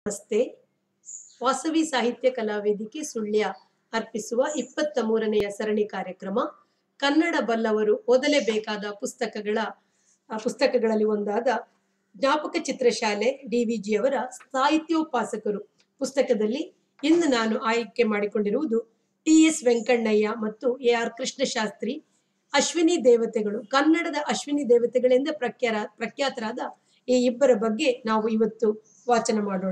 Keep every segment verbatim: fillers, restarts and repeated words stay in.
ನಮಸ್ತೆ. ವಾಸವಿ ಸಾಹಿತ್ಯ ಕಲಾವೇದಿಕೆ ಸುಳ್ಯ ಅರ್ಪಿಸುವ ಇಪ್ಪತ್ತ ಮೂರನೆಯ ಸರಣಿ ಕಾರ್ಯಕ್ರಮ ಕನ್ನಡ ಬಲ್ಲವರು ಓದಲೇಬೇಕಾದ ಪುಸ್ತಕಗಳ ಪುಸ್ತಕಗಳಲ್ಲಿ ಒಂದಾದ ಜ್ಞಾಪಕ ಚಿತ್ರಶಾಲೆ ಡಿವಿಜಿ ಅವರ ಸಾಹಿತ್ಯೋಪಾಸಕರು ಪುಸ್ತಕದಲ್ಲಿ ಇಂದು ನಾನು ಆಯ್ಕೆ ಮಾಡಿಕೊಂಡಿರುವುದು ಟಿ ಎಸ್ ವೆಂಕಣ್ಣಯ್ಯ ಮತ್ತು ಎ ಆರ್ ಕೃಷ್ಣಶಾಸ್ತ್ರಿ ಅಶ್ವಿನಿ ದೇವತೆಗಳು. ಕನ್ನಡದ ಅಶ್ವಿನಿ ದೇವತೆಗಳೆಂದೇ ಪ್ರಖ್ಯಾರ ಪ್ರಖ್ಯಾತರಾದ ಈ ಇಬ್ಬರ ಬಗ್ಗೆ ನಾವು ಇವತ್ತು ವಾಚನ ಮಾಡೋಣ.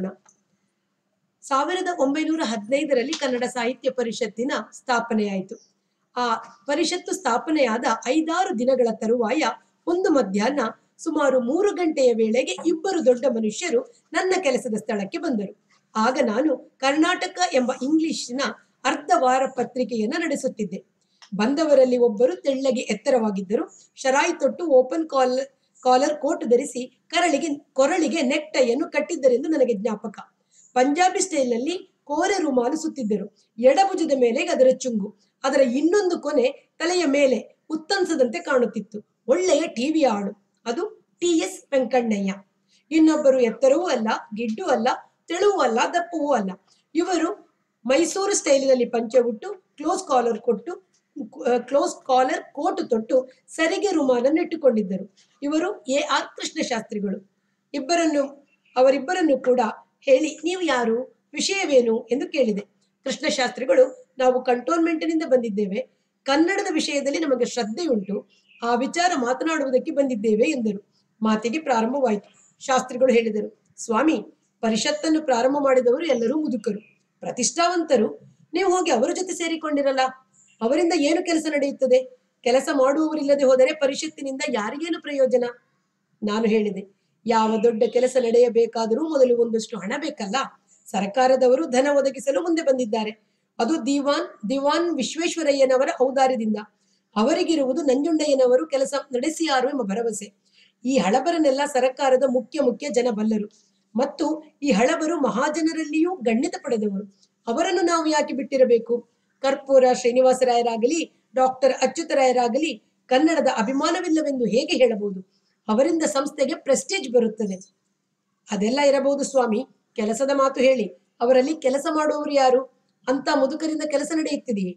ಸಾವಿರದ ಒಂಬೈನೂರ ಹದಿನೈದರಲ್ಲಿ ಕನ್ನಡ ಸಾಹಿತ್ಯ ಪರಿಷತ್ತಿನ ಸ್ಥಾಪನೆಯಾಯಿತು. ಆ ಪರಿಷತ್ತು ಸ್ಥಾಪನೆಯಾದ ಐದಾರು ದಿನಗಳ ತರುವಾಯ ಒಂದು ಮಧ್ಯಾಹ್ನ ಸುಮಾರು ಮೂರು ಗಂಟೆಯ ವೇಳೆಗೆ ಇಬ್ಬರು ದೊಡ್ಡ ಮನುಷ್ಯರು ನನ್ನ ಕೆಲಸದ ಸ್ಥಳಕ್ಕೆ ಬಂದರು. ಆಗ ನಾನು ಕರ್ನಾಟಕ ಎಂಬ ಇಂಗ್ಲಿಷಿನ ಅರ್ಧ ವಾರ ಪತ್ರಿಕೆಯನ್ನು ನಡೆಸುತ್ತಿದ್ದೆ. ಬಂದವರಲ್ಲಿ ಒಬ್ಬರು ತೆಳ್ಳಗೆ ಎತ್ತರವಾಗಿದ್ದರು. ಶರಾಯಿ ತೊಟ್ಟು ಓಪನ್ ಕಾಲ್ ಕಾಲರ್ ಕೋಟ್ ಧರಿಸಿ ಕರಳಿಗೆ ಕೊರಳಿಗೆ ನೆಕ್ ಟೈಯನ್ನು ಕಟ್ಟಿದ್ದರೆಂದು ನನಗೆ ಜ್ಞಾಪಕ. ಪಂಜಾಬಿ ಸ್ಟೈಲ್ನಲ್ಲಿ ಕೋರೆ ರುಮಾಲು ಸುತ್ತಿದ್ದರು. ಎಡಭುಜದ ಮೇಲೆ ಅದರ ಚುಂಗು, ಅದರ ಇನ್ನೊಂದು ಕೊನೆ ತಲೆಯ ಮೇಲೆ ಉತ್ತಂಸದಂತೆ ಕಾಣುತ್ತಿತ್ತು. ಒಳ್ಳೆಯ ಟಿವಿಯ ಆಳು, ಅದು ಟಿ ಎಸ್ ವೆಂಕಣ್ಣಯ್ಯ. ಇನ್ನೊಬ್ಬರು ಎತ್ತರವೂ ಅಲ್ಲ, ಗಿಡ್ಡೂ ಅಲ್ಲ, ತೆಳುವೂ ಅಲ್ಲ, ದಪ್ಪವೂ ಅಲ್ಲ. ಇವರು ಮೈಸೂರು ಸ್ಟೈಲಿನಲ್ಲಿ ಪಂಚೆ ಉಟ್ಟು ಕ್ಲೋಸ್ ಕಾಲರ್ ಕೊಟ್ಟು ಕ್ಲೋಸ್ ಕಾಲರ್ ಕೋಟು ತೊಟ್ಟು ಸರಿಗೆ ರುಮಾಲನ್ನು ಇಟ್ಟುಕೊಂಡಿದ್ದರು. ಇವರು ಎ ಆರ್ ಕೃಷ್ಣಶಾಸ್ತ್ರಿಗಳು. ಇಬ್ಬರನ್ನು ಅವರಿಬ್ಬರನ್ನು ಕೂಡ ಹೇಳಿ, ನೀವು ಯಾರು, ವಿಷಯವೇನು ಎಂದು ಕೇಳಿದೆ. ಕೃಷ್ಣಶಾಸ್ತ್ರಿಗಳು, ನಾವು ಕಂಟೋನ್ಮೆಂಟ್ನಿಂದ ಬಂದಿದ್ದೇವೆ, ಕನ್ನಡದ ವಿಷಯದಲ್ಲಿ ನಮಗೆ ಶ್ರದ್ಧೆಯುಂಟು, ಆ ವಿಚಾರ ಮಾತನಾಡುವುದಕ್ಕೆ ಬಂದಿದ್ದೇವೆ ಎಂದರು. ಮಾತಿಗೆ ಪ್ರಾರಂಭವಾಯಿತು. ಶಾಸ್ತ್ರಿಗಳು ಹೇಳಿದರು, ಸ್ವಾಮಿ, ಪರಿಷತ್ತನ್ನು ಪ್ರಾರಂಭ ಮಾಡಿದವರು ಎಲ್ಲರೂ ಮುದುಕರು, ಪ್ರತಿಷ್ಠಾವಂತರು. ನೀವು ಹೋಗಿ ಅವರ ಜೊತೆ ಸೇರಿಕೊಂಡಿರಲ್ಲ, ಅವರಿಂದ ಏನು ಕೆಲಸ ನಡೆಯುತ್ತದೆ? ಕೆಲಸ ಮಾಡುವವರಿಲ್ಲದೆ ಹೋದರೆ ಪರಿಷತ್ತಿನಿಂದ ಯಾರಿಗೇನು ಪ್ರಯೋಜನ? ನಾನು ಹೇಳಿದೆ, ಯಾವ ದೊಡ್ಡ ಕೆಲಸ ನಡೆಯಬೇಕಾದರೂ ಮೊದಲು ಒಂದಷ್ಟು ಹಣ ಬೇಕಲ್ಲ. ಸರ್ಕಾರದವರು ಧನ ಒದಗಿಸಲು ಮುಂದೆ ಬಂದಿದ್ದಾರೆ. ಅದು ದಿವಾನ್ ದಿವಾನ್ ವಿಶ್ವೇಶ್ವರಯ್ಯನವರ ಔದಾರ್ಯದಿಂದ. ಅವರಿಗಿರುವುದು ನಂಜುಂಡಯ್ಯನವರು ಕೆಲಸ ನಡೆಸಿಯಾರು ಎಂಬ ಭರವಸೆ. ಈ ಹಳಬರನ್ನೆಲ್ಲ ಸರ್ಕಾರದ ಮುಖ್ಯ ಮುಖ್ಯ ಜನ ಬಲ್ಲರು, ಮತ್ತು ಈ ಹಳಬರು ಮಹಾಜನರಲ್ಲಿಯೂ ಗಣ್ಯತ ಪಡೆದವರು. ಅವರನ್ನು ನಾವು ಯಾಕೆ ಬಿಟ್ಟಿರಬೇಕು? ಕರ್ಪೂರ ಶ್ರೀನಿವಾಸರಾಯರಾಗಲಿ, ಡಾಕ್ಟರ್ ಅಚ್ಯುತರಾಯರಾಗಲಿ ಕನ್ನಡದ ಅಭಿಮಾನವಿಲ್ಲವೆಂದು ಹೇಗೆ ಹೇಳಬಹುದು? ಅವರಿಂದ ಸಂಸ್ಥೆಗೆ ಪ್ರೆಸ್ಟೀಜ್ ಬರುತ್ತದೆ. ಅದೆಲ್ಲ ಇರಬಹುದು ಸ್ವಾಮಿ, ಕೆಲಸದ ಮಾತು ಹೇಳಿ. ಅವರಲ್ಲಿ ಕೆಲಸ ಮಾಡುವವರು ಯಾರು? ಅಂತ ಮುದುಕರಿಂದ ಕೆಲಸ ನಡೆಯುತ್ತಿದೆಯೇ?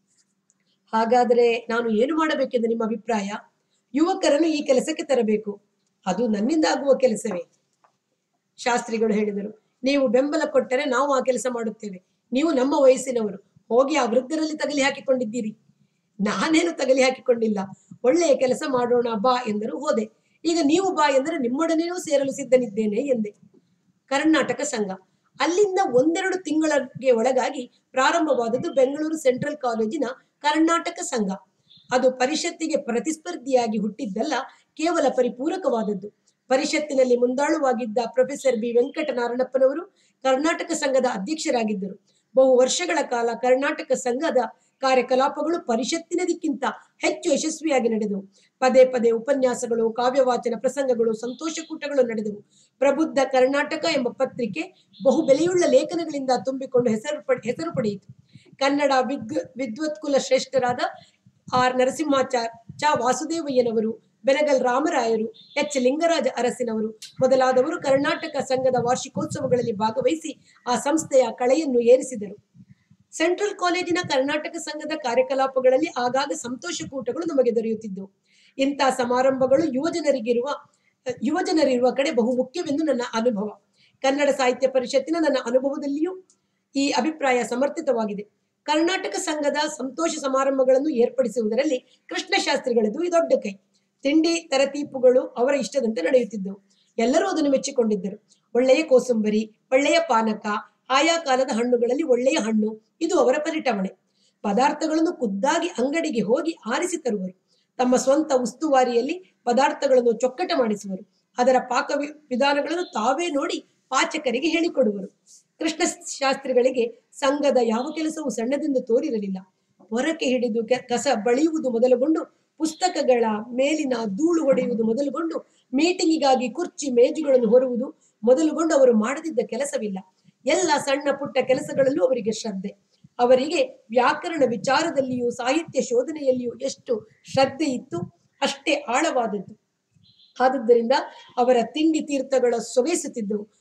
ಹಾಗಾದರೆ ನಾನು ಏನು ಮಾಡಬೇಕೆಂದು ನಿಮ್ಮ ಅಭಿಪ್ರಾಯ? ಯುವಕರನ್ನು ಈ ಕೆಲಸಕ್ಕೆ ತರಬೇಕು. ಅದು ನನ್ನಿಂದ ಆಗುವ ಕೆಲಸವೇ? ಶಾಸ್ತ್ರಿಗಳು ಹೇಳಿದರು, ನೀವು ಬೆಂಬಲ ಕೊಟ್ಟರೆ ನಾವು ಆ ಕೆಲಸ ಮಾಡುತ್ತೇವೆ. ನೀವು ನಮ್ಮ ವಯಸ್ಸಿನವರು, ಹೋಗಿ ಆ ವೃದ್ಧರಲ್ಲಿ ತಗಲಿ ಹಾಕಿಕೊಂಡಿದ್ದೀರಿ. ನಾನೇನು ತಗಲಿ ಹಾಕಿಕೊಂಡಿಲ್ಲ. ಒಳ್ಳೆಯ ಕೆಲಸ ಮಾಡೋಣ ಬಾ ಎಂದರು. ಹೋದೆ. ಈಗ ನೀವು ಬಾ ಎಂದರೆ ನಿಮ್ಮೊಡನೆಯೂ ಸೇರಲು ಸಿದ್ಧನಿದ್ದೇನೆ ಎಂದೆ. ಕರ್ನಾಟಕ ಸಂಘ ಅಲ್ಲಿಂದ ಒಂದೆರಡು ತಿಂಗಳಿಗೆ ಒಳಗಾಗಿ ಪ್ರಾರಂಭವಾದದ್ದು ಬೆಂಗಳೂರು ಸೆಂಟ್ರಲ್ ಕಾಲೇಜಿನ ಕರ್ನಾಟಕ ಸಂಘ. ಅದು ಪರಿಷತ್ತಿಗೆ ಪ್ರತಿಸ್ಪರ್ಧಿಯಾಗಿ ಹುಟ್ಟಿದ್ದಲ್ಲ, ಕೇವಲ ಪರಿಪೂರಕವಾದದ್ದು. ಪರಿಷತ್ತಿನಲ್ಲಿ ಮುಂದಾಳುವಾಗಿದ್ದ ಪ್ರೊಫೆಸರ್ ಬಿ ವೆಂಕಟನಾರಾಯಣಪ್ಪನವರು ಕರ್ನಾಟಕ ಸಂಘದ ಅಧ್ಯಕ್ಷರಾಗಿದ್ದರು. ಬಹು ವರ್ಷಗಳ ಕಾಲ ಕರ್ನಾಟಕ ಸಂಘದ ಕಾರ್ಯಕಲಾಪಗಳು ಪರಿಷತ್ತಿನದಕ್ಕಿಂತ ಹೆಚ್ಚು ಯಶಸ್ವಿಯಾಗಿ ನಡೆದವು. ಪದೇ ಪದೇ ಉಪನ್ಯಾಸಗಳು, ಕಾವ್ಯವಾಚನ ಪ್ರಸಂಗಗಳು, ಸಂತೋಷಕೂಟಗಳು ನಡೆದವು. ಪ್ರಬುದ್ಧ ಕರ್ನಾಟಕ ಎಂಬ ಪತ್ರಿಕೆ ಬಹು ಬೆಲೆಯುಳ್ಳ ಲೇಖನಗಳಿಂದ ತುಂಬಿಕೊಂಡು ಹೆಸರು ಪಡೆ ಹೆಸರು ಪಡೆಯಿತು. ಕನ್ನಡ ವಿಗ್ ವಿದ್ವತ್ಕುಲ ಶ್ರೇಷ್ಠರಾದ ಆರ್ ನರಸಿಂಹಾಚಾರ್, ಚ ವಾಸುದೇವಯ್ಯನವರು, ಬೆನಗಲ್ ರಾಮರಾಯರು, ಎಚ್ ಲಿಂಗರಾಜ ಅರಸಿನವರು ಮೊದಲಾದವರು ಕರ್ನಾಟಕ ಸಂಘದ ವಾರ್ಷಿಕೋತ್ಸವಗಳಲ್ಲಿ ಭಾಗವಹಿಸಿ ಆ ಸಂಸ್ಥೆಯ ಕಳೆಯನ್ನು ಏರಿಸಿದರು. ಸೆಂಟ್ರಲ್ ಕಾಲೇಜಿನ ಕರ್ನಾಟಕ ಸಂಘದ ಕಾರ್ಯಕಲಾಪಗಳಲ್ಲಿ ಆಗಾಗ ಸಂತೋಷಕೂಟಗಳು ನಮಗೆ ದೊರೆಯುತ್ತಿದ್ದವು. ಇಂಥ ಸಮಾರಂಭಗಳು ಯುವಜನರಿಗಿರುವ ಯುವಜನರಿರುವ ಕಡೆ ಬಹು ಮುಖ್ಯವೆಂದು ನನ್ನ ಅನುಭವ. ಕನ್ನಡ ಸಾಹಿತ್ಯ ಪರಿಷತ್ತಿನ ನನ್ನ ಅನುಭವದಲ್ಲಿಯೂ ಈ ಅಭಿಪ್ರಾಯ ಸಮರ್ಥಿತವಾಗಿದೆ. ಕರ್ನಾಟಕ ಸಂಘದ ಸಂತೋಷ ಸಮಾರಂಭಗಳನ್ನು ಏರ್ಪಡಿಸುವುದರಲ್ಲಿ ಕೃಷ್ಣಶಾಸ್ತ್ರಿಗಳದು ದೊಡ್ಡ ಕೈ. ತಿಂಡಿ ತರತೀಪುಗಳು ಅವರ ಇಷ್ಟದಂತೆ ನಡೆಯುತ್ತಿದ್ದವು. ಎಲ್ಲರೂ ಅದನ್ನು ಮೆಚ್ಚಿಕೊಂಡಿದ್ದರು. ಒಳ್ಳೆಯ ಕೋಸುಂಬರಿ, ಒಳ್ಳೆಯ ಪಾನಕ, ಆಯಾ ಕಾಲದ ಹಣ್ಣುಗಳಲ್ಲಿ ಒಳ್ಳೆಯ ಹಣ್ಣು, ಇದು ಅವರ ಪರಿಟವಣೆ. ಪದಾರ್ಥಗಳನ್ನು ಖುದ್ದಾಗಿ ಅಂಗಡಿಗೆ ಹೋಗಿ ಆರಿಸಿ ತರುವರು. ತಮ್ಮ ಸ್ವಂತ ಉಸ್ತುವಾರಿಯಲ್ಲಿ ಪದಾರ್ಥಗಳನ್ನು ಚೊಕ್ಕಟ ಮಾಡಿಸುವರು. ಅದರ ಪಾಕ ವಿಧಾನಗಳನ್ನು ತಾವೇ ನೋಡಿ ಪಾಚಕರಿಗೆ ಹೇಳಿಕೊಡುವರು. ಕೃಷ್ಣ ಶಾಸ್ತ್ರಿಗಳಿಗೆ ಸಂಘದ ಯಾವ ಕೆಲಸವೂ ಸಣ್ಣದೆಂದು ತೋರಿರಲಿಲ್ಲ. ಹೊರಕೆ ಹಿಡಿದು ಕಸ ಬಳಿಯುವುದು ಮೊದಲುಗೊಂಡು, ಪುಸ್ತಕಗಳ ಮೇಲಿನ ಧೂಳು ಹೊಡೆಯುವುದು ಮೊದಲುಗೊಂಡು, ಮೀಟಿಂಗಿಗಾಗಿ ಕುರ್ಚಿ ಮೇಜುಗಳನ್ನು ಹೊರುವುದು ಮೊದಲುಗೊಂಡು ಅವರು ಮಾಡದಿದ್ದ ಕೆಲಸವಿಲ್ಲ. ಎಲ್ಲ ಸಣ್ಣ ಪುಟ್ಟ ಕೆಲಸಗಳಲ್ಲೂ ಅವರಿಗೆ ಶ್ರದ್ಧೆ. ಅವರಿಗೆ ವ್ಯಾಕರಣ ವಿಚಾರದಲ್ಲಿಯೂ ಸಾಹಿತ್ಯ ಶೋಧನೆಯಲ್ಲಿಯೂ ಎಷ್ಟು ಶ್ರದ್ಧೆ ಇತ್ತು, ಅಷ್ಟೇ ಆಳವಾದದ್ದು. ಆದುದರಿಂದ ಅವರ ತಿಂಡಿ ತೀರ್ಥಗಳ ಸೊಗೈಸುತ್ತಿದ್ದವು.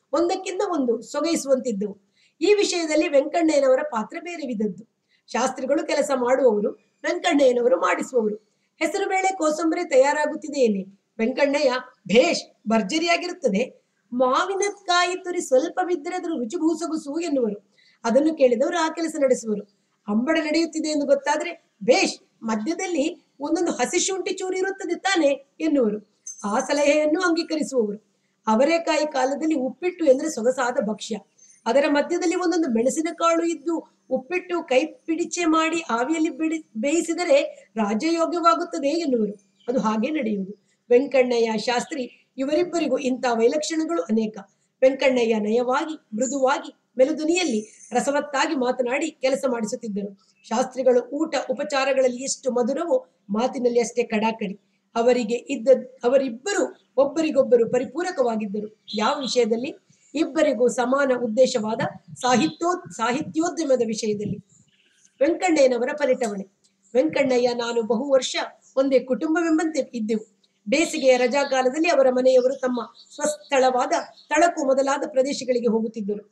ಒಂದಕ್ಕಿಂತ ಒಂದು ಸೊಗೈಸುವಂತಿದ್ದವು. ಈ ವಿಷಯದಲ್ಲಿ ವೆಂಕಣ್ಣಯ್ಯನವರ ಪಾತ್ರ ಬೇರೆ ವಿಧದ್ದು. ಶಾಸ್ತ್ರಿಗಳು ಕೆಲಸ ಮಾಡುವವರು, ವೆಂಕಣ್ಣಯ್ಯನವರು ಮಾಡಿಸುವವರು. ಹೆಸರು ಬೇಳೆ ಕೋಸಂಬರಿ ತಯಾರಾಗುತ್ತಿದೆಯೇನೆ, ವೆಂಕಣ್ಣಯ್ಯ ಭೇಷ್ ಭರ್ಜರಿಯಾಗಿರುತ್ತದೆ, ಮಾವಿನಕಾಯಿ ತುರಿ ಸ್ವಲ್ಪ ಬಿದ್ದರೆ ಅದರ ರುಚಿ ಭೂಸೊಗಸು ಎನ್ನುವರು. ಅದನ್ನು ಕೇಳಿದವರು ಆ ಕೆಲಸ ನಡೆಸುವರು. ಅಂಬಡ ನಡೆಯುತ್ತಿದೆ ಎಂದು ಗೊತ್ತಾದ್ರೆ ಭೇಷ್ ಮಧ್ಯದಲ್ಲಿ ಒಂದೊಂದು ಹಸಿ ಶುಂಠಿ ಚೂರು ಇರುತ್ತದೆ ತಾನೆ ಎನ್ನುವರು. ಆ ಸಲಹೆಯನ್ನು ಅಂಗೀಕರಿಸುವವರು. ಅವರೆಕಾಯಿ ಕಾಲದಲ್ಲಿ ಉಪ್ಪಿಟ್ಟು ಎಂದ್ರೆ ಸೊಗಸಾದ ಭಕ್ಷ್ಯ, ಅದರ ಮಧ್ಯದಲ್ಲಿ ಒಂದೊಂದು ಮೆಣಸಿನಕಾಳು ಇದ್ದು ಉಪ್ಪಿಟ್ಟು ಕೈ ಪಿಡಿಚೆ ಮಾಡಿ ಆವಿಯಲ್ಲಿ ಬಿಡಿ ಬೇಯಿಸಿದರೆ ರಾಜ್ಯಯೋಗ್ಯವಾಗುತ್ತದೆ ಎನ್ನುವರು. ಅದು ಹಾಗೆ ನಡೆಯುವುದು. ವೆಂಕಣ್ಣಯ್ಯ ಶಾಸ್ತ್ರಿ ಇವರಿಬ್ಬರಿಗೂ ಇಂಥ ವೈಲಕ್ಷಣಗಳು ಅನೇಕ. ವೆಂಕಣ್ಣಯ್ಯ ನಯವಾಗಿ, ಮೃದುವಾಗಿ, ಮೆಲುದುನಿಯಲ್ಲಿ ರಸವತ್ತಾಗಿ ಮಾತನಾಡಿ ಕೆಲಸ ಮಾಡಿಸುತ್ತಿದ್ದರು. ಶಾಸ್ತ್ರಿಗಳು ಊಟ ಉಪಚಾರಗಳಲ್ಲಿ ಎಷ್ಟು ಮಧುರವೋ ಮಾತಿನಲ್ಲಿ ಅಷ್ಟೇ ಕಡಾಕಡಿ. ಅವರಿಗೆ ಇದ್ದ ಅವರಿಬ್ಬರು ಒಬ್ಬರಿಗೊಬ್ಬರು ಪರಿಪೂರಕವಾಗಿದ್ದರು. ಯಾವ ವಿಷಯದಲ್ಲಿ? ಇಬ್ಬರಿಗೂ ಸಮಾನ ಉದ್ದೇಶವಾದ ಸಾಹಿತ್ಯೋ ಸಾಹಿತ್ಯೋದ್ಯಮದ ವಿಷಯದಲ್ಲಿ. ವೆಂಕಣ್ಣಯ್ಯನವರ ಪರಿಟವಣೆ. ವೆಂಕಣ್ಣಯ್ಯ ನಾನು ಬಹು ವರ್ಷ ಒಂದೇ ಕುಟುಂಬವೆಂಬಂತೆ ಇದ್ದೆವು. ಬೇಸಿಗೆಯ ರಜಾಕಾಲದಲ್ಲಿ ಅವರ ಮನೆಯವರು ತಮ್ಮ ಸ್ವಸ್ಥಳವಾದ ತಳಕು ಮೊದಲಾದ ಪ್ರದೇಶಗಳಿಗೆ ಹೋಗುತ್ತಿದ್ದರು.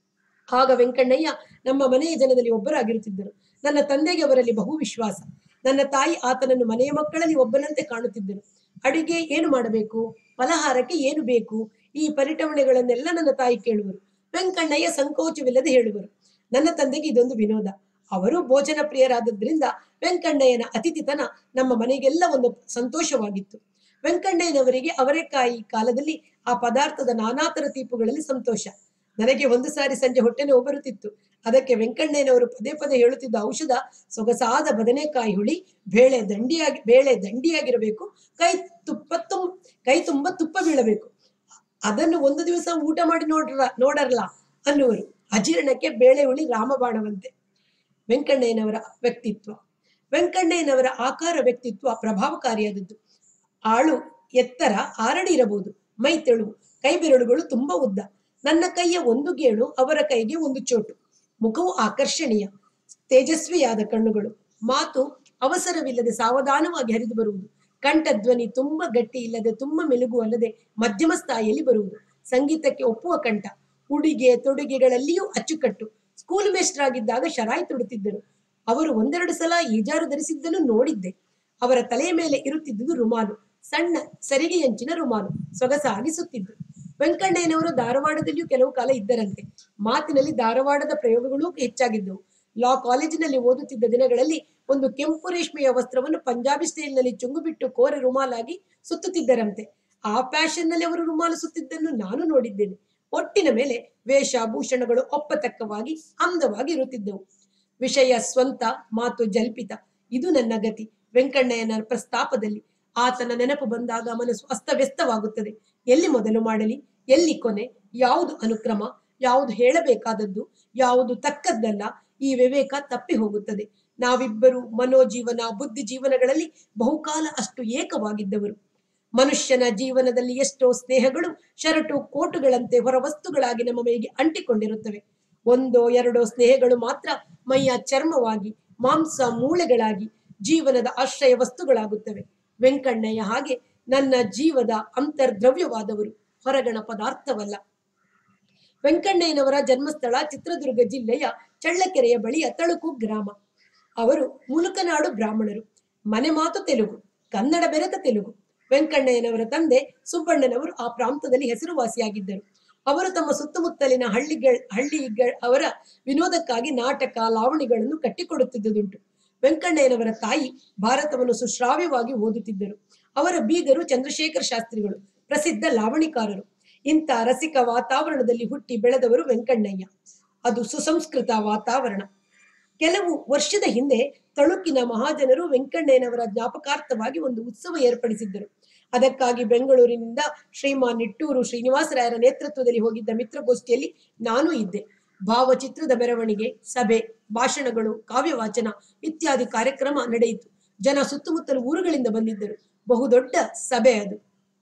ಆಗ ವೆಂಕಣ್ಣಯ್ಯ ನಮ್ಮ ಮನೆಯ ಜನದಲ್ಲಿ ಒಬ್ಬರಾಗಿರುತ್ತಿದ್ದರು. ನನ್ನ ತಂದೆಗೆ ಅವರಲ್ಲಿ ಬಹು ವಿಶ್ವಾಸ. ನನ್ನ ತಾಯಿ ಆತನನ್ನು ಮನೆಯ ಮಕ್ಕಳಲ್ಲಿ ಒಬ್ಬನಂತೆ ಕಾಣುತ್ತಿದ್ದರು. ಅಡುಗೆ ಏನು ಮಾಡಬೇಕು, ಫಲಹಾರಕ್ಕೆ ಏನು ಬೇಕು, ಈ ಪರಿಟವಣೆಗಳನ್ನೆಲ್ಲ ನನ್ನ ತಾಯಿ ಕೇಳುವರು. ವೆಂಕಣ್ಣಯ್ಯ ಸಂಕೋಚವಿಲ್ಲದೆ ಹೇಳುವರು. ನನ್ನ ತಂದೆಗೆ ಇದೊಂದು ವಿನೋದ. ಅವರು ಭೋಜನ ಪ್ರಿಯರಾದದ್ರಿಂದ ವೆಂಕಣ್ಣಯ್ಯನ ಅತಿಥಿತನ ನಮ್ಮ ಮನೆಗೆಲ್ಲ ಒಂದು ಸಂತೋಷವಾಗಿತ್ತು. ವೆಂಕಣ್ಣಯ್ಯನವರಿಗೆ ಅವರೆಕಾಯಿ ಕಾಲದಲ್ಲಿ ಆ ಪದಾರ್ಥದ ನಾನಾ ತರ ತೀಪುಗಳಲ್ಲಿ ಸಂತೋಷ. ನನಗೆ ಒಂದು ಸಾರಿ ಸಂಜೆ ಹೊಟ್ಟೆ ನೋವು ಬರುತ್ತಿತ್ತು. ಅದಕ್ಕೆ ವೆಂಕಣ್ಣಯ್ಯನವರು ಪದೇ ಪದೇ ಹೇಳುತ್ತಿದ್ದ ಔಷಧ ಸೊಗಸಾದ ಬದನೆಕಾಯಿ ಹುಳಿ, ಬೇಳೆ ದಂಡಿಯಾಗಿ ಬೇಳೆ ದಂಡಿಯಾಗಿರಬೇಕು, ಕೈ ತುಪ್ಪ ತುಂ ಕೈ ತುಂಬ ತುಪ್ಪ ಬೀಳಬೇಕು. ಅದನ್ನು ಒಂದು ದಿವಸ ಊಟ ಮಾಡಿ ನೋಡ್ರ ನೋಡರಲ್ಲ ಅನ್ನುವರು. ಅಜೀರ್ಣಕ್ಕೆ ಬೇಳೆ ಹುಳಿ ರಾಮಬಾಣವಂತೆ. ವೆಂಕಣ್ಣಯ್ಯನವರ ವ್ಯಕ್ತಿತ್ವ. ವೆಂಕಣ್ಣಯ್ಯನವರ ಆಕಾರ ವ್ಯಕ್ತಿತ್ವ ಪ್ರಭಾವಕಾರಿಯಾದದ್ದು. ಆಳು ಎತ್ತರ ಆರಡಿ ಇರಬಹುದು, ಮೈ ತೆಳುವು, ಕೈ ಬೆರಳುಗಳು ತುಂಬಾ ಉದ್ದ. ನನ್ನ ಕೈಯ ಒಂದು ಗೇಣು ಅವರ ಕೈಗೆ ಒಂದು ಚೋಟು. ಮುಖವು ಆಕರ್ಷಣೀಯ, ತೇಜಸ್ವಿಯಾದ ಕಣ್ಣುಗಳು. ಮಾತು ಅವಸರವಿಲ್ಲದೆ ಸಾವಧಾನವಾಗಿ ಹರಿದು ಬರುವುದು. ಕಂಠಧ್ವನಿ ತುಂಬಾ ಗಟ್ಟಿ ಇಲ್ಲದೆ ತುಂಬಾ ಮೆಲುಗು ಅಲ್ಲದೆ ಮಧ್ಯಮ ಸ್ಥಾಯಿಯಲ್ಲಿ ಬರುವುದು. ಸಂಗೀತಕ್ಕೆ ಒಪ್ಪುವ ಕಂಠ. ಉಡುಗೆ ತೊಡುಗೆಗಳಲ್ಲಿಯೂ ಅಚ್ಚುಕಟ್ಟು. ಸ್ಕೂಲ್ ಮೇಸ್ಟರ್ ಆಗಿದ್ದಾಗ ಶರಾಯಿ ತೊಡುತ್ತಿದ್ದರು. ಅವರು ಒಂದೆರಡು ಸಲ ಈಜಾರು ಧರಿಸಿದ್ದನ್ನು ನೋಡಿದ್ದೆ. ಅವರ ತಲೆಯ ಮೇಲೆ ಇರುತ್ತಿದ್ದುದು ರುಮಾಲು, ಸಣ್ಣ ಸರಿಗೆ ಅಂಚಿನ ರುಮಾಲು, ಸೊಗಸಾಗಿ ಸುತ್ತಿದ್ದು. ವೆಂಕಣ್ಣಯ್ಯನವರು ಧಾರವಾಡದಲ್ಲಿಯೂ ಕೆಲವು ಕಾಲ ಇದ್ದರಂತೆ. ಮಾತಿನಲ್ಲಿ ಧಾರವಾಡದ ಪ್ರಯೋಗಗಳೂ ಹೆಚ್ಚಾಗಿದ್ದವು. ಲಾ ಕಾಲೇಜಿನಲ್ಲಿ ಓದುತ್ತಿದ್ದ ದಿನಗಳಲ್ಲಿ ಒಂದು ಕೆಂಪು ರೇಷ್ಮೆಯ ವಸ್ತ್ರವನ್ನು ಪಂಜಾಬಿ ಸ್ಟೈಲ್ನಲ್ಲಿ ಚುಂಗು ಬಿಟ್ಟು ಕೋರೆ ರುಮಾಲಾಗಿ ಸುತ್ತುತ್ತಿದ್ದರಂತೆ. ಆ ಫ್ಯಾಷನ್ ನಲ್ಲಿ ಅವರು ರುಮಾಲು ಸುತ್ತಿದ್ದನ್ನು ನಾನು ನೋಡಿದ್ದೇನೆ. ಒಟ್ಟಿನ ಮೇಲೆ ವೇಷಭೂಷಣಗಳು ಒಪ್ಪತಕ್ಕವಾಗಿ ಅಂದವಾಗಿ ಇರುತ್ತಿದ್ದವು. ವಿಷಯ ಸ್ವಂತ, ಮಾತು ಜಲ್ಪಿತ. ಇದು ನನ್ನ ಗತಿ. ವೆಂಕಣ್ಣಯ್ಯನ ಪ್ರಸ್ತಾಪದಲ್ಲಿ ಆತನ ನೆನಪು ಬಂದಾಗ ಮನಸ್ಸು ಅಸ್ತವ್ಯಸ್ತವಾಗುತ್ತದೆ. ಎಲ್ಲಿ ಮೊದಲು ಮಾಡಲಿ, ಎಲ್ಲಿ ಕೊನೆ, ಯಾವುದು ಅನುಕ್ರಮ, ಯಾವುದು ಹೇಳಬೇಕಾದದ್ದು, ಯಾವುದು ತಕ್ಕದ್ದಲ್ಲ, ಈ ವಿವೇಕ ತಪ್ಪಿ ಹೋಗುತ್ತದೆ. ನಾವಿಬ್ಬರು ಮನೋಜೀವನ ಬುದ್ಧಿ ಜೀವನಗಳಲ್ಲಿ ಬಹುಕಾಲ ಅಷ್ಟು ಏಕವಾಗಿದ್ದವರು. ಮನುಷ್ಯನ ಜೀವನದಲ್ಲಿ ಎಷ್ಟೋ ಸ್ನೇಹಗಳು ಶರಟು ಕೋಟುಗಳಂತೆ ಹೊರ ವಸ್ತುಗಳಾಗಿ ನಮ್ಮ ಮೈಗೆ ಅಂಟಿಕೊಂಡಿರುತ್ತವೆ. ಒಂದೋ ಎರಡೋ ಸ್ನೇಹಗಳು ಮಾತ್ರ ಮೈಯ ಚರ್ಮವಾಗಿ, ಮಾಂಸ ಮೂಳೆಗಳಾಗಿ ಜೀವನದ ಆಶ್ರಯ ವಸ್ತುಗಳಾಗುತ್ತವೆ. ವೆಂಕಣ್ಣಯ್ಯ ಹಾಗೆ ನನ್ನ ಜೀವದ ಅಂತರ್ದ್ರವ್ಯವಾದವರು, ಹೊರಗಣ ಪದಾರ್ಥವಲ್ಲ. ವೆಂಕಣ್ಣಯ್ಯನವರ ಜನ್ಮಸ್ಥಳ ಚಿತ್ರದುರ್ಗ ಜಿಲ್ಲೆಯ ಚಳ್ಳಕೆರೆಯ ಬಳಿಯ ತಳುಕು ಗ್ರಾಮ. ಅವರು ಮುಲುಕನಾಡು ಬ್ರಾಹ್ಮಣರು. ಮನೆ ಮಾತು ತೆಲುಗು, ಕನ್ನಡ ಬೆರೆತ ತೆಲುಗು. ವೆಂಕಣ್ಣಯ್ಯನವರ ತಂದೆ ಸುಬ್ಬಣ್ಣನವರು ಆ ಪ್ರಾಂತದಲ್ಲಿ ಹೆಸರುವಾಸಿಯಾಗಿದ್ದರು. ಅವರು ತಮ್ಮ ಸುತ್ತಮುತ್ತಲಿನ ಹಳ್ಳಿಗಳ ಹಳ್ಳಿಗಳ ಅವರ ವಿನೋದಕ್ಕಾಗಿ ನಾಟಕ ಲಾವಣಿಗಳನ್ನು ಕಟ್ಟಿಕೊಡುತ್ತಿದ್ದುದುಂಟು. ವೆಂಕಣ್ಣಯ್ಯನವರ ತಾಯಿ ಭಾರತವನ್ನು ಸುಶ್ರಾವ್ಯವಾಗಿ ಓದುತ್ತಿದ್ದರು. ಅವರ ಬೀಗರು ಚಂದ್ರಶೇಖರ ಶಾಸ್ತ್ರಿಗಳು, ಪ್ರಸಿದ್ಧ ಲಾವಣಿಕಾರರು. ಇಂಥ ರಸಿಕ ವಾತಾವರಣದಲ್ಲಿ ಹುಟ್ಟಿ ಬೆಳೆದವರು ವೆಂಕಣ್ಣಯ್ಯ. ಅದು ಸುಸಂಸ್ಕೃತ ವಾತಾವರಣ. ಕೆಲವು ವರ್ಷದ ಹಿಂದೆ ತಳುಕಿನ ಮಹಾಜನರು ವೆಂಕಣ್ಣಯ್ಯನವರ ಜ್ಞಾಪಕಾರ್ಥವಾಗಿ ಒಂದು ಉತ್ಸವ ಏರ್ಪಡಿಸಿದ್ದರು. ಅದಕ್ಕಾಗಿ ಬೆಂಗಳೂರಿನಿಂದ ಶ್ರೀಮಾನ್ ನಿಟ್ಟೂರು ಶ್ರೀನಿವಾಸರಾಯರ ನೇತೃತ್ವದಲ್ಲಿ ಹೋಗಿದ್ದ ಮಿತ್ರಗೋಷ್ಠಿಯಲ್ಲಿ ನಾನೂ ಇದ್ದೆ. ಭಾವಚಿತ್ರದ ಮೆರವಣಿಗೆ, ಸಭೆ, ಭಾಷಣಗಳು, ಕಾವ್ಯವಾಚನ ಇತ್ಯಾದಿ ಕಾರ್ಯಕ್ರಮ ನಡೆಯಿತು. ಜನ ಸುತ್ತಮುತ್ತಲು ಊರುಗಳಿಂದ ಬಂದಿದ್ದರು. ಬಹುದೊಡ್ಡ ಸಭೆ ಅದು.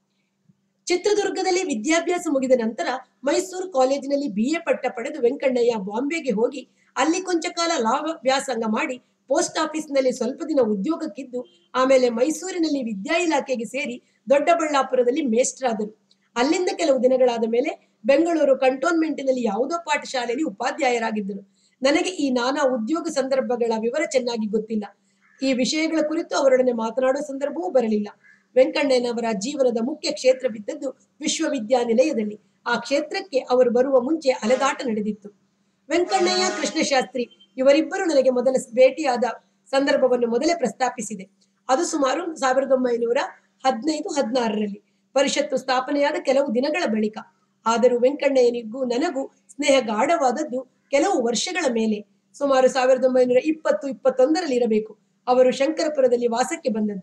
ಚಿತ್ರದುರ್ಗದಲ್ಲಿ ವಿದ್ಯಾಭ್ಯಾಸ ಮುಗಿದ ನಂತರ ಮೈಸೂರು ಕಾಲೇಜಿನಲ್ಲಿ ಬಿ ಎ ಪಟ್ಟ ಪಡೆದು ವೆಂಕಣ್ಣಯ್ಯ ಬಾಂಬೆಗೆ ಹೋಗಿ ಅಲ್ಲಿ ಕೊಂಚ ಕಾಲ ಲಾ ವ್ಯಾಸಂಗ ಮಾಡಿ ಪೋಸ್ಟ್ ಆಫೀಸ್ನಲ್ಲಿ ಸ್ವಲ್ಪ ದಿನ ಉದ್ಯೋಗಕ್ಕಿದ್ದು ಆಮೇಲೆ ಮೈಸೂರಿನಲ್ಲಿ ವಿದ್ಯಾ ಇಲಾಖೆಗೆ ಸೇರಿ ದೊಡ್ಡಬಳ್ಳಾಪುರದಲ್ಲಿ ಮೇಸ್ಟ್ರಾದರು. ಅಲ್ಲಿಂದ ಕೆಲವು ದಿನಗಳಾದ ಮೇಲೆ ಬೆಂಗಳೂರು ಕಂಟೋನ್ಮೆಂಟಿನಲ್ಲಿ ಯಾವುದೋ ಪಾಠಶಾಲೆಯಲ್ಲಿ ಉಪಾಧ್ಯಾಯರಾಗಿದ್ದರು. ನನಗೆ ಈ ನಾನಾ ಉದ್ಯೋಗ ಸಂದರ್ಭಗಳ ವಿವರ ಚೆನ್ನಾಗಿ ಗೊತ್ತಿಲ್ಲ. ಈ ವಿಷಯಗಳ ಕುರಿತು ಅವರೊಡನೆ ಮಾತನಾಡುವ ಸಂದರ್ಭವೂ ಬರಲಿಲ್ಲ. ವೆಂಕಣ್ಣಯ್ಯನವರ ಜೀವನದ ಮುಖ್ಯ ಕ್ಷೇತ್ರವಿದ್ದದ್ದು ವಿಶ್ವವಿದ್ಯಾನಿಲಯದಲ್ಲಿ. ಆ ಕ್ಷೇತ್ರಕ್ಕೆ ಅವರು ಬರುವ ಮುಂಚೆ ಅಲೆದಾಟ ನಡೆದಿತ್ತು. ವೆಂಕಣ್ಣಯ್ಯ, ಕೃಷ್ಣಶಾಸ್ತ್ರಿ ಇವರಿಬ್ಬರು ನನಗೆ ಮೊದಲ ಭೇಟಿಯಾದ ಸಂದರ್ಭವನ್ನು ಮೊದಲೇ ಪ್ರಸ್ತಾಪಿಸಿದೆ. ಅದು ಸುಮಾರು ಸಾವಿರದ ಒಂಬೈನೂರ ಹದಿನೈದು ಹದಿನಾರರಲ್ಲಿ ಪರಿಷತ್ತು ಸ್ಥಾಪನೆಯಾದ ಕೆಲವು ದಿನಗಳ ಬಳಿಕ. ಆದರೂ ವೆಂಕಣ್ಣಯ್ಯನಿಗೂ ನನಗೂ ಸ್ನೇಹ ಗಾಢವಾದದ್ದು ಕೆಲವು ವರ್ಷಗಳ ಮೇಲೆ. ಸುಮಾರು ಸಾವಿರದ ಒಂಬೈನೂರ ಇಪ್ಪತ್ತು ಇಪ್ಪತ್ತೊಂದರಲ್ಲಿ ಇರಬೇಕು ಅವರು ಶಂಕರಪುರದಲ್ಲಿ ವಾಸಕ್ಕೆ ಬಂದದ್ದು.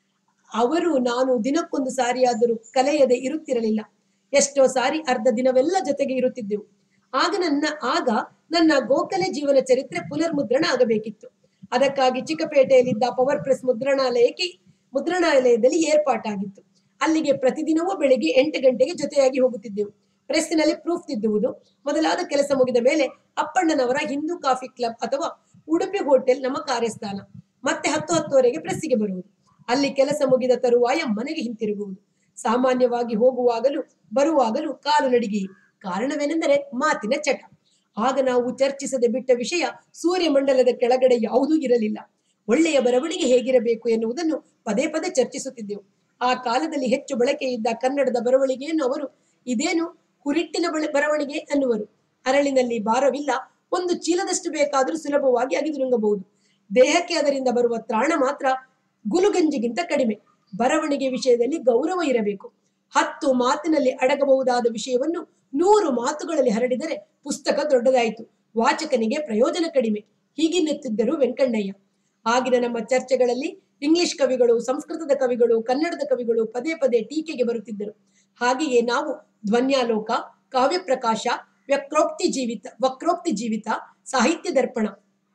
ಅವರು ನಾನು ದಿನಕ್ಕೊಂದು ಸಾರಿಯಾದರೂ ಕಲೆಯದೆ ಇರುತ್ತಿರಲಿಲ್ಲ. ಎಷ್ಟೋ ಸಾರಿ ಅರ್ಧ ದಿನವೆಲ್ಲ ಜೊತೆಗೆ ಇರುತ್ತಿದ್ದೆವು. ಆಗ ನನ್ನ ಆಗ ನನ್ನ ಗೋಖಲೆ ಜೀವನ ಚರಿತ್ರೆ ಪುನರ್ಮುದ್ರಣ ಆಗಬೇಕಿತ್ತು. ಅದಕ್ಕಾಗಿ ಚಿಕ್ಕಪೇಟೆಯಲ್ಲಿದ್ದ ಪವರ್ ಪ್ರೆಸ್ ಮುದ್ರಣಾಲಯಕ್ಕೆ ಮುದ್ರಣಾಲಯದಲ್ಲಿ ಏರ್ಪಾಟಾಗಿತ್ತು. ಅಲ್ಲಿಗೆ ಪ್ರತಿದಿನವೂ ಬೆಳಿಗ್ಗೆ ಎಂಟು ಗಂಟೆಗೆ ಜೊತೆಯಾಗಿ ಹೋಗುತ್ತಿದ್ದೆವು. ಪ್ರೆಸ್ಸಿನಲ್ಲಿ ಪ್ರೂಫ್ ತಿದ್ದುವುದು ಮೊದಲಾದ ಕೆಲಸ ಮುಗಿದ ಮೇಲೆ ಅಪ್ಪಣ್ಣನವರ ಹಿಂದೂ ಕಾಫಿ ಕ್ಲಬ್ ಅಥವಾ ಉಡುಪಿ ಹೋಟೆಲ್ ನಮ್ಮ ಕಾರ್ಯಸ್ಥಾನ. ಮತ್ತೆ ಹತ್ತು ಹತ್ತುವರೆಗೆ ಪ್ರೆಸ್ಸಿಗೆ ಬರುವುದು. ಅಲ್ಲಿ ಕೆಲಸ ಮುಗಿದ ತರುವಾಯ ಮನೆಗೆ ಹಿಂತಿರುಗುವುದು. ಸಾಮಾನ್ಯವಾಗಿ ಹೋಗುವಾಗಲೂ ಬರುವಾಗಲೂ ಕಾಲು ನಡಿಗೆ. ಕಾರಣವೇನೆಂದರೆ ಮಾತಿನ ಚಟ. ಆಗ ನಾವು ಚರ್ಚಿಸದೆ ಬಿಟ್ಟ ವಿಷಯ ಸೂರ್ಯಮಂಡಲದ ಕೆಳಗಡೆ ಯಾವುದೂ ಇರಲಿಲ್ಲ. ಒಳ್ಳೆಯ ಬರವಣಿಗೆ ಹೇಗಿರಬೇಕು ಎನ್ನುವುದನ್ನು ಪದೇ ಪದೇ ಚರ್ಚಿಸುತ್ತಿದ್ದೆವು. ಆ ಕಾಲದಲ್ಲಿ ಹೆಚ್ಚು ಬಳಕೆಯಿದ್ದ ಕನ್ನಡದ ಬರವಣಿಗೆಯನ್ನು ಅವರು ಇದೇನು ಕುರಿಟ್ಟಿನ ಬರವಣಿಗೆ ಅನ್ನುವರು. ಅರಳಿನಲ್ಲಿ ಭಾರವಿಲ್ಲ, ಒಂದು ಚೀಲದಷ್ಟು ಬೇಕಾದರೂ ಸುಲಭವಾಗಿ ಅಗಿದು ನುಂಗಬಹುದು. ದೇಹಕ್ಕೆ ಅದರಿಂದ ಬರುವ ತ್ರಾಣ ಮಾತ್ರ ಗುಲುಗಂಜಿಗಿಂತ ಕಡಿಮೆ. ಬರವಣಿಗೆ ವಿಷಯದಲ್ಲಿ ಗೌರವ ಇರಬೇಕು. ಹತ್ತು ಮಾತಿನಲ್ಲಿ ಅಡಗಬಹುದಾದ ವಿಷಯವನ್ನು ನೂರು ಮಾತುಗಳಲ್ಲಿ ಹರಡಿದರೆ ಪುಸ್ತಕ ದೊಡ್ಡದಾಯಿತು, ವಾಚಕನಿಗೆ ಪ್ರಯೋಜನ ಕಡಿಮೆ. ಹೀಗಿನ್ನುತ್ತಿದ್ದರು ವೆಂಕಣ್ಣಯ್ಯ. ಆಗಿನ ನಮ್ಮ ಚರ್ಚೆಗಳಲ್ಲಿ ಇಂಗ್ಲಿಷ್ ಕವಿಗಳು, ಸಂಸ್ಕೃತದ ಕವಿಗಳು, ಕನ್ನಡದ ಕವಿಗಳು ಪದೇ ಪದೇ ಟೀಕೆಗೆ ಬರುತ್ತಿದ್ದರು. ಹಾಗೆಯೇ ನಾವು ಧ್ವನ್ಯಾಲೋಕ, ಕಾವ್ಯ ಪ್ರಕಾಶ, ವ್ಯಕ್ರೋಕ್ತಿ ಜೀವಿತ ವಕ್ರೋಕ್ತಿ ಜೀವಿತ, ಸಾಹಿತ್ಯ ದರ್ಪಣ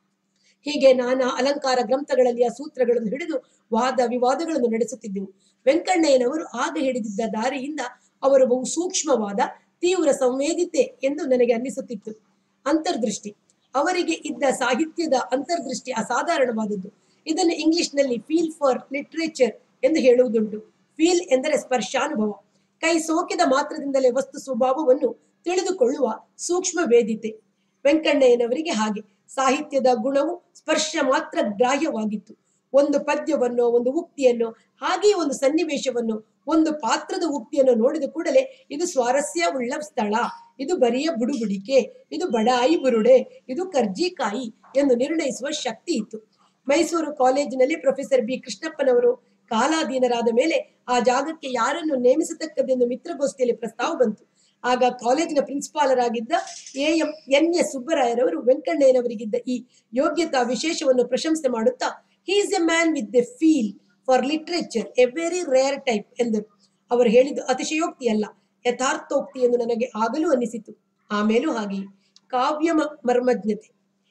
ಹೀಗೆ ನಾನಾ ಅಲಂಕಾರ ಗ್ರಂಥಗಳಲ್ಲಿ ಆ ಸೂತ್ರಗಳನ್ನು ಹಿಡಿದು ವಾದ ವಿವಾದಗಳನ್ನು ನಡೆಸುತ್ತಿದ್ದೆವು. ವೆಂಕಣ್ಣಯ್ಯನವರು ಆಗ ಹಿಡಿದಿದ್ದ ದಾರಿಯಿಂದ ಅವರು ಬಹು ಸೂಕ್ಷ್ಮವಾದ ತೀವ್ರ ಸಂವೇದಿತೆ ಎಂದು ನನಗೆ ಅನ್ನಿಸುತ್ತಿತ್ತು. ಅಂತರ್ದೃಷ್ಟಿ ಅವರಿಗೆ ಇದ್ದ ಸಾಹಿತ್ಯದ ಅಂತರ್ದೃಷ್ಟಿ ಅಸಾಧಾರಣವಾದದ್ದು. ಇದನ್ನು ಇಂಗ್ಲಿಷ್ನಲ್ಲಿ ಫೀಲ್ ಫಾರ್ ಲಿಟ್ರೇಚರ್ ಎಂದು ಹೇಳುವುದುಂಟು. ಫೀಲ್ ಎಂದರೆ ಸ್ಪರ್ಶಾನುಭವ. ಕೈ ಸೋಕಿದ ಮಾತ್ರದಿಂದಲೇ ವಸ್ತು ಸ್ವಭಾವವನ್ನು ತಿಳಿದುಕೊಳ್ಳುವ ಸೂಕ್ಷ್ಮ ವೇದಿತೆ. ವೆಂಕಣ್ಣಯ್ಯನವರಿಗೆ ಹಾಗೆ ಸಾಹಿತ್ಯದ ಗುಣವು ಸ್ಪರ್ಶ ಮಾತ್ರ ಗ್ರಾಹ್ಯವಾಗಿತ್ತು. ಒಂದು ಪದ್ಯವನ್ನೋ, ಒಂದು ಉಕ್ತಿಯನ್ನೋ, ಹಾಗೆಯೇ ಒಂದು ಸನ್ನಿವೇಶವನ್ನು, ಒಂದು ಪಾತ್ರದ ಉಕ್ತಿಯನ್ನು ನೋಡಿದ ಕೂಡಲೇ ಇದು ಸ್ವಾರಸ್ಯವುಳ್ಳ ಸ್ಥಳ, ಇದು ಬರಿಯ ಬುಡುಬುಡಿಕೆ, ಇದು ಬಡಾಯಿ ಬುರುಡೆ, ಇದು ಕರ್ಜಿಕಾಯಿ ಎಂದು ನಿರ್ಣಯಿಸುವ ಶಕ್ತಿ ಇತ್ತು. ಮೈಸೂರು ಕಾಲೇಜಿನಲ್ಲಿ ಪ್ರೊಫೆಸರ್ ಬಿ ಕೃಷ್ಣಪ್ಪನವರು ಕಾಲಾಧೀನರಾದ ಮೇಲೆ ಆ ಜಾಗಕ್ಕೆ ಯಾರನ್ನು ನೇಮಿಸತಕ್ಕದೆಂದು ಮಿತ್ರಗೋಷ್ಠಿಯಲ್ಲಿ ಪ್ರಸ್ತಾವ ಬಂತು. ಆಗ ಕಾಲೇಜಿನ ಪ್ರಿನ್ಸಿಪಾಲರಾಗಿದ್ದ ಎ ಎಂ ಎನ್ ಎಸ್ ಸುಬ್ಬರಾಯರವರು ವೆಂಕಣ್ಣಯ್ಯನವರಿಗಿದ್ದ ಈ ಯೋಗ್ಯತಾ ವಿಶೇಷವನ್ನು ಪ್ರಶಂಸೆ ಮಾಡುತ್ತಾ, he is a man with a feel for literature, a very rare type ಎಂದರು. ಅವರು ಹೇಳಿದ್ದು ಅತಿಶಯೋಕ್ತಿಯಲ್ಲ, ಯಥಾರ್ಥೋಕ್ತಿ ಎಂದು ನನಗೆ ಆಗಲೂ ಅನ್ನಿಸಿತು. ಆಮೇಲೂ ಹಾಗೆ ಕಾವ್ಯ ಮರ್ಮಜ್ಞತೆ.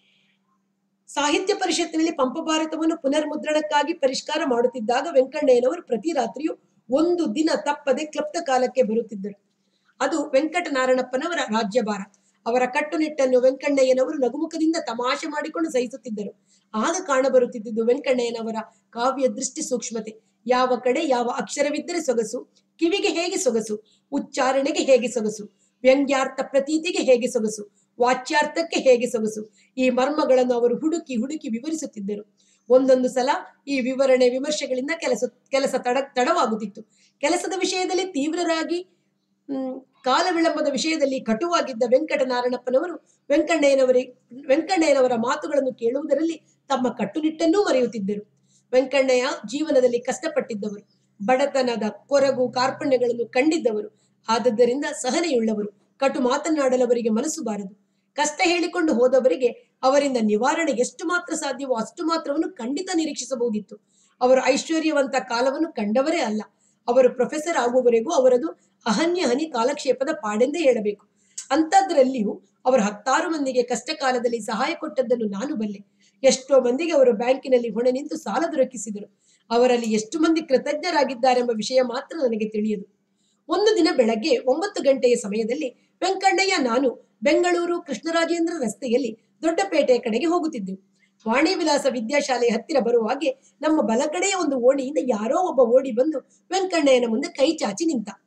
ಸಾಹಿತ್ಯ ಪರಿಷತ್ತಿನಲ್ಲಿ ಪಂಪಭಾರತವನ್ನು ಪುನರ್ಮುದ್ರಣಕ್ಕಾಗಿ ಪರಿಷ್ಕಾರ ಮಾಡುತ್ತಿದ್ದಾಗ ವೆಂಕಣ್ಣಯ್ಯನವರು ಪ್ರತಿ ರಾತ್ರಿಯೂ ಒಂದು ದಿನ ತಪ್ಪದೆ ಕ್ಲಪ್ತ ಕಾಲಕ್ಕೆ ಬರುತ್ತಿದ್ದರು. ಅದು ವೆಂಕಟನಾರಾಯಣಪ್ಪನವರ ರಾಜ್ಯಭಾರ. ಅವರ ಕಟ್ಟುನಿಟ್ಟನ್ನು ವೆಂಕಣ್ಣಯ್ಯನವರು ನಗುಮುಖದಿಂದ ತಮಾಷೆ ಮಾಡಿಕೊಂಡು ಸಹಿಸುತ್ತಿದ್ದರು. ಆಗ ಕಾಣಬರುತ್ತಿದ್ದುದು ವೆಂಕಣ್ಣಯ್ಯನವರ ಕಾವ್ಯ ದೃಷ್ಟಿ ಸೂಕ್ಷ್ಮತೆ. ಯಾವ ಕಡೆ ಯಾವ ಅಕ್ಷರವಿದ್ದರೆ ಸೊಗಸು, ಕಿವಿಗೆ ಹೇಗೆ ಸೊಗಸು, ಉಚ್ಚಾರಣೆಗೆ ಹೇಗೆ ಸೊಗಸು, ವ್ಯಂಗ್ಯಾರ್ಥ ಪ್ರತೀತಿಗೆ ಹೇಗೆ ಸೊಗಸು, ವಾಚ್ಯಾರ್ಥಕ್ಕೆ ಹೇಗೆ ಸೊಗಸು, ಈ ಮರ್ಮಗಳನ್ನು ಅವರು ಹುಡುಕಿ ಹುಡುಕಿ ವಿವರಿಸುತ್ತಿದ್ದರು. ಒಂದೊಂದು ಸಲ ಈ ವಿವರಣೆ ವಿಮರ್ಶೆಗಳಿಂದ ಕೆಲಸ ಕೆಲಸ ತಡ ತಡವಾಗುತ್ತಿತ್ತು. ಕೆಲಸದ ವಿಷಯದಲ್ಲಿ ತೀವ್ರರಾಗಿ ಹ್ಮ್ ಕಾಲ ವಿಳಂಬದ ವಿಷಯದಲ್ಲಿ ಕಟುವಾಗಿದ್ದ ವೆಂಕಟನಾರಾಯಣಪ್ಪನವರು ವೆಂಕಣ್ಣಯ್ಯನವರಿ ವೆಂಕಣ್ಣಯ್ಯನವರ ಮಾತುಗಳನ್ನು ಕೇಳುವುದರಲ್ಲಿ ತಮ್ಮ ಕಟ್ಟುನಿಟ್ಟನ್ನೂ ಮರೆಯುತ್ತಿದ್ದರು. ವೆಂಕಣ್ಣಯ್ಯ ಜೀವನದಲ್ಲಿ ಕಷ್ಟಪಟ್ಟಿದ್ದವರು, ಬಡತನದ ಕೊರಗು ಕಾರ್ಪಣ್ಯಗಳನ್ನು ಕಂಡಿದ್ದವರು. ಆದದ್ದರಿಂದ ಸಹನೆಯುಳ್ಳವರು. ಕಟು ಮಾತನಾಡಲವರಿಗೆ ಮನಸ್ಸು ಬಾರದು. ಕಷ್ಟ ಹೇಳಿಕೊಂಡು ಹೋದವರಿಗೆ ಅವರಿಂದ ನಿವಾರಣೆ ಎಷ್ಟು ಮಾತ್ರ ಸಾಧ್ಯವೋ ಅಷ್ಟು ಮಾತ್ರವನ್ನು ಖಂಡಿತ ನಿರೀಕ್ಷಿಸಬಹುದಿತ್ತು. ಅವರು ಐಶ್ವರ್ಯವಂತ ಕಾಲವನ್ನು ಕಂಡವರೇ ಅಲ್ಲ. ಅವರು ಪ್ರೊಫೆಸರ್ ಆಗುವವರೆಗೂ ಅವರದು ಅಹನ್ಯ ಹನಿ ಕಾಲಕ್ಷೇಪದ ಪಾಡೆಂದೇ ಹೇಳಬೇಕು. ಅಂಥದ್ರಲ್ಲಿಯೂ ಅವರು ಹತ್ತಾರು ಮಂದಿಗೆ ಕಷ್ಟ ಕಾಲದಲ್ಲಿ ಸಹಾಯ ಕೊಟ್ಟದ್ದನ್ನು ನಾನು ಬಲ್ಲೆ. ಎಷ್ಟೋ ಮಂದಿಗೆ ಅವರು ಬ್ಯಾಂಕಿನಲ್ಲಿ ಹೊಣೆ ನಿಂತು ಸಾಲ ದೊರಕಿಸಿದರು. ಅವರಲ್ಲಿ ಎಷ್ಟು ಮಂದಿ ಕೃತಜ್ಞರಾಗಿದ್ದಾರೆಂಬ ವಿಷಯ ಮಾತ್ರ ನನಗೆ ತಿಳಿಯದು. ಒಂದು ದಿನ ಬೆಳಗ್ಗೆ ಒಂಬತ್ತು ಗಂಟೆಯ ಸಮಯದಲ್ಲಿ ವೆಂಕಣ್ಣಯ್ಯ ನಾನು ಬೆಂಗಳೂರು ಕೃಷ್ಣರಾಜೇಂದ್ರ ರಸ್ತೆಯಲ್ಲಿ ದೊಡ್ಡಪೇಟೆಯ ಕಡೆಗೆ ಹೋಗುತ್ತಿದ್ದೆವು. ವಾಣಿ ವಿಲಾಸ ವಿದ್ಯಾಶಾಲೆಯ ಹತ್ತಿರ ಬರುವಾಗೆ ನಮ್ಮ ಬಲಕಡೆಯ ಒಂದು ಓಣಿಯಿಂದ ಯಾರೋ ಒಬ್ಬ ಓಡಿ ಬಂದು ವೆಂಕಣ್ಣಯ್ಯನ ಮುಂದೆ ಕೈ ಚಾಚಿ ನಿಂತ.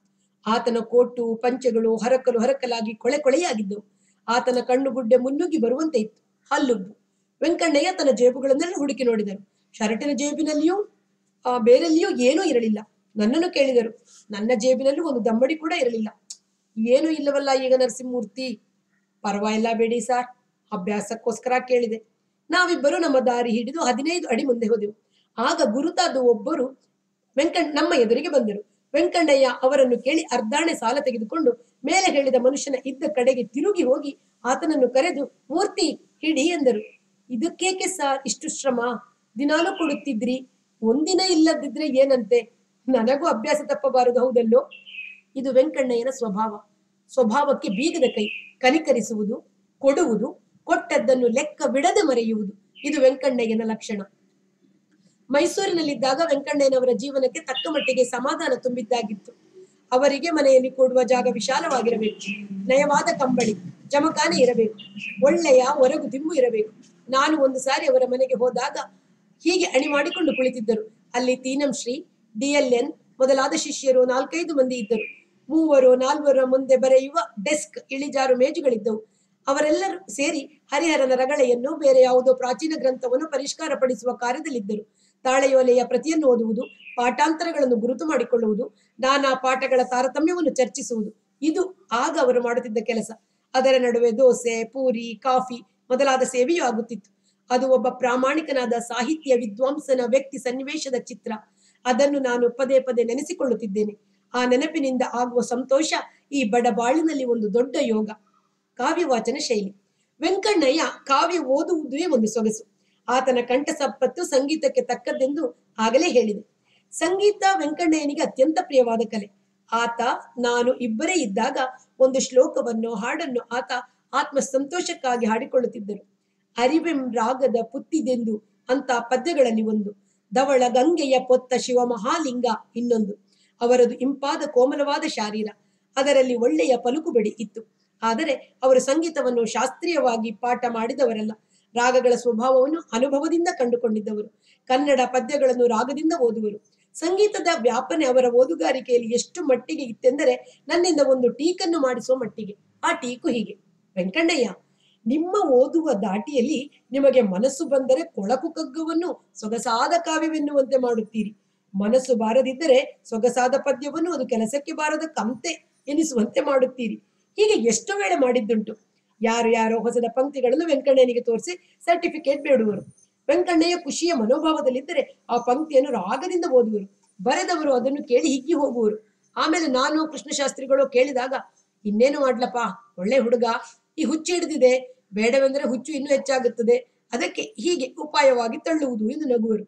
ಆತನ ಕೋಟು ಪಂಚೆಗಳು ಹರಕಲು ಹರಕಲಾಗಿ ಕೊಳೆ ಕೊಳೆಯಾಗಿದ್ದವು. ಆತನ ಕಣ್ಣು ಗುಡ್ಡೆ ಮುನ್ನುಗ್ಗಿ ಬರುವಂತೆ ಇತ್ತು. ಹಲ್ಲುಬ್ಬು. ವೆಂಕಣ್ಣಯ್ಯ ತನ್ನ ಜೇಬುಗಳನ್ನೆಲ್ಲ ಹುಡುಕಿ ನೋಡಿದರು. ಶರ್ಟಿನ ಜೇಬಿನಲ್ಲಿಯೂ ಆ ಬೇರೆಲ್ಲಿಯೂ ಏನೂ ಇರಲಿಲ್ಲ. ನನ್ನನ್ನು ಕೇಳಿದರು. ನನ್ನ ಜೇಬಿನಲ್ಲೂ ಒಂದು ದಮ್ಮಡಿ ಕೂಡ ಇರಲಿಲ್ಲ. ಏನೂ ಇಲ್ಲವಲ್ಲ ಈಗ ನರಸಿಂಹಮೂರ್ತಿ? ಪರವಾಗಿಲ್ಲ ಬೇಡಿ ಸಾರ್, ಅಭ್ಯಾಸಕ್ಕೋಸ್ಕರ ಕೇಳಿದೆ. ನಾವಿಬ್ಬರು ನಮ್ಮ ದಾರಿ ಹಿಡಿದು ಹದಿನೈದು ಅಡಿ ಮುಂದೆ ಹೋದೆವು. ಆಗ ಗುರುತಾದ ಒಬ್ಬರು ವೆಂಕಣ್ಣ ನಮ್ಮ ಎದುರಿಗೆ ಬಂದರು. ವೆಂಕಣ್ಣಯ್ಯ ಅವರನ್ನು ಕೇಳಿ ಅರ್ಧಾಣೆ ಸಾಲ ತೆಗೆದುಕೊಂಡು ಮೇಲೆ ಹೇಳಿದ ಮನುಷ್ಯನ ಇದ್ದ ಕಡೆಗೆ ತಿರುಗಿ ಹೋಗಿ ಆತನನ್ನು ಕರೆದು, ಮೂರ್ತಿ ಹಿಡಿ ಎಂದರು. ಇದಕ್ಕೇಕೆ ಸಾರ್ ಇಷ್ಟು ಶ್ರಮ? ದಿನಾಲೂ ಕೊಡುತ್ತಿದ್ರಿ, ಒಂದಿನ ಇಲ್ಲದಿದ್ರೆ ಏನಂತೆ? ನನಗೂ ಅಭ್ಯಾಸ ತಪ್ಪಬಾರದು, ಹೌದಲ್ಲೋ? ಇದು ವೆಂಕಣ್ಣಯ್ಯನ ಸ್ವಭಾವ. ಸ್ವಭಾವಕ್ಕೆ ಬೀಗದ ಕೈ. ಕನಿಕರಿಸುವುದು, ಕೊಡುವುದು, ಕೊಟ್ಟದ್ದನ್ನು ಲೆಕ್ಕ ಬಿಡದೆ ಮರೆಯುವುದು, ಇದು ವೆಂಕಣ್ಣಯ್ಯನ ಲಕ್ಷಣ. ಮೈಸೂರಿನಲ್ಲಿದ್ದಾಗ ವೆಂಕಣ್ಣಯ್ಯನವರ ಜೀವನಕ್ಕೆ ತಕ್ಕ ಮಟ್ಟಿಗೆ ಸಮಾಧಾನ ತುಂಬಿದ್ದಾಗಿತ್ತು. ಅವರಿಗೆ ಮನೆಯಲ್ಲಿ ಕೊಡುವ ಜಾಗ ವಿಶಾಲವಾಗಿರಬೇಕು, ನಯವಾದ ಕಂಬಳಿ ಜಮಖಾನೆ ಇರಬೇಕು, ಒಳ್ಳೆಯ ಹೊರಗು ದಿಂಬು ಇರಬೇಕು. ನಾನು ಒಂದು ಸಾರಿ ಅವರ ಮನೆಗೆ ಹೋದಾಗ ಹೀಗೆ ಅಣಿ ಮಾಡಿಕೊಂಡು ಕುಳಿತಿದ್ದರು. ಅಲ್ಲಿ ತೀನಂಶ್ರೀ, ಡಿ ಎಲ್ ಎನ್ ಮೊದಲಾದ ಶಿಷ್ಯರು ನಾಲ್ಕೈದು ಮಂದಿ ಇದ್ದರು. ಮೂವರು ನಾಲ್ವರ ಮುಂದೆ ಬರೆಯುವ ಡೆಸ್ಕ್, ಇಳಿಜಾರು ಮೇಜುಗಳಿದ್ದವು. ಅವರೆಲ್ಲರೂ ಸೇರಿ ಹರಿಹರನ ರಗಳೆಯನ್ನು, ಬೇರೆ ಯಾವುದೋ ಪ್ರಾಚೀನ ಗ್ರಂಥವನ್ನು ಪರಿಷ್ಕಾರ ಪಡಿಸುವ ಕಾರ್ಯದಲ್ಲಿದ್ದರು. ತಾಳೆಯೋಲೆಯ ಪ್ರತಿಯನ್ನು ಓದುವುದು, ಪಾಠಾಂತರಗಳನ್ನು ಗುರುತು ಮಾಡಿಕೊಳ್ಳುವುದು, ನಾನಾ ಪಾಠಗಳ ತಾರತಮ್ಯವನ್ನು ಚರ್ಚಿಸುವುದು, ಇದು ಆಗ ಅವರು ಮಾಡುತ್ತಿದ್ದ ಕೆಲಸ. ಅದರ ನಡುವೆ ದೋಸೆ, ಪೂರಿ, ಕಾಫಿ ಮೊದಲಾದ ಸೇವೆಯೂ ಆಗುತ್ತಿತ್ತು. ಅದು ಒಬ್ಬ ಪ್ರಾಮಾಣಿಕನಾದ ಸಾಹಿತ್ಯ ವಿದ್ವಾಂಸನ ವ್ಯಕ್ತಿ ಸನ್ನಿವೇಶದ ಚಿತ್ರ. ಅದನ್ನು ನಾನು ಪದೇ ಪದೇ ನೆನೆಸಿಕೊಳ್ಳುತ್ತಿದ್ದೇನೆ. ಆ ನೆನಪಿನಿಂದ ಆಗುವ ಸಂತೋಷ ಈ ಬಡಬಾಳಿನಲ್ಲಿ ಒಂದು ದೊಡ್ಡ ಯೋಗ. ಕಾವ್ಯವಾಚನ ಶೈಲಿ. ವೆಂಕಣ್ಣಯ್ಯ ಕಾವ್ಯ ಓದುವುದೇ ಒಂದು ಸೊಗಸು. ಆತನ ಕಂಠ ಸಂಪತ್ತು ಸಂಗೀತಕ್ಕೆ ತಕ್ಕದ್ದೆಂದು ಆಗಲೇ ಹೇಳಿದೆ. ಸಂಗೀತ ವೆಂಕಣ್ಣಯ್ಯನಿಗೆ ಅತ್ಯಂತ ಪ್ರಿಯವಾದ ಕಲೆ. ಆತ ನಾನು ಇಬ್ಬರೇ ಇದ್ದಾಗ ಒಂದು ಶ್ಲೋಕವನ್ನು, ಹಾಡನ್ನು ಆತ ಆತ್ಮ ಸಂತೋಷಕ್ಕಾಗಿ ಹಾಡಿಕೊಳ್ಳುತ್ತಿದ್ದರು. ಅರಿವೆಂ ರಾಗದ ಪುತ್ತಿದೆಂದು ಅಂತ ಪದ್ಯಗಳಲ್ಲಿ ಒಂದು, ಧವಳ ಗಂಗೆಯ ಪೊತ್ತ ಶಿವ ಮಹಾಲಿಂಗ ಇನ್ನೊಂದು. ಅವರದು ಇಂಪಾದ ಕೋಮಲವಾದ ಶಾರೀರ, ಅದರಲ್ಲಿ ಒಳ್ಳೆಯ ಪಲುಕುಬಡಿ ಇತ್ತು. ಆದರೆ ಅವರು ಸಂಗೀತವನ್ನು ಶಾಸ್ತ್ರೀಯವಾಗಿ ಪಾಠ ಮಾಡಿದವರಲ್ಲ. ರಾಗಗಳ ಸ್ವಭಾವವನ್ನು ಅನುಭವದಿಂದ ಕಂಡುಕೊಂಡಿದ್ದವರು. ಕನ್ನಡ ಪದ್ಯಗಳನ್ನು ರಾಗದಿಂದ ಓದುವರು. ಸಂಗೀತದ ವ್ಯಾಪನೆ ಅವರ ಓದುಗಾರಿಕೆಯಲ್ಲಿ ಎಷ್ಟು ಮಟ್ಟಿಗೆ ಇತ್ತೆಂದರೆ, ನನ್ನಿಂದ ಒಂದು ಟೀಕನ್ನು ಮಾಡಿಸುವ ಮಟ್ಟಿಗೆ. ಆ ಟೀಕು ಹೀಗೆ: ವೆಂಕಣ್ಣಯ್ಯ, ನಿಮ್ಮ ಓದುವ ದಾಟಿಯಲ್ಲಿ ನಿಮಗೆ ಮನಸ್ಸು ಬಂದರೆ ಕೊಳಕು ಕಗ್ಗವನ್ನು ಸೊಗಸಾದ ಕಾವ್ಯವೆನ್ನುವಂತೆ ಮಾಡುತ್ತೀರಿ. ಮನಸ್ಸು ಬಾರದಿದ್ದರೆ ಸೊಗಸಾದ ಪದ್ಯವನ್ನು ಅದು ಕೆಲಸಕ್ಕೆ ಬಾರದ ಕಂತೆ ಎನಿಸುವಂತೆ ಮಾಡುತ್ತೀರಿ. ಹೀಗೆ ಎಷ್ಟು ವೇಳೆ ಮಾಡಿದ್ದುಂಟು. ಯಾರು ಯಾರೋ ಹೊಸದ ಪಂಕ್ತಿಗಳನ್ನು ವೆಂಕಣ್ಣಯ್ಯನಿಗೆ ತೋರಿಸಿ ಸರ್ಟಿಫಿಕೇಟ್ ಬೇಡುವರು. ವೆಂಕಣ್ಣಯ್ಯ ಖುಷಿಯ ಮನೋಭಾವದಲ್ಲಿದ್ದರೆ ಆ ಪಂಕ್ತಿಯನ್ನು ರಾಗದಿಂದ ಓದುವರು. ಬರೆದವರು ಅದನ್ನು ಕೇಳಿ ಹಿಗ್ಗಿ ಹೋಗುವರು. ಆಮೇಲೆ ನಾನು, ಕೃಷ್ಣಶಾಸ್ತ್ರಿಗಳು ಕೇಳಿದಾಗ, ಇನ್ನೇನು ಮಾಡ್ಲಪ್ಪ, ಒಳ್ಳೆ ಹುಡುಗ, ಈ ಹುಚ್ಚು ಹಿಡಿದಿದೆ, ಬೇಡವೆಂದರೆ ಹುಚ್ಚು ಇನ್ನೂ ಹೆಚ್ಚಾಗುತ್ತದೆ, ಅದಕ್ಕೆ ಹೀಗೆ ಉಪಾಯವಾಗಿ ತಳ್ಳುವುದು ಎಂದು ನಗುವರು.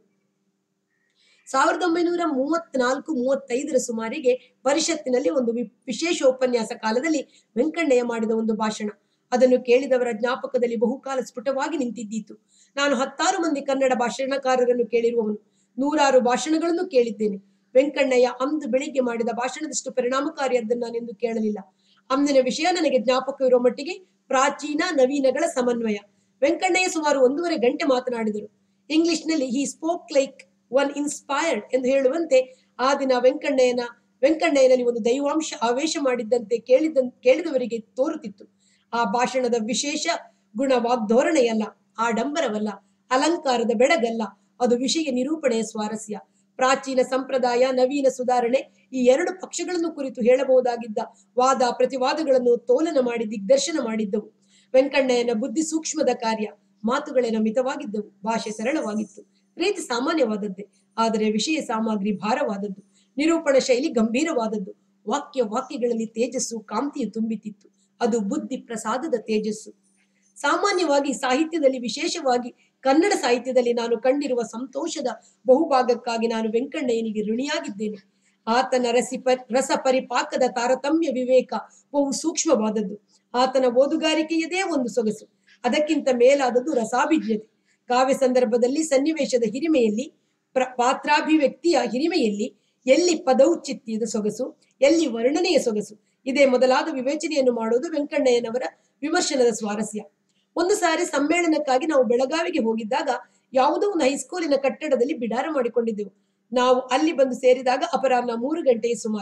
ಸಾವಿರದ ಒಂಬೈನೂರ ಮೂವತ್ನಾಲ್ಕು ಮೂವತ್ತೈದರ ಸುಮಾರಿಗೆ ಪರಿಷತ್ತಿನಲ್ಲಿ ಒಂದು ವಿಶೇಷ ಉಪನ್ಯಾಸ ಕಾಲದಲ್ಲಿ ವೆಂಕಣ್ಣಯ್ಯ ಮಾಡಿದ ಒಂದು ಭಾಷಣ, ಅದನ್ನು ಕೇಳಿದವರ ಜ್ಞಾಪಕದಲ್ಲಿ ಬಹುಕಾಲ ಸ್ಫುಟವಾಗಿ ನಿಂತಿದ್ದೀತು. ನಾನು ಹತ್ತಾರು ಮಂದಿ ಕನ್ನಡ ಭಾಷಣಕಾರರನ್ನು ಕೇಳಿರುವವನು, ನೂರಾರು ಭಾಷಣಗಳನ್ನು ಕೇಳಿದ್ದೇನೆ. ವೆಂಕಣ್ಣಯ್ಯ ಅಂದು ಬೆಳಿಗ್ಗೆ ಮಾಡಿದ ಭಾಷಣದಷ್ಟು ಪರಿಣಾಮಕಾರಿಯಾದ್ದನ್ನು ನಾನೆಂದು ಕೇಳಲಿಲ್ಲ. ಅಂದಿನ ವಿಷಯ ನನಗೆ ಜ್ಞಾಪಕವಿರುವ ಮಟ್ಟಿಗೆ ಪ್ರಾಚೀನ ನವೀನಗಳ ಸಮನ್ವಯ. ವೆಂಕಣ್ಣಯ್ಯ ಸುಮಾರು ಒಂದೂವರೆ ಗಂಟೆ ಮಾತನಾಡಿದರು. ಇಂಗ್ಲಿಷ್ನಲ್ಲಿ he spoke like one inspired ಎಂದು ಹೇಳುವಂತೆ ಆ ದಿನ ವೆಂಕಣ್ಣಯ್ಯನ ವೆಂಕಣ್ಣಯ್ಯನಲ್ಲಿ ಒಂದು ದೈವಾಂಶ ಆವೇಶ ಮಾಡಿದ್ದಂತೆ ಕೇಳಿದ ಕೇಳಿದವರಿಗೆ ತೋರುತ್ತಿತ್ತು. ಆ ಭಾಷಣದ ವಿಶೇಷ ಗುಣ ವಾಗ್ಧೋರಣೆಯಲ್ಲ, ಆಡಂಬರವಲ್ಲ, ಅಲಂಕಾರದ ಬೆಡಗಲ್ಲ, ಅದು ವಿಷಯ ನಿರೂಪಣೆಯ ಸ್ವಾರಸ್ಯ. ಪ್ರಾಚೀನ ಸಂಪ್ರದಾಯ, ನವೀನ ಸುಧಾರಣೆ, ಈ ಎರಡು ಪಕ್ಷಗಳನ್ನು ಕುರಿತು ಹೇಳಬಹುದಾಗಿದ್ದ ವಾದ ಪ್ರತಿವಾದಗಳನ್ನು ತೋಲನ ಮಾಡಿ ದಿಗ್ದರ್ಶನ ಮಾಡಿದ್ದವು. ವೆಂಕಣ್ಣಯ್ಯನ ಬುದ್ಧಿ ಸೂಕ್ಷ್ಮದ ಕಾರ್ಯ. ಮಾತುಗಳೇನ ಮಿತವಾಗಿದ್ದವು, ಭಾಷೆ ಸರಳವಾಗಿತ್ತು, ರೀತಿ ಸಾಮಾನ್ಯವಾದದ್ದೇ, ಆದರೆ ವಿಷಯ ಸಾಮಗ್ರಿ ಭಾರವಾದದ್ದು, ನಿರೂಪಣ ಶೈಲಿ ಗಂಭೀರವಾದದ್ದು. ವಾಕ್ಯ ವಾಕ್ಯಗಳಲ್ಲಿ ತೇಜಸ್ಸು, ಕಾಂತಿಯು ತುಂಬಿತಿತ್ತು. ಅದು ಬುದ್ಧಿ ಪ್ರಸಾದದ ತೇಜಸ್ಸು. ಸಾಮಾನ್ಯವಾಗಿ ಸಾಹಿತ್ಯದಲ್ಲಿ, ವಿಶೇಷವಾಗಿ ಕನ್ನಡ ಸಾಹಿತ್ಯದಲ್ಲಿ ನಾನು ಕಂಡಿರುವ ಸಂತೋಷದ ಬಹುಭಾಗಕ್ಕಾಗಿ ನಾನು ವೆಂಕಣ್ಣಯ್ಯನಿಗೆ ಋಣಿಯಾಗಿದ್ದೇನೆ. ಆತನ ರಸಿಪ ರಸ ಪರಿಪಾಕದ ತಾರತಮ್ಯ ವಿವೇಕ ಬಹು ಸೂಕ್ಷ್ಮವಾದದ್ದು. ಆತನ ಓದುಗಾರಿಕೆಯದೇ ಒಂದು ಸೊಗಸು. ಅದಕ್ಕಿಂತ ಮೇಲಾದದ್ದು ರಸಾಭಿಜ್ಞತೆ. ಕಾವ್ಯ ಸಂದರ್ಭದಲ್ಲಿ, ಸನ್ನಿವೇಶದ ಹಿರಿಮೆಯಲ್ಲಿ, ಪ್ರ ಪಾತ್ರಾಭಿವ್ಯಕ್ತಿಯ ಹಿರಿಮೆಯಲ್ಲಿ, ಎಲ್ಲಿ ಪದೌಚಿತ್ಯದ ಸೊಗಸು, ಎಲ್ಲಿ ವರ್ಣನೆಯ ಸೊಗಸು, ಇದೇ ಮೊದಲಾದ ವಿವೇಚನೆಯನ್ನು ಮಾಡುವುದು ವೆಂಕಣ್ಣಯ್ಯನವರ ವಿಮರ್ಶನದ ಸ್ವಾರಸ್ಯ. ಒಂದು ಸಾರಿ ಸಮ್ಮೇಳನಕ್ಕಾಗಿ ನಾವು ಬೆಳಗಾವಿಗೆ ಹೋಗಿದ್ದಾಗ ಯಾವುದೋ ಒಂದು ಹೈಸ್ಕೂಲಿನ ಕಟ್ಟಡದಲ್ಲಿ ಬಿಡಾರ ಮಾಡಿಕೊಂಡಿದ್ದೆವು. ನಾವು ಅಲ್ಲಿ ಬಂದು ಸೇರಿದಾಗ ಅಪರಾಹ್ನ ಮೂರು ಗಂಟೆಯ ಸುಮಾರು.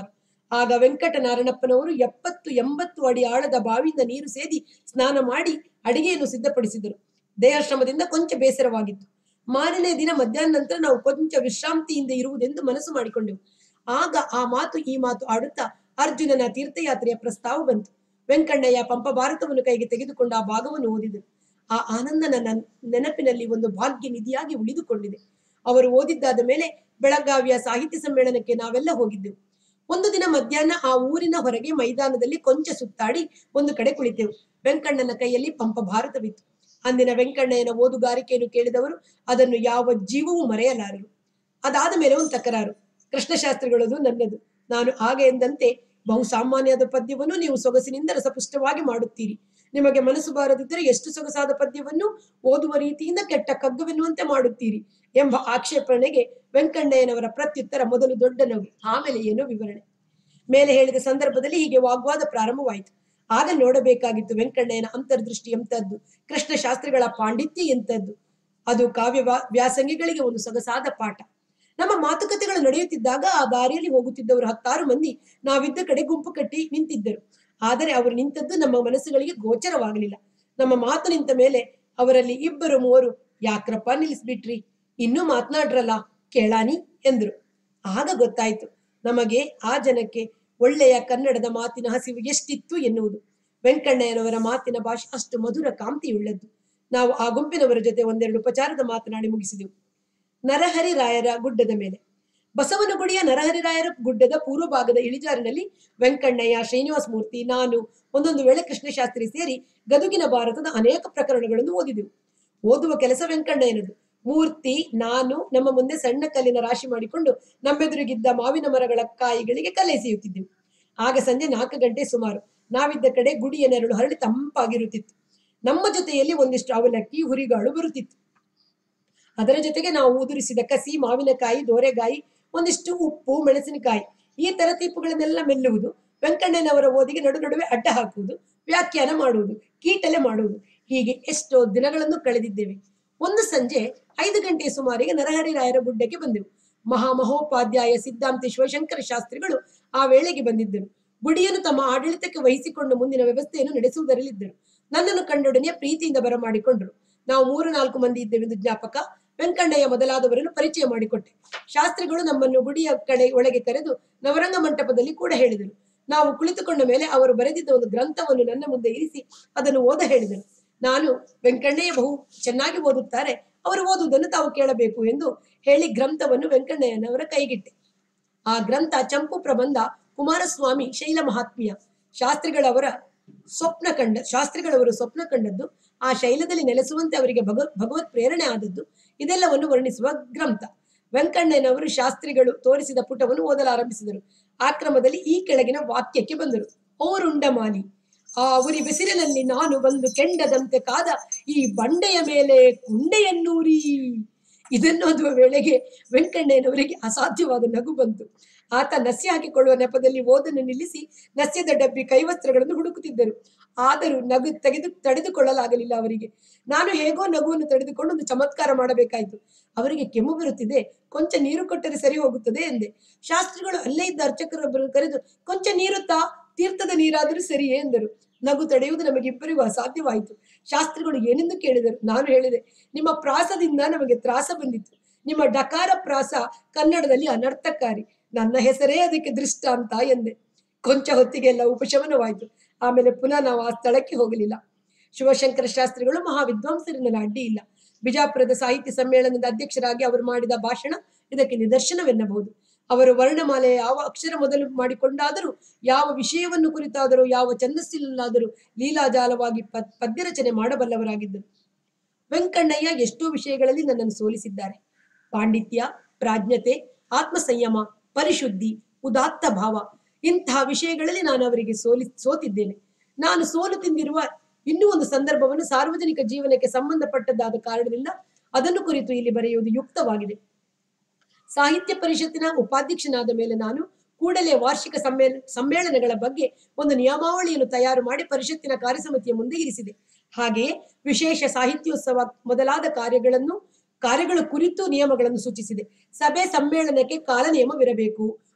ಆಗ ವೆಂಕಟನಾರಾಯಣಪ್ಪನವರು ಎಪ್ಪತ್ತು ಎಂಬತ್ತು ಅಡಿ ಆಳದ ಬಾವಿಯಿಂದ ನೀರು ಸೇದಿ ಸ್ನಾನ ಮಾಡಿ ಅಡಿಗೆಯನ್ನು ಸಿದ್ಧಪಡಿಸಿದರು. ದೇಹಶ್ರಮದಿಂದ ಕೊಂಚ ಬೇಸರವಾಗಿತ್ತು. ಮಾರನೇ ದಿನ ಮಧ್ಯಾಹ್ನ ನಂತರ ನಾವು ಕೊಂಚ ವಿಶ್ರಾಂತಿಯಿಂದ ಇರುವುದೆಂದು ಮನಸ್ಸು ಮಾಡಿಕೊಂಡೆವು. ಆಗ ಆ ಮಾತು ಈ ಮಾತು ಆಡುತ್ತಾ ಅರ್ಜುನನ ತೀರ್ಥಯಾತ್ರೆಯ ಪ್ರಸ್ತಾವ ಬಂತು. ವೆಂಕಣ್ಣಯ್ಯ ಪಂಪ ಭಾರತವನ್ನು ಕೈಗೆ ತೆಗೆದುಕೊಂಡು ಆ ಭಾಗವನ್ನು ಓದಿದರು. ಆ ಆನಂದ ನನ್ನ ನೆನಪಿನಲ್ಲಿ ಒಂದು ಭಾಗ್ಯ ನಿಧಿಯಾಗಿ ಉಳಿದುಕೊಂಡಿದೆ. ಅವರು ಓದಿದ್ದಾದ ಮೇಲೆ ಬೆಳಗಾವಿಯ ಸಾಹಿತ್ಯ ಸಮ್ಮೇಳನಕ್ಕೆ ನಾವೆಲ್ಲ ಹೋಗಿದ್ದೆವು. ಒಂದು ದಿನ ಮಧ್ಯಾಹ್ನ ಆ ಊರಿನ ಹೊರಗೆ ಮೈದಾನದಲ್ಲಿ ಕೊಂಚ ಸುತ್ತಾಡಿ ಒಂದು ಕಡೆ ಕುಳಿತೆವು. ವೆಂಕಣ್ಣನ ಕೈಯಲ್ಲಿ ಪಂಪ ಭಾರತವಿತ್ತು. ಅಂದಿನ ವೆಂಕಣ್ಣಯ್ಯನ ಓದುಗಾರಿಕೆಯನ್ನು ಕೇಳಿದವರು ಅದನ್ನು ಯಾವ ಜೀವವೂ ಮರೆಯಲಾರರು. ಅದಾದ ಮೇಲೆ ಒಂದು ತಕರಾರು. ಕೃಷ್ಣಶಾಸ್ತ್ರಿಗಳದು ನನ್ನದು. ನಾನು ಆಗ ಎಂದಂತೆ ಬಹು ಸಾಮಾನ್ಯದ ಪದ್ಯವನ್ನು ನೀವು ಸೊಗಸಿನಿಂದ ರಸಪುಷ್ಟವಾಗಿ ಮಾಡುತ್ತೀರಿ. ನಿಮಗೆ ಮನಸ್ಸು ಬಾರದಿದ್ದರೆ ಎಷ್ಟು ಸೊಗಸಾದ ಪದ್ಯವನ್ನು ಓದುವ ರೀತಿಯಿಂದ ಕೆಟ್ಟ ಕಗ್ಗವೆನ್ನುವಂತೆ ಮಾಡುತ್ತೀರಿ ಎಂಬ ಆಕ್ಷೇಪಣೆಗೆ ವೆಂಕಣ್ಣಯ್ಯನವರ ಪ್ರತ್ಯುತ್ತರ ಮೊದಲು ದೊಡ್ಡ ನಗು, ಆಮೇಲೆ ಏನೋ ವಿವರಣೆ. ಮೇಲೆ ಹೇಳಿದ ಸಂದರ್ಭದಲ್ಲಿ ಹೀಗೆ ವಾಗ್ವಾದ ಪ್ರಾರಂಭವಾಯಿತು. ಆಗ ನೋಡಬೇಕಾಗಿತ್ತು ವೆಂಕಣ್ಣಯ್ಯನ ಅಂತರ್ದೃಷ್ಟಿ ಎಂತದ್ದು, ಕೃಷ್ಣಶಾಸ್ತ್ರಿಗಳ ಪಾಂಡಿತ್ಯ ಎಂತದ್ದು. ಅದು ಕಾವ್ಯ ವ್ಯಾಸಂಗಿಗಳಿಗೆ ಒಂದು ಸೊಗಸಾದ ಪಾಠ. ನಮ್ಮ ಮಾತುಕತೆಗಳು ನಡೆಯುತ್ತಿದ್ದಾಗ ಆ ದಾರಿಯಲ್ಲಿ ಹೋಗುತ್ತಿದ್ದವರು ಹತ್ತಾರು ಮಂದಿ ನಾವಿದ್ದ ಕಡೆ ಗುಂಪು ಕಟ್ಟಿ ನಿಂತಿದ್ದರು. ಆದರೆ ಅವರು ನಿಂತದ್ದು ನಮ್ಮ ಮನಸ್ಸುಗಳಿಗೆ ಗೋಚರವಾಗಲಿಲ್ಲ. ನಮ್ಮ ಮಾತು ನಿಂತ ಮೇಲೆ ಅವರಲ್ಲಿ ಇಬ್ಬರು ಮೂವರು ಯಾಕ್ರಪ್ಪ ನಿಲ್ಲಿಸ್ಬಿಟ್ರಿ, ಇನ್ನೂ ಮಾತನಾಡ್ರಲ್ಲ ಕೇಳಾನಿ ಎಂದ್ರು. ಆಗ ಗೊತ್ತಾಯ್ತು ನಮಗೆ ಆ ಜನಕ್ಕೆ ಒಳ್ಳೆಯ ಕನ್ನಡದ ಮಾತಿನ ಹಸಿವು ಎಷ್ಟಿತ್ತು ಎನ್ನುವುದು. ವೆಂಕಣ್ಣಯ್ಯನವರ ಮಾತಿನ ಭಾಷೆ ಅಷ್ಟು ಮಧುರ ಕಾಂತಿಯುಳ್ಳದ್ದು. ನಾವು ಆ ಗುಂಪಿನವರ ಜೊತೆ ಒಂದೆರಡು ಉಪಚಾರದ ಮಾತನಾಡಿ ಮುಗಿಸಿದೆವು. ನರಹರಿ ರಾಯರ ಗುಡ್ಡದ ಮೇಲೆ ಬಸವನಗುಡಿಯ ನರಹರಿರಾಯರ ಗುಡ್ಡದ ಪೂರ್ವ ಭಾಗದ ಇಳಿಜಾರಿನಲ್ಲಿ ವೆಂಕಣ್ಣಯ್ಯ, ಶ್ರೀನಿವಾಸ ಮೂರ್ತಿ, ನಾನು ಒಂದೊಂದು ವೇಳೆ ಕೃಷ್ಣಶಾಸ್ತ್ರಿ ಸೇರಿ ಗದುಗಿನ ಭಾರತದ ಅನೇಕ ಪ್ರಕರಣಗಳನ್ನು ಓದಿದೆವು. ಓದುವ ಕೆಲಸ ವೆಂಕಣ್ಣಯ್ಯನದು. ಮೂರ್ತಿ ನಾನು ನಮ್ಮ ಮುಂದೆ ಸಣ್ಣ ಕಲ್ಲಿನ ರಾಶಿ ಮಾಡಿಕೊಂಡು ನಮ್ಮೆದುರಿಗಿದ್ದ ಮಾವಿನ ಮರಗಳ ಕಾಯಿಗಳಿಗೆ ಕಲೆಸೆಯುತ್ತಿದ್ದೆವು. ಆಗ ಸಂಜೆ ನಾಲ್ಕು ಗಂಟೆ ಸುಮಾರು. ನಾವಿದ್ದ ಕಡೆ ಗುಡಿಯ ನೆರಳು ಹರಳಿ ತಂಪಾಗಿರುತ್ತಿತ್ತು. ನಮ್ಮ ಜೊತೆಯಲ್ಲಿ ಒಂದಿಷ್ಟು ಅವಲಕ್ಕಿ, ಹುರಿಗಾಳು ಬರುತ್ತಿತ್ತು. ಅದರ ಜೊತೆಗೆ ನಾವು ಉದುರಿಸಿದ ಕಸಿ, ಮಾವಿನಕಾಯಿ, ದೋರೆಗಾಯಿ, ಒಂದಿಷ್ಟು ಉಪ್ಪು, ಮೆಣಸಿನಕಾಯಿ ಈ ತರತೀಪುಗಳನ್ನೆಲ್ಲ ಮೆಲ್ಲುವುದು, ವೆಂಕಣ್ಣನವರ ಓದಿಗೆ ನಡು ನಡುವೆ ಅಡ್ಡ ಹಾಕುವುದು, ವ್ಯಾಖ್ಯಾನ ಮಾಡುವುದು, ಕೀಟಲೆ ಮಾಡುವುದು, ಹೀಗೆ ಎಷ್ಟೋ ದಿನಗಳನ್ನು ಕಳೆದಿದ್ದೇವೆ. ಒಂದು ಸಂಜೆ ಐದು ಗಂಟೆಯ ಸುಮಾರಿಗೆ ನರಹರಿರಾಯರ ಗುಡ್ಡಕ್ಕೆ ಬಂದೆವು. ಮಹಾಮಹೋಪಾಧ್ಯಾಯ ಸಿದ್ಧಾಂತಿ ಶಿವಶಂಕರ ಶಾಸ್ತ್ರಿಗಳು ಆ ವೇಳೆಗೆ ಬಂದಿದ್ದರು. ಗುಡಿಯನ್ನು ತಮ್ಮ ಆಡಳಿತಕ್ಕೆ ವಹಿಸಿಕೊಂಡು ಮುಂದಿನ ವ್ಯವಸ್ಥೆಯನ್ನು ನಡೆಸುವುದರಲ್ಲಿದ್ದರು. ನನ್ನನ್ನು ಕಂಡೊಡನೆ ಪ್ರೀತಿಯಿಂದ ಬರಮಾಡಿಕೊಂಡರು. ನಾವು ಮೂರು ನಾಲ್ಕು ಮಂದಿ ಇದ್ದೇವೆಂದು ಜ್ಞಾಪಕ. ವೆಂಕಣ್ಣಯ್ಯ ಮೊದಲಾದವರನ್ನು ಪರಿಚಯ ಮಾಡಿಕೊಟ್ಟೆ. ಶಾಸ್ತ್ರಿಗಳು ನಮ್ಮನ್ನು ಗುಡಿಯ ಕಡೆ ಒಳಗೆ ಕರೆದು ನವರಂಗ ಮಂಟಪದಲ್ಲಿ ಕೂಡ ಹೇಳಿದರು. ನಾವು ಕುಳಿತುಕೊಂಡ ಮೇಲೆ ಅವರು ಬರೆದಿದ್ದ ಒಂದು ಗ್ರಂಥವನ್ನು ನನ್ನ ಮುಂದೆ ಇರಿಸಿ ಅದನ್ನು ಓದ ಹೇಳಿದರು. ನಾನು ವೆಂಕಣ್ಣಯ್ಯ ಬಹು ಚೆನ್ನಾಗಿ ಓದುತ್ತಾರೆ, ಅವರು ಓದುವುದನ್ನು ತಾವು ಕೇಳಬೇಕು ಎಂದು ಹೇಳಿ ಗ್ರಂಥವನ್ನು ವೆಂಕಣ್ಣಯ್ಯನವರ ಕೈಗಿಟ್ಟೆ. ಆ ಗ್ರಂಥ ಚಂಪು ಪ್ರಬಂಧ ಕುಮಾರಸ್ವಾಮಿ ಶೈಲ ಮಹಾತ್ಮ್ಯ. ಶಾಸ್ತ್ರಿಗಳವರ ಸ್ವಪ್ನ ಕಂಡ ಶಾಸ್ತ್ರಿಗಳವರು ಸ್ವಪ್ನ ಕಂಡದ್ದು, ಆ ಶೈಲದಲ್ಲಿ ನೆಲೆಸುವಂತೆ ಅವರಿಗೆ ಭಗ ಭಗವತ್ ಪ್ರೇರಣೆ ಆದದ್ದು, ಇದೆಲ್ಲವನ್ನು ವರ್ಣಿಸುವ ಗ್ರಂಥ. ವೆಂಕಣ್ಣಯ್ಯನವರು ಶಾಸ್ತ್ರಿಗಳು ತೋರಿಸಿದ ಪುಟವನ್ನು ಓದಲಾರಂಭಿಸಿದರು. ಆ ಕ್ರಮದಲ್ಲಿ ಈ ಕೆಳಗಿನ ವಾಕ್ಯಕ್ಕೆ ಬಂದರು. ಓರುಂಡಮಾಲಿ ಆ ಉರಿ ಬಿಸಿಲಿನಲ್ಲಿ ನಾನು ಬಂದು ಕೆಂಡದಂತೆ ಕಾದ ಈ ಬಂಡೆಯ ಮೇಲೆ ಕುಂಡೆಯನ್ನೂರಿ. ಇದನ್ನೋದುವ ವೇಳೆಗೆ ವೆಂಕಣ್ಣಯ್ಯನವರಿಗೆ ಅಸಾಧ್ಯವಾದ ನಗು ಬಂತು. ಆತ ನಸ್ಯ ಹಾಕಿಕೊಳ್ಳುವ ನೆಪದಲ್ಲಿ ಓದನ್ನು ನಿಲ್ಲಿಸಿ ನಸ್ಯದ ಡಬ್ಬಿ ಕೈವಸ್ತ್ರಗಳನ್ನು ಹುಡುಕುತ್ತಿದ್ದರು. ಆದರೂ ನಗು ತೆಗೆದು ತಡೆದುಕೊಳ್ಳಲಾಗಲಿಲ್ಲ ಅವರಿಗೆ. ನಾನು ಹೇಗೋ ನಗುವನ್ನು ತಡೆದುಕೊಂಡು ಒಂದು ಚಮತ್ಕಾರ ಮಾಡಬೇಕಾಯಿತು. ಅವರಿಗೆ ಕೆಮ್ಮು ಬರುತ್ತಿದೆ, ಕೊಂಚ ನೀರು ಕೊಟ್ಟರೆ ಸರಿ ಹೋಗುತ್ತದೆ ಎಂದೆ. ಶಾಸ್ತ್ರಿಗಳು ಅಲ್ಲೇ ಇದ್ದ ಅರ್ಚಕರೊಬ್ಬರು ಕರೆದು ಕೊಂಚ ನೀರು ತಾ, ತೀರ್ಥದ ನೀರಾದರೂ ಸರಿಯೇ ಎಂದರು. ನಗು ತಡೆಯುವುದು ನಮಗಿಬ್ಬರಿಗೂ ಅಸಾಧ್ಯವಾಯಿತು. ಶಾಸ್ತ್ರಿಗಳು ಏನೆಂದು ಕೇಳಿದರು. ನಾನು ಹೇಳಿದೆ, ನಿಮ್ಮ ಪ್ರಾಸದಿಂದ ನಮಗೆ ತ್ರಾಸ ಬಂದಿತ್ತು. ನಿಮ್ಮ ಡಕಾರ ಪ್ರಾಸ ಕನ್ನಡದಲ್ಲಿ ಅನರ್ಥಕಾರಿ. ನನ್ನ ಹೆಸರೇ ಅದಕ್ಕೆ ದೃಷ್ಟಾಂತ ಎಂದೆ. ಕೊಂಚ ಹೊತ್ತಿಗೆ ಎಲ್ಲ ಉಪಶಮನವಾಯಿತು. ಆಮೇಲೆ ಪುನಃ ನಾವು ಆ ಸ್ಥಳಕ್ಕೆ ಹೋಗಲಿಲ್ಲ. ಶಿವಶಂಕರ ಶಾಸ್ತ್ರಿಗಳು ಮಹಾವಿದ್ವಾಂಸರನ್ನೆಲ್ಲ ಅಡ್ಡಿ ಇಲ್ಲ. ಬಿಜಾಪುರದ ಸಾಹಿತ್ಯ ಸಮ್ಮೇಳನದ ಅಧ್ಯಕ್ಷರಾಗಿ ಅವರು ಮಾಡಿದ ಭಾಷಣ ಇದಕ್ಕೆ ನಿದರ್ಶನವೆನ್ನಬಹುದು. ಅವರು ವರ್ಣಮಾಲೆ ಯಾವ ಅಕ್ಷರ ಮೊದಲು ಮಾಡಿಕೊಂಡಾದರೂ, ಯಾವ ವಿಷಯವನ್ನು ಕುರಿತಾದರೂ, ಯಾವ ಛಂದಸ್ಸಿನಲ್ಲಾದರೂ ಲೀಲಾಜಾಲವಾಗಿ ಪದ್ ಪದ್ಯ ರಚನೆ ಮಾಡಬಲ್ಲವರಾಗಿದ್ದರು. ವೆಂಕಣ್ಣಯ್ಯ ಎಷ್ಟೋ ವಿಷಯಗಳಲ್ಲಿ ನನ್ನನ್ನು ಸೋಲಿಸಿದ್ದಾರೆ. ಪಾಂಡಿತ್ಯ, ಪ್ರಾಜ್ಞತೆ, ಆತ್ಮಸಂಯಮ, ಪರಿಶುದ್ಧಿ, ಉದಾತ್ತ ಭಾವ ಇಂತಹ ವಿಷಯಗಳಲ್ಲಿ ನಾನು ಅವರಿಗೆ ಸೋಲಿ ಸೋತಿದ್ದೇನೆ. ನಾನು ಸೋಲು ತಿಂದಿರುವ ಇನ್ನೂ ಒಂದು ಸಂದರ್ಭವನ್ನು ಸಾರ್ವಜನಿಕ ಜೀವನಕ್ಕೆ ಸಂಬಂಧಪಟ್ಟದ್ದಾದ ಕಾರಣದಿಂದ ಅದನ್ನು ಕುರಿತು ಇಲ್ಲಿ ಬರೆಯುವುದು ಯುಕ್ತವಾಗಿದೆ. ಸಾಹಿತ್ಯ ಪರಿಷತ್ತಿನ ಉಪಾಧ್ಯಕ್ಷನಾದ ಮೇಲೆ ನಾನು ಕೂಡಲೇ ವಾರ್ಷಿಕ ಸಮ್ಮೇಳ ಸಮ್ಮೇಳನಗಳ ಬಗ್ಗೆ ಒಂದು ನಿಯಮಾವಳಿಯನ್ನು ತಯಾರು ಮಾಡಿ ಪರಿಷತ್ತಿನ ಕಾರ್ಯಸಮಿತಿಯ ಮುಂದೆ ಇರಿಸಿದೆ. ಹಾಗೆಯೇ ವಿಶೇಷ ಸಾಹಿತ್ಯೋತ್ಸವ ಮೊದಲಾದ ಕಾರ್ಯಗಳನ್ನು ಕಾರ್ಯಗಳ ಕುರಿತು ನಿಯಮಗಳನ್ನು ಸೂಚಿಸಿದೆ. ಸಭೆ ಸಮ್ಮೇಳನಕ್ಕೆ ಕಾಲ ನಿಯಮವಿರಬೇಕು.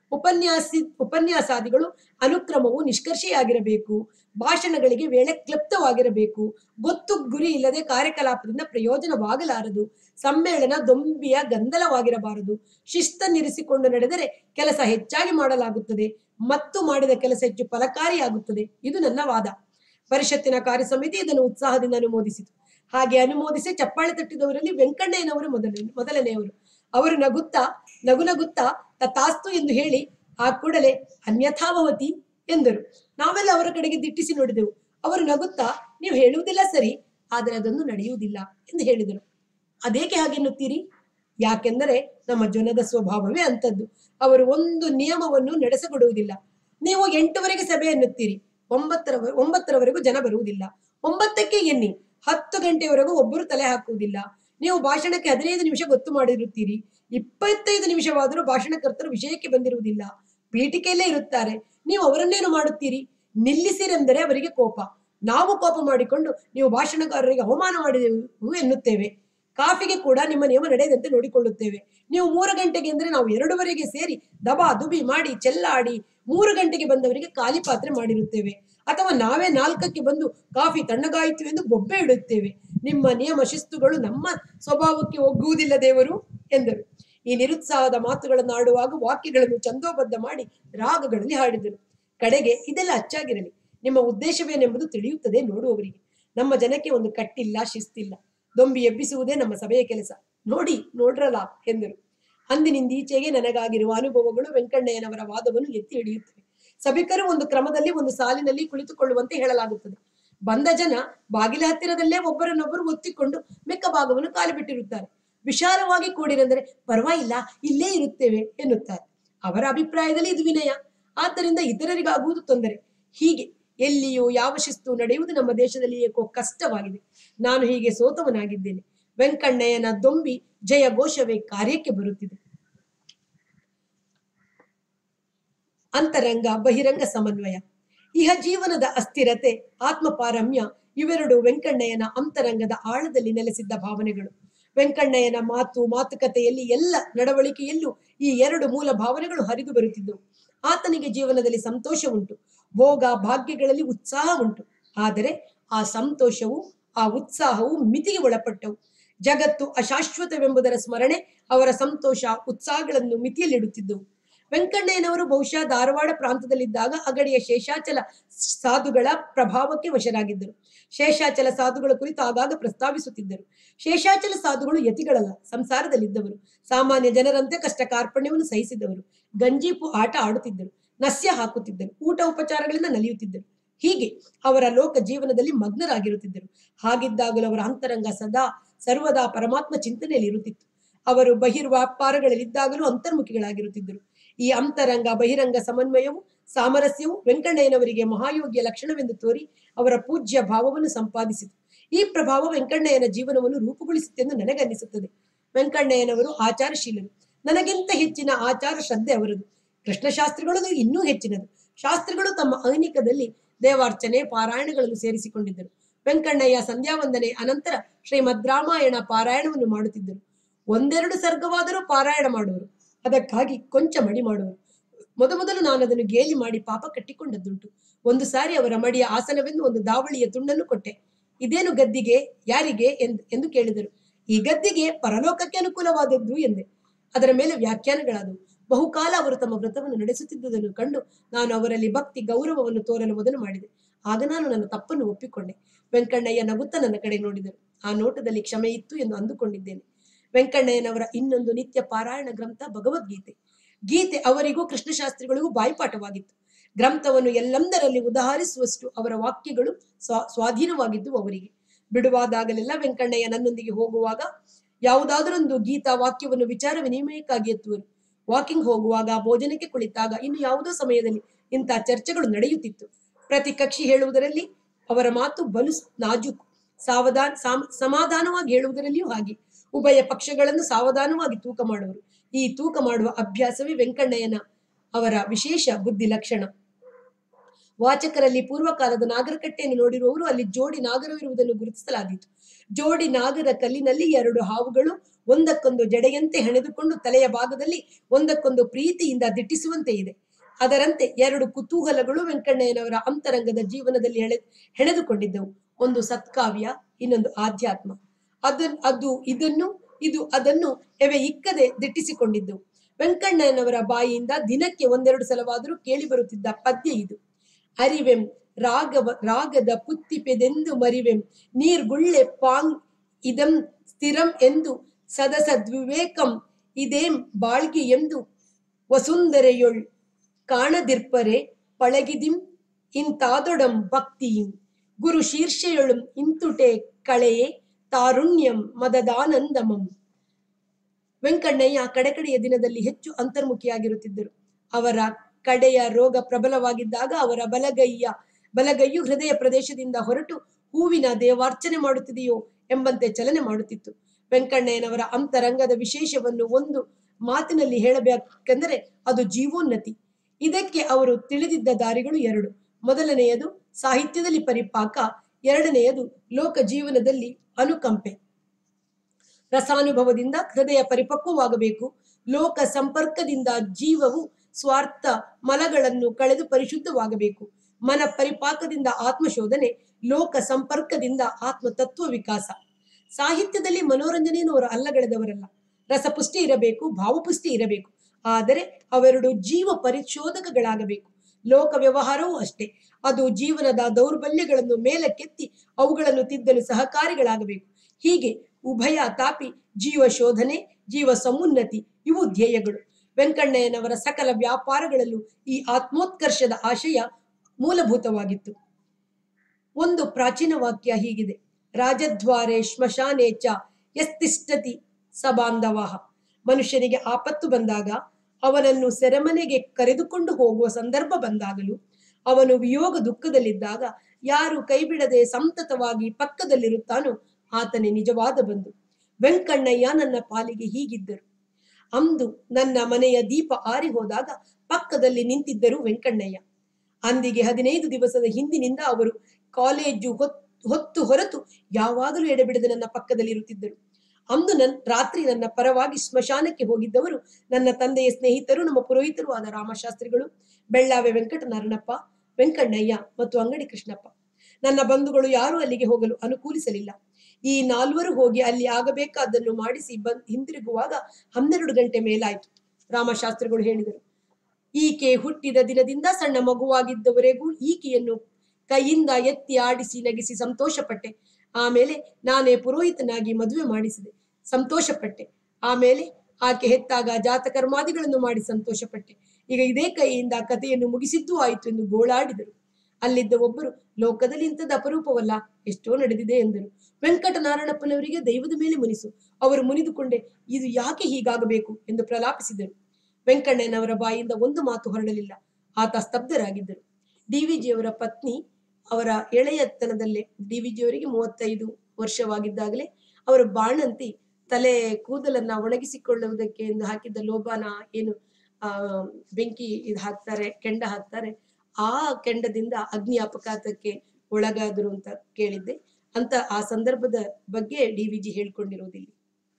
ಉಪನ್ಯಾಸಿ ಉಪನ್ಯಾಸಾದಿಗಳು ಅನುಕ್ರಮವು ನಿಷ್ಕರ್ಷೆಯಾಗಿರಬೇಕು. ಭಾಷಣಗಳಿಗೆ ವೇಳೆ ಕ್ಲಪ್ತವಾಗಿರಬೇಕು. ಗೊತ್ತು ಗುರಿ ಇಲ್ಲದೆ ಕಾರ್ಯಕಲಾಪದಿಂದ ಪ್ರಯೋಜನವಾಗಲಾರದು. ಸಮ್ಮೇಳನ ದೊಂಬಿಯ ಗಂದಲವಾಗಿರಬಾರದು. ಶಿಸ್ತನ್ನಿರಿಸಿಕೊಂಡು ನಡೆದರೆ ಕೆಲಸ ಹೆಚ್ಚಾಗಿ ಮಾಡಲಾಗುತ್ತದೆ ಮತ್ತು ಮಾಡಿದ ಕೆಲಸ ಹೆಚ್ಚು ಫಲಕಾರಿಯಾಗುತ್ತದೆ. ಇದು ನನ್ನ ವಾದ. ಪರಿಷತ್ತಿನ ಕಾರ್ಯ ಸಮಿತಿ ಇದನ್ನು ಉತ್ಸಾಹದಿಂದ ಅನುಮೋದಿಸಿತು. ಹಾಗೆ ಅನುಮೋದಿಸಿ ಚಪ್ಪಾಳೆ ತಟ್ಟಿದವರಲ್ಲಿ ವೆಂಕಣ್ಣಯ್ಯನವರು ಮೊದಲ ಮೊದಲನೆಯವರು. ಅವರು ನಗುತ್ತಾ ನಗು ನಗುತ್ತಾ ತಥಾಸ್ತು ಎಂದು ಹೇಳಿ ಆ ಕೂಡಲೇ ಅನ್ಯಥಾಭವತಿ ಎಂದರು. ನಾವೆಲ್ಲ ಅವರ ಕಡೆಗೆ ದಿಟ್ಟಿಸಿ ನೋಡಿದೆವು. ಅವರು ನಗುತ್ತಾ, ನೀವು ಹೇಳುವುದಿಲ್ಲ ಸರಿ, ಆದರೆ ಅದೊಂದು ನಡೆಯುವುದಿಲ್ಲ ಎಂದು ಹೇಳಿದರು. ಅದೇಕೆ ಹಾಗೆನ್ನುತ್ತೀರಿ? ಯಾಕೆಂದರೆ ನಮ್ಮ ಜನದ ಸ್ವಭಾವವೇ ಅಂತದ್ದು. ಅವರು ಒಂದು ನಿಯಮವನ್ನು ನಡೆಸಿಕೊಡುವುದಿಲ್ಲ. ನೀವು ಎಂಟುವರೆಗೆ ಸಭೆ ಎನ್ನುತ್ತೀರಿ, ಒಂಬತ್ತರ ಒಂಬತ್ತರವರೆಗೂ ಜನ ಬರುವುದಿಲ್ಲ. ಒಂಬತ್ತಕ್ಕೆ ಎನ್ನಿ, ಹತ್ತು ಗಂಟೆಯವರೆಗೂ ಒಬ್ಬರು ತಲೆ ಹಾಕುವುದಿಲ್ಲ. ನೀವು ಭಾಷಣಕ್ಕೆ ಹದಿನೈದು ನಿಮಿಷ ಗೊತ್ತು ಮಾಡಿರುತ್ತೀರಿ. ಇಪ್ಪತ್ತೈದು ನಿಮಿಷವಾದರೂ ಭಾಷಣಕರ್ತರು ವಿಷಯಕ್ಕೆ ಬಂದಿರುವುದಿಲ್ಲ, ಪೀಠಿಕೆಯಲ್ಲೇ ಇರುತ್ತಾರೆ. ನೀವು ಅವರನ್ನೇನು ಮಾಡುತ್ತೀರಿ? ನಿಲ್ಲಿಸಿರೆಂದರೆ ಅವರಿಗೆ ಕೋಪ. ನಾವು ಕೋಪ ಮಾಡಿಕೊಂಡು ನೀವು ಭಾಷಣಕಾರರಿಗೆ ಅವಮಾನ ಮಾಡಿದೆವು ಎನ್ನುತ್ತೇವೆ. ಕಾಫಿಗೆ ಕೂಡ ನಿಮ್ಮ ನಿಯಮ ನಡೆಯದಂತೆ ನೋಡಿಕೊಳ್ಳುತ್ತೇವೆ. ನೀವು ಮೂರು ಗಂಟೆಗೆ ಅಂದ್ರೆ ನಾವು ಎರಡೂವರೆಗೆ ಸೇರಿ ದಬಾ ದುಬಿ ಮಾಡಿ ಚೆಲ್ಲಾಡಿ ಮೂರು ಗಂಟೆಗೆ ಬಂದವರಿಗೆ ಖಾಲಿ ಪಾತ್ರೆ ಮಾಡಿರುತ್ತೇವೆ. ಅಥವಾ ನಾವೇ ನಾಲ್ಕಕ್ಕೆ ಬಂದು ಕಾಫಿ ತಣ್ಣಗಾಯಿತು ಎಂದು ಬೊಬ್ಬೆ ಇಡುತ್ತೇವೆ. ನಿಮ್ಮ ನಿಯಮ ಶಿಸ್ತುಗಳು ನಮ್ಮ ಸ್ವಭಾವಕ್ಕೆ ಒಗ್ಗುವುದಿಲ್ಲ ದೇವರು ಎಂದರು. ಈ ನಿರುತ್ಸಾಹದ ಮಾತುಗಳನ್ನು ಆಡುವಾಗ ವಾಕ್ಯಗಳನ್ನು ಚಂದೋಬದ್ಧ ಮಾಡಿ ರಾಗಗಳಲ್ಲಿ ಹಾಡಿದರು. ಕಡೆಗೆ ಇದೆಲ್ಲ ಅಚ್ಚಾಗಿರಲಿ, ನಿಮ್ಮ ಉದ್ದೇಶವೇನೆಂಬುದು ತಿಳಿಯುತ್ತದೆ ನೋಡುವವರಿಗೆ. ನಮ್ಮ ಜನಕ್ಕೆ ಒಂದು ಕಟ್ಟಿಲ್ಲ, ಶಿಸ್ತಿಲ್ಲ. ದೊಂಬಿ ಎಬ್ಬಿಸುವುದೇ ನಮ್ಮ ಸಭೆಯ ಕೆಲಸ. ನೋಡಿ ನೋಡ್ರಲ್ಲ ಎಂದರು. ಅಂದಿನಿಂದ ಈಚೆಗೆ ನನಗಾಗಿರುವ ಅನುಭವಗಳು ವೆಂಕಣ್ಣಯ್ಯನವರ ವಾದವನ್ನು ಎತ್ತಿ ಹಿಡಿಯುತ್ತವೆ. ಸಭಿಕರು ಒಂದು ಕ್ರಮದಲ್ಲಿ ಒಂದು ಸಾಲಿನಲ್ಲಿ ಕುಳಿತುಕೊಳ್ಳುವಂತೆ ಹೇಳಲಾಗುತ್ತದೆ. ಬಂದ ಜನ ಬಾಗಿಲ ಹತ್ತಿರದಲ್ಲೇ ಒಬ್ಬರನ್ನೊಬ್ಬರು ಒತ್ತಿಕೊಂಡು ಮೆಕ್ಕ ಭಾಗವನ್ನು ಕಾಲು ಬಿಟ್ಟಿರುತ್ತಾರೆ. ವಿಶಾಲವಾಗಿ ಕೂಡಿರೆಂದರೆ ಪರವಾಗಿಲ್ಲ, ಇಲ್ಲೇ ಇರುತ್ತೇವೆ ಎನ್ನುತ್ತಾರೆ. ಅವರ ಅಭಿಪ್ರಾಯದಲ್ಲಿ ಇದು ವಿನಯ, ಆದ್ದರಿಂದ ಇತರರಿಗಾಗುವುದು ತೊಂದರೆ. ಹೀಗೆ ಎಲ್ಲಿಯೂ ಯಾವ ಶಿಸ್ತು ನಡೆಯುವುದು ನಮ್ಮ ದೇಶದಲ್ಲಿ ಏಕೋ ಕಷ್ಟವಾಗಿದೆ. ನಾನು ಹೀಗೆ ಸೋತವನಾಗಿದ್ದೇನೆ. ವೆಂಕಣ್ಣಯ್ಯನ ದೊಂಬಿ ಜಯ ಘೋಷವೇ ಕಾರ್ಯಕ್ಕೆ ಬರುತ್ತಿದೆ. ಅಂತರಂಗ ಬಹಿರಂಗ ಸಮನ್ವಯ. ಇಹ ಜೀವನದ ಅಸ್ಥಿರತೆ, ಆತ್ಮಪಾರಮ್ಯ ಇವೆರಡು ವೆಂಕಣ್ಣಯ್ಯನ ಅಂತರಂಗದ ಆಳದಲ್ಲಿ ನೆಲೆಸಿದ್ದ ಭಾವನೆಗಳು. ವೆಂಕಣ್ಣಯ್ಯನ ಮಾತು ಮಾತುಕತೆಯಲ್ಲಿ ಎಲ್ಲ ನಡವಳಿಕೆಯಲ್ಲೂ ಈ ಎರಡು ಮೂಲ ಭಾವನೆಗಳು ಹರಿದು ಬರುತ್ತಿದ್ದವು. ಆತನಿಗೆ ಜೀವನದಲ್ಲಿ ಸಂತೋಷ ಉಂಟು, ಭೋಗ ಭಾಗ್ಯಗಳಲ್ಲಿ ಉತ್ಸಾಹ ಉಂಟು. ಆದರೆ ಆ ಸಂತೋಷವು ಆ ಉತ್ಸಾಹವು ಮಿತಿಗೆ ಒಳಪಟ್ಟವು. ಜಗತ್ತು ಅಶಾಶ್ವತವೆಂಬುದರ ಸ್ಮರಣೆ ಅವರ ಸಂತೋಷ ಉತ್ಸಾಹಗಳನ್ನು ಮಿತಿಯಲ್ಲಿಡುತ್ತಿದ್ದವು. ವೆಂಕಣ್ಣಯ್ಯನವರು ಬಹುಶಃ ಧಾರವಾಡ ಪ್ರಾಂತದಲ್ಲಿದ್ದಾಗ ಅಗಡಿಯ ಶೇಷಾಚಲ ಸಾಧುಗಳ ಪ್ರಭಾವಕ್ಕೆ ವಶರಾಗಿದ್ದರು. ಶೇಷಾಚಲ ಸಾಧುಗಳ ಕುರಿತು ಆಗಾಗ ಪ್ರಸ್ತಾವಿಸುತ್ತಿದ್ದರು. ಶೇಷಾಚಲ ಸಾಧುಗಳು ಯತಿಗಳಲ್ಲ, ಸಂಸಾರದಲ್ಲಿದ್ದವರು. ಸಾಮಾನ್ಯ ಜನರಂತೆ ಕಷ್ಟ ಕಾರ್ಪಣ್ಯವನ್ನು ಸಹಿಸಿದವರು. ಗಂಜೀಪು ಆಟ ಆಡುತ್ತಿದ್ದರು, ನಸ್ಯ ಹಾಕುತ್ತಿದ್ದರು, ಊಟ ಉಪಚಾರಗಳಿಂದ ನಲಿಯುತ್ತಿದ್ದರು. ಹೀಗೆ ಅವರ ಲೋಕ ಜೀವನದಲ್ಲಿ ಮಗ್ನರಾಗಿರುತ್ತಿದ್ದರು. ಹಾಗಿದ್ದಾಗಲೂ ಅವರ ಅಂತರಂಗ ಸದಾ ಸರ್ವದಾ ಪರಮಾತ್ಮ ಚಿಂತನೆಯಲ್ಲಿ ಇರುತ್ತಿತ್ತು. ಅವರು ಬಹಿರ್ವ್ಯಾಪಾರಗಳಲ್ಲಿದ್ದಾಗಲೂ ಅಂತರ್ಮುಖಿಗಳಾಗಿರುತ್ತಿದ್ದರು. ಈ ಅಂತರಂಗ ಬಹಿರಂಗ ಸಮನ್ವಯವು ಸಾಮರಸ್ಯವು ವೆಂಕಣ್ಣಯ್ಯನವರಿಗೆ ಮಹಾಯೋಗಿಯ ಲಕ್ಷಣವೆಂದು ತೋರಿ ಅವರ ಪೂಜ್ಯ ಭಾವವನ್ನು ಸಂಪಾದಿಸಿತು. ಈ ಪ್ರಭಾವ ವೆಂಕಣ್ಣಯ್ಯನ ಜೀವನವನ್ನು ರೂಪುಗೊಳಿಸುತ್ತೆಂದು ನನಗನ್ನಿಸುತ್ತದೆ. ವೆಂಕಣ್ಣಯ್ಯನವರು ಆಚಾರಶೀಲರು. ನನಗಿಂತ ಹೆಚ್ಚಿನ ಆಚಾರ ಶ್ರದ್ಧೆ ಅವರದು. ಕೃಷ್ಣಶಾಸ್ತ್ರಿಗಳದು ಇನ್ನೂ ಹೆಚ್ಚಿನದು. ಶಾಸ್ತ್ರಿಗಳು ತಮ್ಮ ಅನೇಕದಲ್ಲಿ ದೇವಾರ್ಚನೆ ಪಾರಾಯಣಗಳನ್ನು ಸೇರಿಸಿಕೊಂಡಿದ್ದರು. ವೆಂಕಣ್ಣಯ್ಯ ಸಂಧ್ಯಾವಂದನೆ ಅನಂತರ ಶ್ರೀಮದ್ ರಾಮಾಯಣ ಪಾರಾಯಣವನ್ನು ಮಾಡುತ್ತಿದ್ದರು. ಒಂದೆರಡು ಸರ್ಗವಾದರೂ ಪಾರಾಯಣ ಮಾಡುವರು. ಅದಕ್ಕಾಗಿ ಕೊಂಚ ಮಡಿ ಮಾಡುವರು. ಮೊದಮೊದಲು ನಾನು ಅದನ್ನು ಗೇಲಿ ಮಾಡಿ ಪಾಪ ಕಟ್ಟಿಕೊಂಡದ್ದುಂಟು. ಒಂದು ಸಾರಿ ಅವರ ಮಡಿಯ ಆಸನವೆಂದು ಒಂದು ದಾವಳಿಯ ತುಂಡನ್ನು ಕೊಟ್ಟೆ. ಇದೇನು ಗದ್ದಿಗೆ, ಯಾರಿಗೆ ಎಂದು ಎಂದು ಕೇಳಿದರು. ಈ ಗದ್ದಿಗೆ ಪರಲೋಕಕ್ಕೆ ಅನುಕೂಲವಾದದ್ದು ಎಂದೆ. ಅದರ ಮೇಲೆ ವ್ಯಾಖ್ಯಾನಗಳಾದವು. ಬಹುಕಾಲ ಅವರು ತಮ್ಮ ವ್ರತವನ್ನು ನಡೆಸುತ್ತಿದ್ದುದನ್ನು ಕಂಡು ನಾನು ಅವರಲ್ಲಿ ಭಕ್ತಿ ಗೌರವವನ್ನು ತೋರಲು ಮೊದಲು ಮಾಡಿದೆ. ಆಗ ನಾನು ನನ್ನ ತಪ್ಪನ್ನು ಒಪ್ಪಿಕೊಂಡೆ. ವೆಂಕಣ್ಣಯ್ಯ ನಗುತ್ತಾ ನನ್ನ ಕಡೆ ನೋಡಿದರು. ಆ ನೋಟದಲ್ಲಿ ಕ್ಷಮೆ ಇತ್ತು ಎಂದು ಅಂದುಕೊಂಡಿದ್ದೇನೆ. ವೆಂಕಣ್ಣಯ್ಯನವರ ಇನ್ನೊಂದು ನಿತ್ಯ ಪಾರಾಯಣ ಗ್ರಂಥ ಭಗವದ್ಗೀತೆ. ಗೀತೆ ಅವರಿಗೂ ಕೃಷ್ಣಶಾಸ್ತ್ರಿಗಳಿಗೂ ಬಾಯ್ಪಾಠವಾಗಿತ್ತು. ಗ್ರಂಥವನ್ನು ಎಲ್ಲೆಂದರಲ್ಲಿ ಉದಾಹರಿಸುವಷ್ಟು ಅವರ ವಾಕ್ಯಗಳು ಸ್ವಾ ಸ್ವಾಧೀನವಾಗಿದ್ದು ಅವರಿಗೆ. ಬಿಡುವಾದಾಗಲೆಲ್ಲ ವೆಂಕಣ್ಣಯ್ಯ ನನ್ನೊಂದಿಗೆ ಹೋಗುವಾಗ ಯಾವುದಾದರೊಂದು ಗೀತಾ ವಾಕ್ಯವನ್ನು ವಿಚಾರ ವಿನಿಮಯಕ್ಕಾಗಿ ಎತ್ತುವರು. ವಾಕಿಂಗ್ ಹೋಗುವಾಗ, ಭೋಜನಕ್ಕೆ ಕುಳಿತಾಗ, ಇನ್ನು ಯಾವುದೋ ಸಮಯದಲ್ಲಿ ಇಂಥ ಚರ್ಚೆಗಳು ನಡೆಯುತ್ತಿತ್ತು. ಪ್ರತಿ ಕಕ್ಷಿ ಹೇಳುವುದರಲ್ಲಿ ಅವರ ಮಾತು ಬಲು ನಾಜೂಕು. ಸಾವಧಾನ ಸಮಾಧಾನವಾಗಿ ಹೇಳುವುದರಲ್ಲಿಯೂ ಹಾಗೆ. ಉಭಯ ಪಕ್ಷಗಳನ್ನು ಸಾವಧಾನವಾಗಿ ತೂಕ ಮಾಡುವರು. ಈ ತೂಕ ಮಾಡುವ ಅಭ್ಯಾಸವೇ ವೆಂಕಣ್ಣಯ್ಯನ ಅವರ ವಿಶೇಷ ಬುದ್ಧಿ ಲಕ್ಷಣ. ವಾಚಕರಲ್ಲಿ ಪೂರ್ವಕಾಲದ ನಾಗರಕಟ್ಟೆಯನ್ನು ನೋಡಿರುವವರು ಅಲ್ಲಿ ಜೋಡಿ ನಾಗರವಿರುವುದನ್ನು ಗುರುತಿಸಲಾದೀತು. ಜೋಡಿ ನಾಗರ ಕಲ್ಲಿನಲ್ಲಿ ಎರಡು ಹಾವುಗಳು ಒಂದಕ್ಕೊಂದು ಜಡೆಯಂತೆ ಹೆಣೆದುಕೊಂಡು ತಲೆಯ ಭಾಗದಲ್ಲಿ ಒಂದಕ್ಕೊಂದು ಪ್ರೀತಿಯಿಂದ ದಿಟ್ಟಿಸುವಂತೆ ಇದೆ. ಅದರಂತೆ ಎರಡು ಕುತೂಹಲಗಳು ವೆಂಕಣ್ಣಯ್ಯನವರ ಅಂತರಂಗದ ಜೀವನದಲ್ಲಿ ಹೆಣೆ ಹೆಣೆದುಕೊಂಡಿದ್ದವು. ಒಂದು ಸತ್ಕಾವ್ಯ, ಇನ್ನೊಂದು ಆಧ್ಯಾತ್ಮ. ಅದನ್ ಅದು ಇದನ್ನು ಇದು ಅದನ್ನು ಎವೆ ಇಕ್ಕದೆ ದಿಟ್ಟಿಸಿಕೊಂಡಿದ್ದವು. ವೆಂಕಣ್ಣಯ್ಯನವರ ಬಾಯಿಯಿಂದ ದಿನಕ್ಕೆ ಒಂದೆರಡು ಸಲವಾದರೂ ಕೇಳಿ ಬರುತ್ತಿದ್ದ ಪದ್ಯ ಇದು. ಅರಿವೆಂ ರಾಗವ ರಾಗದ ಪುತ್ತಿಪೆದೆಂದು ಮರಿವೆಂ ನೀರ್ಗುಳ್ಳೆ ಪಾಂಗ್ ಇದಂ ಸ್ಥಿರಂ ಎಂದು ಸದಸದ್ವಿವೇಕಂ ಇದೇಂ ಬಾಳ್ಗಿ ಎಂದು ವಸುಂಧರೆಯೊಳ್ ಕಾಣದಿರ್ಪರೆ ಪಳಗಿದಿಂ ಇಂತಾದೊಡಂ ಭಕ್ತಿಯಿಂ ಗುರು ಶೀರ್ಷೆಯೊಳುಂ ಇಂತುಟೆ ಕಳೆಯೇ ತಾರುಣ್ಯಂ ಮದದಾನಂದಮಂ. ವೆಂಕಣ್ಣಯ್ಯ ಕಡೆಕಡೆಯ ದಿನದಲ್ಲಿ ಹೆಚ್ಚು ಅಂತರ್ಮುಖಿಯಾಗಿರುತ್ತಿದ್ದರು. ಅವರ ಕಡೆಯ ರೋಗ ಪ್ರಬಲವಾಗಿದ್ದಾಗ ಅವರ ಬಲಗೈಯ ಬಲಗೈಯು ಹೃದಯ ಪ್ರದೇಶದಿಂದ ಹೊರಟು ಹೂವಿನ ದೇವಾರ್ಚನೆ ಮಾಡುತ್ತಿದೆಯೋ ಎಂಬಂತೆ ಚಲನೆ ಮಾಡುತ್ತಿತ್ತು. ವೆಂಕಣ್ಣಯ್ಯನವರ ಅಂತರಂಗದ ವಿಶೇಷವನ್ನು ಒಂದು ಮಾತಿನಲ್ಲಿ ಹೇಳಬೇಕೆಂದರೆ ಅದು ಜೀವೋನ್ನತಿ. ಇದಕ್ಕೆ ಅವರು ತಿಳಿದಿದ್ದ ದಾರಿಗಳು ಎರಡು. ಮೊದಲನೆಯದು ಸಾಹಿತ್ಯದಲ್ಲಿ ಪರಿಪಾಕ, ಎರಡನೆಯದು ಲೋಕ ಜೀವನದಲ್ಲಿ ಅನುಕಂಪೆ. ರಸಾನುಭವದಿಂದ ಹೃದಯ ಪರಿಪಕ್ವವಾಗಬೇಕು. ಲೋಕ ಸಂಪರ್ಕದಿಂದ ಜೀವವು ಸ್ವಾರ್ಥ ಮಲಗಳನ್ನು ಕಳೆದು ಪರಿಶುದ್ಧವಾಗಬೇಕು. ಮನ ಪರಿಪಾಕದಿಂದ ಆತ್ಮಶೋಧನೆ, ಲೋಕ ಸಂಪರ್ಕದಿಂದ ಆತ್ಮತತ್ವ ವಿಕಾಸ. ಸಾಹಿತ್ಯದಲ್ಲಿ ಮನೋರಂಜನೆಯನ್ನು ಅವರು ಅಲ್ಲಗಳೆದವರಲ್ಲ. ರಸಪುಷ್ಟಿ ಇರಬೇಕು, ಭಾವಪುಷ್ಟಿ ಇರಬೇಕು. ಆದರೆ ಅವೆರಡು ಜೀವ ಪರಿಶೋಧಕಗಳಾಗಬೇಕು. ಲೋಕ ವ್ಯವಹಾರವೂ ಅಷ್ಟೇ. ಅದು ಜೀವನದ ದೌರ್ಬಲ್ಯಗಳನ್ನು ಮೇಲಕ್ಕೆತ್ತಿ ಅವುಗಳನ್ನು ತಿದ್ದಲು ಸಹಕಾರಿಗಳಾಗಬೇಕು. ಹೀಗೆ ಉಭಯ ತಾಪಿ ಜೀವ ಶೋಧನೆ, ಜೀವ ಸಮುನ್ನತಿ ಇವು ಧ್ಯೇಯಗಳು. ವೆಂಕಣ್ಣಯ್ಯನವರ ಸಕಲ ವ್ಯಾಪಾರಗಳಲ್ಲೂ ಈ ಆತ್ಮೋತ್ಕರ್ಷದ ಆಶಯ ಮೂಲಭೂತವಾಗಿತ್ತು. ಒಂದು ಪ್ರಾಚೀನ ವಾಕ್ಯ ಹೀಗಿದೆ: ರಾಜದ್ವಾರೆ ಶ್ಮಶಾನೆ ಚ ಯಸ್ತಿಷ್ಠತಿ ಸಬಾಂಧವಃ. ಮನುಷ್ಯನಿಗೆ ಆಪತ್ತು ಬಂದಾಗ, ಅವನನ್ನು ಸೆರೆಮನೆಗೆ ಕರೆದುಕೊಂಡು ಹೋಗುವ ಸಂದರ್ಭ ಬಂದಾಗಲೂ, ಅವನು ವಿಯೋಗ ದುಃಖದಲ್ಲಿದ್ದಾಗ ಯಾರು ಕೈಬಿಡದೆ ಸಂತತವಾಗಿ ಪಕ್ಕದಲ್ಲಿರುತ್ತಾನೋ ಆತನೇ ನಿಜವಾದ ಬಂಧು. ವೆಂಕಣ್ಣಯ್ಯ ನನ್ನ ಪಾಲಿಗೆ ಹೀಗಿದ್ದರು. ಅಂದು ನನ್ನ ಮನೆಯ ದೀಪ ಆರಿ ಹೋದಾಗ ಪಕ್ಕದಲ್ಲಿ ನಿಂತಿದ್ದರು ವೆಂಕಣ್ಣಯ್ಯ. ಅಂದಿಗೆ ಹದಿನೈದು ದಿವಸದ ಹಿಂದಿನಿಂದ ಅವರು ಕಾಲೇಜು ಹೊತ್ತು ಹೊರತು ಯಾವಾಗಲೂ ಎಡೆಬಿಡದೆ ನನ್ನ ಪಕ್ಕದಲ್ಲಿ ಇರುತ್ತಿದ್ದರು. ಅಂದು ನನ್ ರಾತ್ರಿ ನನ್ನ ಪರವಾಗಿ ಸ್ಮಶಾನಕ್ಕೆ ಹೋಗಿದ್ದವರು ನನ್ನ ತಂದೆಯ ಸ್ನೇಹಿತರು, ನಮ್ಮ ಪುರೋಹಿತರು ಆದ ರಾಮಶಾಸ್ತ್ರಿಗಳು, ಬೆಳ್ಳಾವೆ ವೆಂಕಟನಾರಾಯಣಪ್ಪ, ವೆಂಕಣ್ಣಯ್ಯ ಮತ್ತು ಅಂಗಡಿ ಕೃಷ್ಣಪ್ಪ. ನನ್ನ ಬಂಧುಗಳು ಯಾರೂ ಅಲ್ಲಿಗೆ ಹೋಗಲು ಅನುಕೂಲಿಸಲಿಲ್ಲ. ಈ ನಾಲ್ವರು ಹೋಗಿ ಅಲ್ಲಿ ಆಗಬೇಕಾದ್ದನ್ನು ಮಾಡಿಸಿ ಬಂದ್ ಹಿಂದಿರುಗುವಾಗ ಹನ್ನೆರಡು ಗಂಟೆ ಮೇಲಾಯಿತು. ರಾಮಶಾಸ್ತ್ರಿಗಳು ಹೇಳಿದರು, ಈಕೆ ಹುಟ್ಟಿದ ದಿನದಿಂದ ಸಣ್ಣ ಮಗುವಾಗಿದ್ದವರೆಗೂ ಈಕೆಯನ್ನು ಕೈಯಿಂದ ಎತ್ತಿ ಆಡಿಸಿ ನಗಿಸಿ ಸಂತೋಷಪಟ್ಟೆ. ಆಮೇಲೆ ನಾನೇ ಪುರೋಹಿತನಾಗಿ ಮದುವೆ ಮಾಡಿಸಿದೆ, ಸಂತೋಷಪಟ್ಟೆ. ಆಮೇಲೆ ಆಕೆ ಹೆತ್ತಾಗ ಜಾತಕರ್ಮಾದಿಗಳನ್ನು ಮಾಡಿ ಸಂತೋಷಪಟ್ಟೆ. ಈಗ ಇದೇ ಕೈಯಿಂದ ಕಥೆಯನ್ನು ಮುಗಿಸಿದ್ದೂ ಆಯಿತು ಎಂದು ಗೋಳಾಡಿದರು. ಅಲ್ಲಿದ್ದ ಒಬ್ಬರು, ಲೋಕದಲ್ಲಿ ಇಂಥದ್ದು ಅಪರೂಪವಲ್ಲ, ಎಷ್ಟೋ ನಡೆದಿದೆ ಎಂದರು. ವೆಂಕಟನಾರಾಯಣಪ್ಪನವರಿಗೆ ದೈವದ ಮೇಲೆ ಮುನಿಸು. ಅವರು ಮುನಿದುಕೊಂಡೆ, ಇದು ಯಾಕೆ ಹೀಗಾಗಬೇಕು ಎಂದು ಪ್ರಲಾಪಿಸಿದರು. ವೆಂಕಣ್ಣಯ್ಯನವರ ಬಾಯಿಂದ ಒಂದು ಮಾತು ಹೊರಡಲಿಲ್ಲ. ಆತ ಸ್ತಬ್ಧರಾಗಿದ್ದರು. ಡಿ ವಿ ಜಿಯವರ ಪತ್ನಿ ಅವರ ಎಳೆಯತನದಲ್ಲೇ, ಡಿ ವಿ ಜಿಯವರಿಗೆ ಮೂವತ್ತೈದು ವರ್ಷವಾಗಿದ್ದಾಗಲೇ ಅವರ ಬಾಣಂತಿ ತಲೆ ಕೂದಲನ್ನ ಒಣಗಿಸಿಕೊಳ್ಳುವುದಕ್ಕೆ ಎಂದು ಹಾಕಿದ್ದ ಲೋಬಾನ ಏನು ಆ ಬೆಂಕಿ ಇದು ಹಾಕ್ತಾರೆ, ಕೆಂಡ ಹಾಕ್ತಾರೆ, ಆ ಕೆಂಡದಿಂದ ಅಗ್ನಿ ಅಪಘಾತಕ್ಕೆ ಒಳಗಾದರು ಅಂತ ಕೇಳಿದ್ದೆ. ಅಂತ ಆ ಸಂದರ್ಭದ ಬಗ್ಗೆ ಡಿ ವಿ ಜಿ ಹೇಳ್ಕೊಂಡಿರೋದಿಲ್ಲ.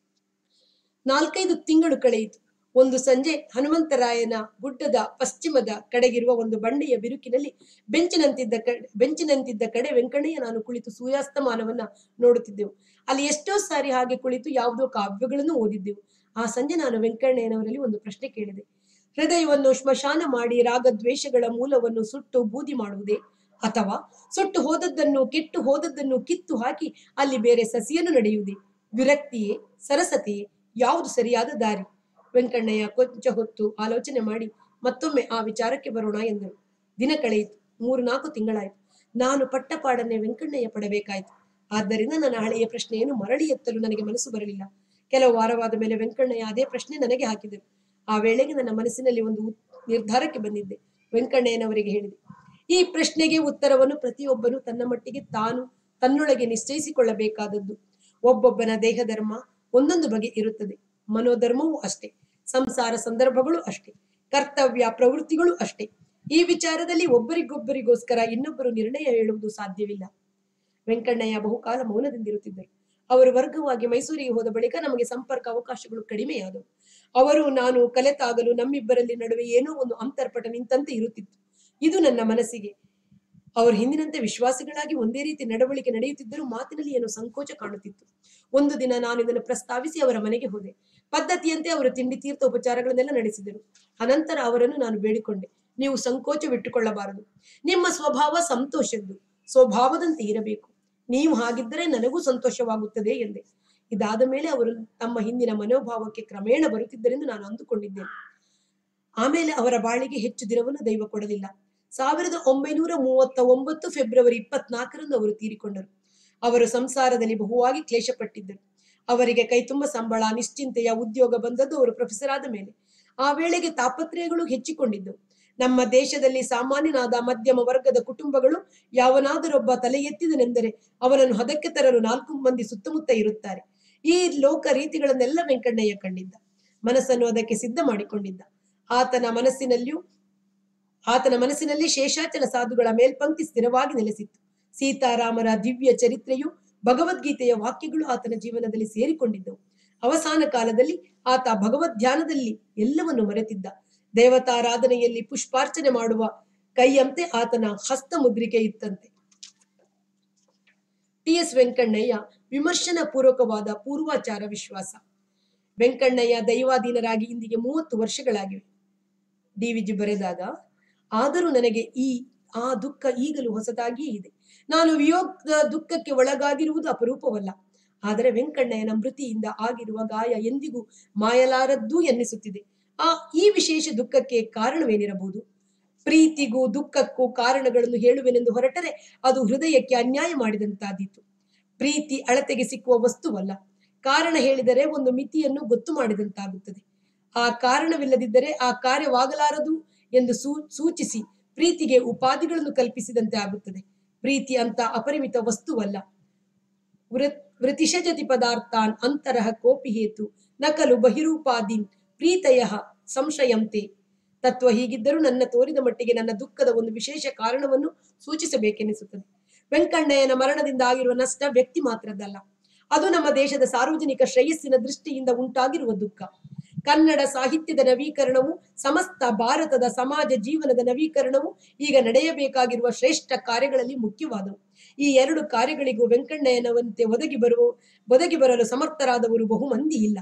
ನಾಲ್ಕೈದು ತಿಂಗಳು ಕಳೆಯಿತು. ಒಂದು ಸಂಜೆ ಹನುಮಂತರಾಯನ ಗುಡ್ಡದ ಪಶ್ಚಿಮದ ಕಡೆಗಿರುವ ಒಂದು ಬಂಡೆಯ ಬಿರುಕಿನಲ್ಲಿ ಬೆಂಚಿನಂತಿದ್ದ ಕಡೆ ಬೆಂಚಿನಂತಿದ್ದ ಕಡೆ ವೆಂಕಣ್ಣಯ್ಯ ನಾನು ಕುಳಿತು ಸೂರ್ಯಾಸ್ತಮಾನವನ್ನ ನೋಡುತ್ತಿದ್ದೆವು. ಅಲ್ಲಿ ಎಷ್ಟೋ ಸಾರಿ ಹಾಗೆ ಕುಳಿತು ಯಾವುದೋ ಕಾವ್ಯಗಳನ್ನು ಓದಿದ್ದೆವು. ಆ ಸಂಜೆ ನಾನು ವೆಂಕಣ್ಣಯ್ಯನವರಲ್ಲಿ ಒಂದು ಪ್ರಶ್ನೆ ಕೇಳಿದೆ. ಹೃದಯವನ್ನು ಶ್ಮಶಾನ ಮಾಡಿ ರಾಗದ್ವೇಷಗಳ ಮೂಲವನ್ನು ಸುಟ್ಟು ಬೂದಿ ಮಾಡುವುದೇ, ಅಥವಾ ಸುಟ್ಟು ಹೋದದ್ದನ್ನು ಕೆಟ್ಟು ಹೋದದ್ದನ್ನು ಕಿತ್ತು ಹಾಕಿ ಅಲ್ಲಿ ಬೇರೆ ಸಸಿಯನ್ನು ನಡೆಯುವುದೇ? ವಿರಕ್ತಿಯೇ, ಸರಸತೆಯೇ, ಯಾವುದು ಸರಿಯಾದ ದಾರಿ? ವೆಂಕಣ್ಣಯ್ಯ ಕೊಂಚ ಹೊತ್ತು ಆಲೋಚನೆ ಮಾಡಿ ಮತ್ತೊಮ್ಮೆ ಆ ವಿಚಾರಕ್ಕೆ ಬರೋಣ ಎಂದರು. ದಿನ ಕಳೆಯಿತು. ಮೂರು ನಾಲ್ಕು ತಿಂಗಳಾಯಿತು. ನಾನು ಪಟ್ಟಪಾಡನ್ನೇ ವೆಂಕಣ್ಣಯ್ಯ ಪಡಬೇಕಾಯಿತು. ಆದ್ದರಿಂದ ನನ್ನ ಹಳೆಯ ಪ್ರಶ್ನೆಯನ್ನು ಮರಳಿ ಎತ್ತಲು ನನಗೆ ಮನಸ್ಸು ಬರಲಿಲ್ಲ. ಕೆಲವು ವಾರವಾದ ಮೇಲೆ ವೆಂಕಣ್ಣಯ್ಯ ಅದೇ ಪ್ರಶ್ನೆ ನನಗೆ ಹಾಕಿದರು. ಆ ವೇಳೆಗೆ ನನ್ನ ಮನಸ್ಸಿನಲ್ಲಿ ಒಂದು ನಿರ್ಧಾರಕ್ಕೆ ಬಂದಿದ್ದೆ. ವೆಂಕಣ್ಣಯ್ಯನವರಿಗೆ ಹೇಳಿದೆ, ಈ ಪ್ರಶ್ನೆಗೆ ಉತ್ತರವನ್ನು ಪ್ರತಿಯೊಬ್ಬನು ತನ್ನ ಮಟ್ಟಿಗೆ ತಾನು ತನ್ನೊಳಗೆ ನಿಶ್ಚಯಿಸಿಕೊಳ್ಳಬೇಕಾದದ್ದು. ಒಬ್ಬೊಬ್ಬನ ದೇಹ ಧರ್ಮ ಒಂದೊಂದು ಬಗೆ ಇರುತ್ತದೆ. ಮನೋಧರ್ಮವೂ ಅಷ್ಟೇ. ಸಂಸಾರ ಸಂದರ್ಭಗಳು ಅಷ್ಟೇ. ಕರ್ತವ್ಯ ಪ್ರವೃತ್ತಿಗಳು ಅಷ್ಟೇ. ಈ ವಿಚಾರದಲ್ಲಿ ಒಬ್ಬರಿಗೊಬ್ಬರಿಗೋಸ್ಕರ ಇನ್ನೊಬ್ಬರು ನಿರ್ಣಯ ಹೇಳುವುದು ಸಾಧ್ಯವಿಲ್ಲ. ವೆಂಕಣ್ಣಯ್ಯ ಬಹುಕಾಲ ಮೌನದಿಂದಿರುತ್ತಿದ್ದರು. ಅವರು ವರ್ಗವಾಗಿ ಮೈಸೂರಿಗೆ ಹೋದ ಬಳಿಕ ನಮಗೆ ಸಂಪರ್ಕ ಅವಕಾಶಗಳು ಕಡಿಮೆಯಾದವು. ಅವರು ನಾನು ಕಲೆತಾಗಲು ನಮ್ಮಿಬ್ಬರಲ್ಲಿ ನಡುವೆ ಏನೋ ಒಂದು ಅಂತರ್ಪಟ ನಿಂತಂತೆ ಇರುತ್ತಿತ್ತು. ಇದು ನನ್ನ ಮನಸ್ಸಿಗೆ. ಅವರು ಹಿಂದಿನಂತೆ ವಿಶ್ವಾಸಿಗಳಾಗಿ ಒಂದೇ ರೀತಿ ನಡವಳಿಕೆ ನಡೆಯುತ್ತಿದ್ದರೂ ಮಾತಿನಲ್ಲಿ ಏನೋ ಸಂಕೋಚ ಕಾಣುತ್ತಿತ್ತು. ಒಂದು ದಿನ ನಾನು ಇದನ್ನು ಪ್ರಸ್ತಾವಿಸಿ ಅವರ ಮನೆಗೆ ಹೋದೆ. ಪದ್ಧತಿಯಂತೆ ಅವರು ತಿಂಡಿ ತೀರ್ಥ ಉಪಚಾರಗಳನ್ನೆಲ್ಲ ನಡೆಸಿದರು. ಅನಂತರ ಅವರನ್ನು ನಾನು ಬೇಡಿಕೊಂಡೆ, ನೀವು ಸಂಕೋಚವಿಟ್ಟುಕೊಳ್ಳಬಾರದು. ನಿಮ್ಮ ಸ್ವಭಾವ ಸಂತೋಷದ್ದು, ಸ್ವಭಾವದಂತೆ ಇರಬೇಕು. ನೀವು ಹಾಗಿದ್ದರೆ ನನಗೂ ಸಂತೋಷವಾಗುತ್ತದೆ ಎಂದೆ. ಇದಾದ ಮೇಲೆ ಅವರು ತಮ್ಮ ಹಿಂದಿನ ಮನೋಭಾವಕ್ಕೆ ಕ್ರಮೇಣ ಬರುತ್ತಿದ್ದರೆಂದು ನಾನು ಅಂದುಕೊಂಡಿದ್ದೇನೆ. ಆಮೇಲೆ ಅವರ ಬಾಳಿಗೆ ಹೆಚ್ಚು ದಿನವನ್ನು ದೈವ ಕೊಡಲಿಲ್ಲ. ಸಾವಿರದ ಒಂಬೈನೂರ ಮೂವತ್ತ ಒಂಬತ್ತು ಫೆಬ್ರವರಿ ಇಪ್ಪತ್ನಾಲ್ಕರಂದು ಅವರು ತೀರಿಕೊಂಡರು. ಅವರು ಸಂಸಾರದಲ್ಲಿ ಬಹುವಾಗಿ ಕ್ಲೇಶಪಟ್ಟಿದ್ದರು. ಅವರಿಗೆ ಕೈತುಂಬ ಸಂಬಳ, ನಿಶ್ಚಿಂತೆಯ ಉದ್ಯೋಗ ಬಂದದ್ದು ಅವರು ಪ್ರೊಫೆಸರ್ ಆದ ಮೇಲೆ. ಆ ವೇಳೆಗೆ ತಾಪತ್ರಯಗಳು ಹೆಚ್ಚಿಕೊಂಡಿದ್ದವು. ನಮ್ಮ ದೇಶದಲ್ಲಿ ಸಾಮಾನ್ಯನಾದ ಮಧ್ಯಮ ವರ್ಗದ ಕುಟುಂಬಗಳು ಯಾವನಾದರೊಬ್ಬ ತಲೆ ಎತ್ತಿದನೆಂದರೆ ಅವನನ್ನು ಹದಕ್ಕೆ ತರಲು ನಾಲ್ಕು ಮಂದಿ ಸುತ್ತಮುತ್ತ ಇರುತ್ತಾರೆ. ಈ ಲೋಕ ರೀತಿಗಳನ್ನೆಲ್ಲ ವೆಂಕಣ್ಣಯ್ಯ ಕಂಡಿದ್ದ. ಮನಸ್ಸನ್ನು ಅದಕ್ಕೆ ಸಿದ್ಧ ಮಾಡಿಕೊಂಡಿದ್ದ. ಆತನ ಮನಸ್ಸಿನಲ್ಲಿಯೂ ಆತನ ಮನಸ್ಸಿನಲ್ಲಿ ಶೇಷಾಚಲ ಸಾಧುಗಳ ಮೇಲ್ಪಂಕ್ತಿ ಸ್ಥಿರವಾಗಿ ನೆಲೆಸಿತ್ತು. ಸೀತಾರಾಮರ ದಿವ್ಯ ಚರಿತ್ರೆಯು, ಭಗವದ್ಗೀತೆಯ ವಾಕ್ಯಗಳು ಆತನ ಜೀವನದಲ್ಲಿ ಸೇರಿಕೊಂಡಿದ್ದವು. ಅವಸಾನ ಕಾಲದಲ್ಲಿ ಆತ ಭಗವದ್ಧ್ಯಾನದಲ್ಲಿ ಎಲ್ಲವನ್ನು ಮರೆತಿದ್ದ. ದೇವತಾರಾಧನೆಯಲ್ಲಿ ಪುಷ್ಪಾರ್ಚನೆ ಮಾಡುವ ಕೈಯಂತೆ ಆತನ ಹಸ್ತ ಮುದ್ರಿಕೆ ಇತ್ತಂತೆ. ಟಿ ಎಸ್ ವೆಂಕಣ್ಣಯ್ಯ ವಿಮರ್ಶನ ಪೂರ್ವಕವಾದ ಪೂರ್ವಾಚಾರ ವಿಶ್ವಾಸ. ವೆಂಕಣ್ಣಯ್ಯ ದೈವಾಧೀನರಾಗಿ ಇಂದಿಗೆ ಮೂವತ್ತು ವರ್ಷಗಳಾಗಿವೆ. ಡಿ ವಿಜಿ ಬರೆದಾಗ, ಆದರೂ ನನಗೆ ಈ ಆ ದುಃಖ ಈಗಲೂ ಹೊಸದಾಗಿಯೇ ಇದೆ. ನಾನು ವಿಯೋಗದ ದುಃಖಕ್ಕೆ ಒಳಗಾಗಿರುವುದು ಅಪರೂಪವಲ್ಲ. ಆದರೆ ವೆಂಕಣ್ಣಯ್ಯನ ಮೃತಿಯಿಂದ ಆಗಿರುವ ಗಾಯ ಎಂದಿಗೂ ಮಾಯಲಾರದ್ದು ಎನ್ನಿಸುತ್ತಿದೆ. ಆ ಈ ವಿಶೇಷ ದುಃಖಕ್ಕೆ ಕಾರಣವೇನಿರಬಹುದು? ಪ್ರೀತಿಗೂ ದುಃಖಕ್ಕೂ ಕಾರಣಗಳನ್ನು ಹೇಳುವೆನೆಂದು ಹೊರಟರೆ ಅದು ಹೃದಯಕ್ಕೆ ಅನ್ಯಾಯ ಮಾಡಿದಂತಾದೀತು. ಪ್ರೀತಿ ಅಳತೆಗೆ ಸಿಕ್ಕುವ ವಸ್ತುವಲ್ಲ. ಕಾರಣ ಹೇಳಿದರೆ ಒಂದು ಮಿತಿಯನ್ನು ಗೊತ್ತು ಮಾಡಿದಂತಾಗುತ್ತದೆ. ಆ ಕಾರಣವಿಲ್ಲದಿದ್ದರೆ ಆ ಕಾರ್ಯವಾಗಲಾರದು ಎಂದು ಸೂ ಸೂಚಿಸಿ ಪ್ರೀತಿಗೆ ಉಪಾಧಿಗಳನ್ನು ಕಲ್ಪಿಸಿದಂತೆ ಆಗುತ್ತದೆ. ಪ್ರೀತಿ ಅಂತ ಅಪರಿಮಿತ ವಸ್ತುವಲ್ಲ. ವೃತಿಷಜತಿ ಪದಾರ್ಥಾನ್ ಅಂತರಹ ಕೋಪಿ ಹೇತು ನಕಲು ಬಹಿರೂಪಾದೀನ್ ಪ್ರೀತಯ ಸಂಶಯಂತೆ. ತತ್ವ ಹೀಗಿದ್ದರೂ ನನ್ನ ತೋರಿದ ಮಟ್ಟಿಗೆ ನನ್ನ ದುಃಖದ ಒಂದು ವಿಶೇಷ ಕಾರಣವನ್ನು ಸೂಚಿಸಬೇಕೆನಿಸುತ್ತದೆ. ವೆಂಕಣ್ಣಯ್ಯನ ಮರಣದಿಂದ ಆಗಿರುವ ನಷ್ಟ ವ್ಯಕ್ತಿ ಮಾತ್ರದ್ದಲ್ಲ, ಅದು ನಮ್ಮ ದೇಶದ ಸಾರ್ವಜನಿಕ ಶ್ರೇಯಸ್ಸಿನ ದೃಷ್ಟಿಯಿಂದ ಉಂಟಾಗಿರುವ ದುಃಖ. ಕನ್ನಡ ಸಾಹಿತ್ಯದ ನವೀಕರಣವು, ಸಮಸ್ತ ಭಾರತದ ಸಮಾಜ ಜೀವನದ ನವೀಕರಣವು ಈಗ ನಡೆಯಬೇಕಾಗಿರುವ ಶ್ರೇಷ್ಠ ಕಾರ್ಯಗಳಲ್ಲಿ ಮುಖ್ಯವಾದವು. ಈ ಎರಡು ಕಾರ್ಯಗಳಿಗೂ ವೆಂಕಣ್ಣಯ್ಯನವಂತೆ ಒದಗಿ ಬರುವ ಒದಗಿ ಬರಲು ಸಮರ್ಥರಾದವರು ಬಹುಮಂದಿ ಇಲ್ಲ.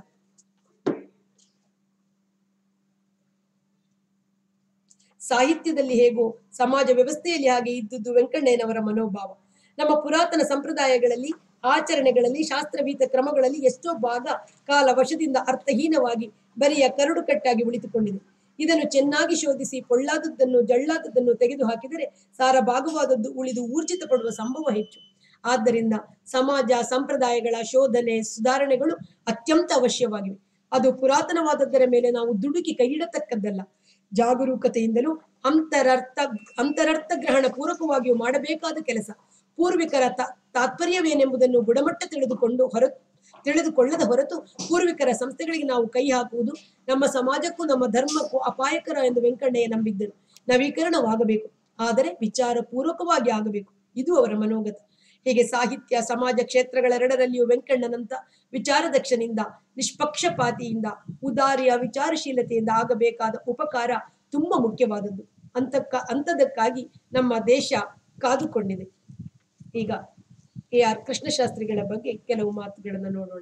ಸಾಹಿತ್ಯದಲ್ಲಿ ಹೇಗೋ ಸಮಾಜ ವ್ಯವಸ್ಥೆಯಲ್ಲಿ ಹಾಗೆ ಇದ್ದುದು ವೆಂಕಣ್ಣಯ್ಯನವರ ಮನೋಭಾವ. ನಮ್ಮ ಪುರಾತನ ಸಂಪ್ರದಾಯಗಳಲ್ಲಿ, ಆಚರಣೆಗಳಲ್ಲಿ, ಶಾಸ್ತ್ರವೀತ ಕ್ರಮಗಳಲ್ಲಿ ಎಷ್ಟೋ ಭಾಗ ಕಾಲ ವಶದಿಂದ ಅರ್ಥಹೀನವಾಗಿ ಬರಿಯ ಕರಡುಕಟ್ಟಾಗಿ ಉಳಿದುಕೊಂಡಿದೆ. ಇದನ್ನು ಚೆನ್ನಾಗಿ ಶೋಧಿಸಿ ಪೊಳ್ಳಾದದ್ದನ್ನು ಜಳ್ಳಾದದ್ದನ್ನು ತೆಗೆದು ಹಾಕಿದರೆ ಸಾರ ಭಾಗವಾದದ್ದು ಉಳಿದು ಊರ್ಜಿತ ಪಡುವ ಸಂಭವ ಹೆಚ್ಚು. ಆದ್ದರಿಂದ ಸಮಾಜ ಸಂಪ್ರದಾಯಗಳ ಶೋಧನೆ, ಸುಧಾರಣೆಗಳು ಅತ್ಯಂತ ಅವಶ್ಯವಾಗಿವೆ. ಅದು ಪುರಾತನವಾದದ್ದರ ಮೇಲೆ ನಾವು ದುಡುಕಿ ಕೈಯಿಡತಕ್ಕದ್ದಲ್ಲ. ಜಾಗರೂಕತೆಯಿಂದಲೂ ಅಂತರರ್ಥ ಅಂತರರ್ಥ ಗ್ರಹಣ ಪೂರ್ವಕವಾಗಿಯೂ ಮಾಡಬೇಕಾದ ಕೆಲಸ. ಪೂರ್ವಿಕರ ತಾತ್ಪರ್ಯವೇನೆಂಬುದನ್ನು ಗುಣಮಟ್ಟ ತಿಳಿದುಕೊಂಡು ಹೊರ ತಿಳಿದುಕೊಳ್ಳದ ಹೊರತು ಪೂರ್ವಿಕರ ಸಂಸ್ಥೆಗಳಿಗೆ ನಾವು ಕೈ ಹಾಕುವುದು ನಮ್ಮ ಸಮಾಜಕ್ಕೂ ನಮ್ಮ ಧರ್ಮಕ್ಕೂ ಅಪಾಯಕರ ಎಂದು ವೆಂಕಣ್ಣಯ್ಯ ನಂಬಿದ್ದರು. ನವೀಕರಣವಾಗಬೇಕು, ಆದರೆ ವಿಚಾರ ಪೂರ್ವಕವಾಗಿ ಆಗಬೇಕು. ಇದು ಅವರ ಮನೋಗತ. ಹೀಗೆ ಸಾಹಿತ್ಯ, ಸಮಾಜ ಕ್ಷೇತ್ರಗಳೆರಡರಲ್ಲಿಯೂ ವೆಂಕಣ್ಣನಂತ ವಿಚಾರದಕ್ಷನಿಂದ, ನಿಷ್ಪಕ್ಷಪಾತಿಯಿಂದ, ಉದಾರಿಯ ವಿಚಾರಶೀಲತೆಯಿಂದ ಆಗಬೇಕಾದ ಉಪಕಾರ ತುಂಬಾ ಮುಖ್ಯವಾದದ್ದು. ಅಂತಕ್ಕ ಅಂತದಕ್ಕಾಗಿ ನಮ್ಮ ದೇಶ ಕಾದುಕೊಂಡಿದೆ. ಈಗ ಎ ಆರ್ ಕೃಷ್ಣಶಾಸ್ತ್ರಿಗಳ ಬಗ್ಗೆ ಕೆಲವು ಮಾತುಗಳನ್ನು ನೋಡೋಣ.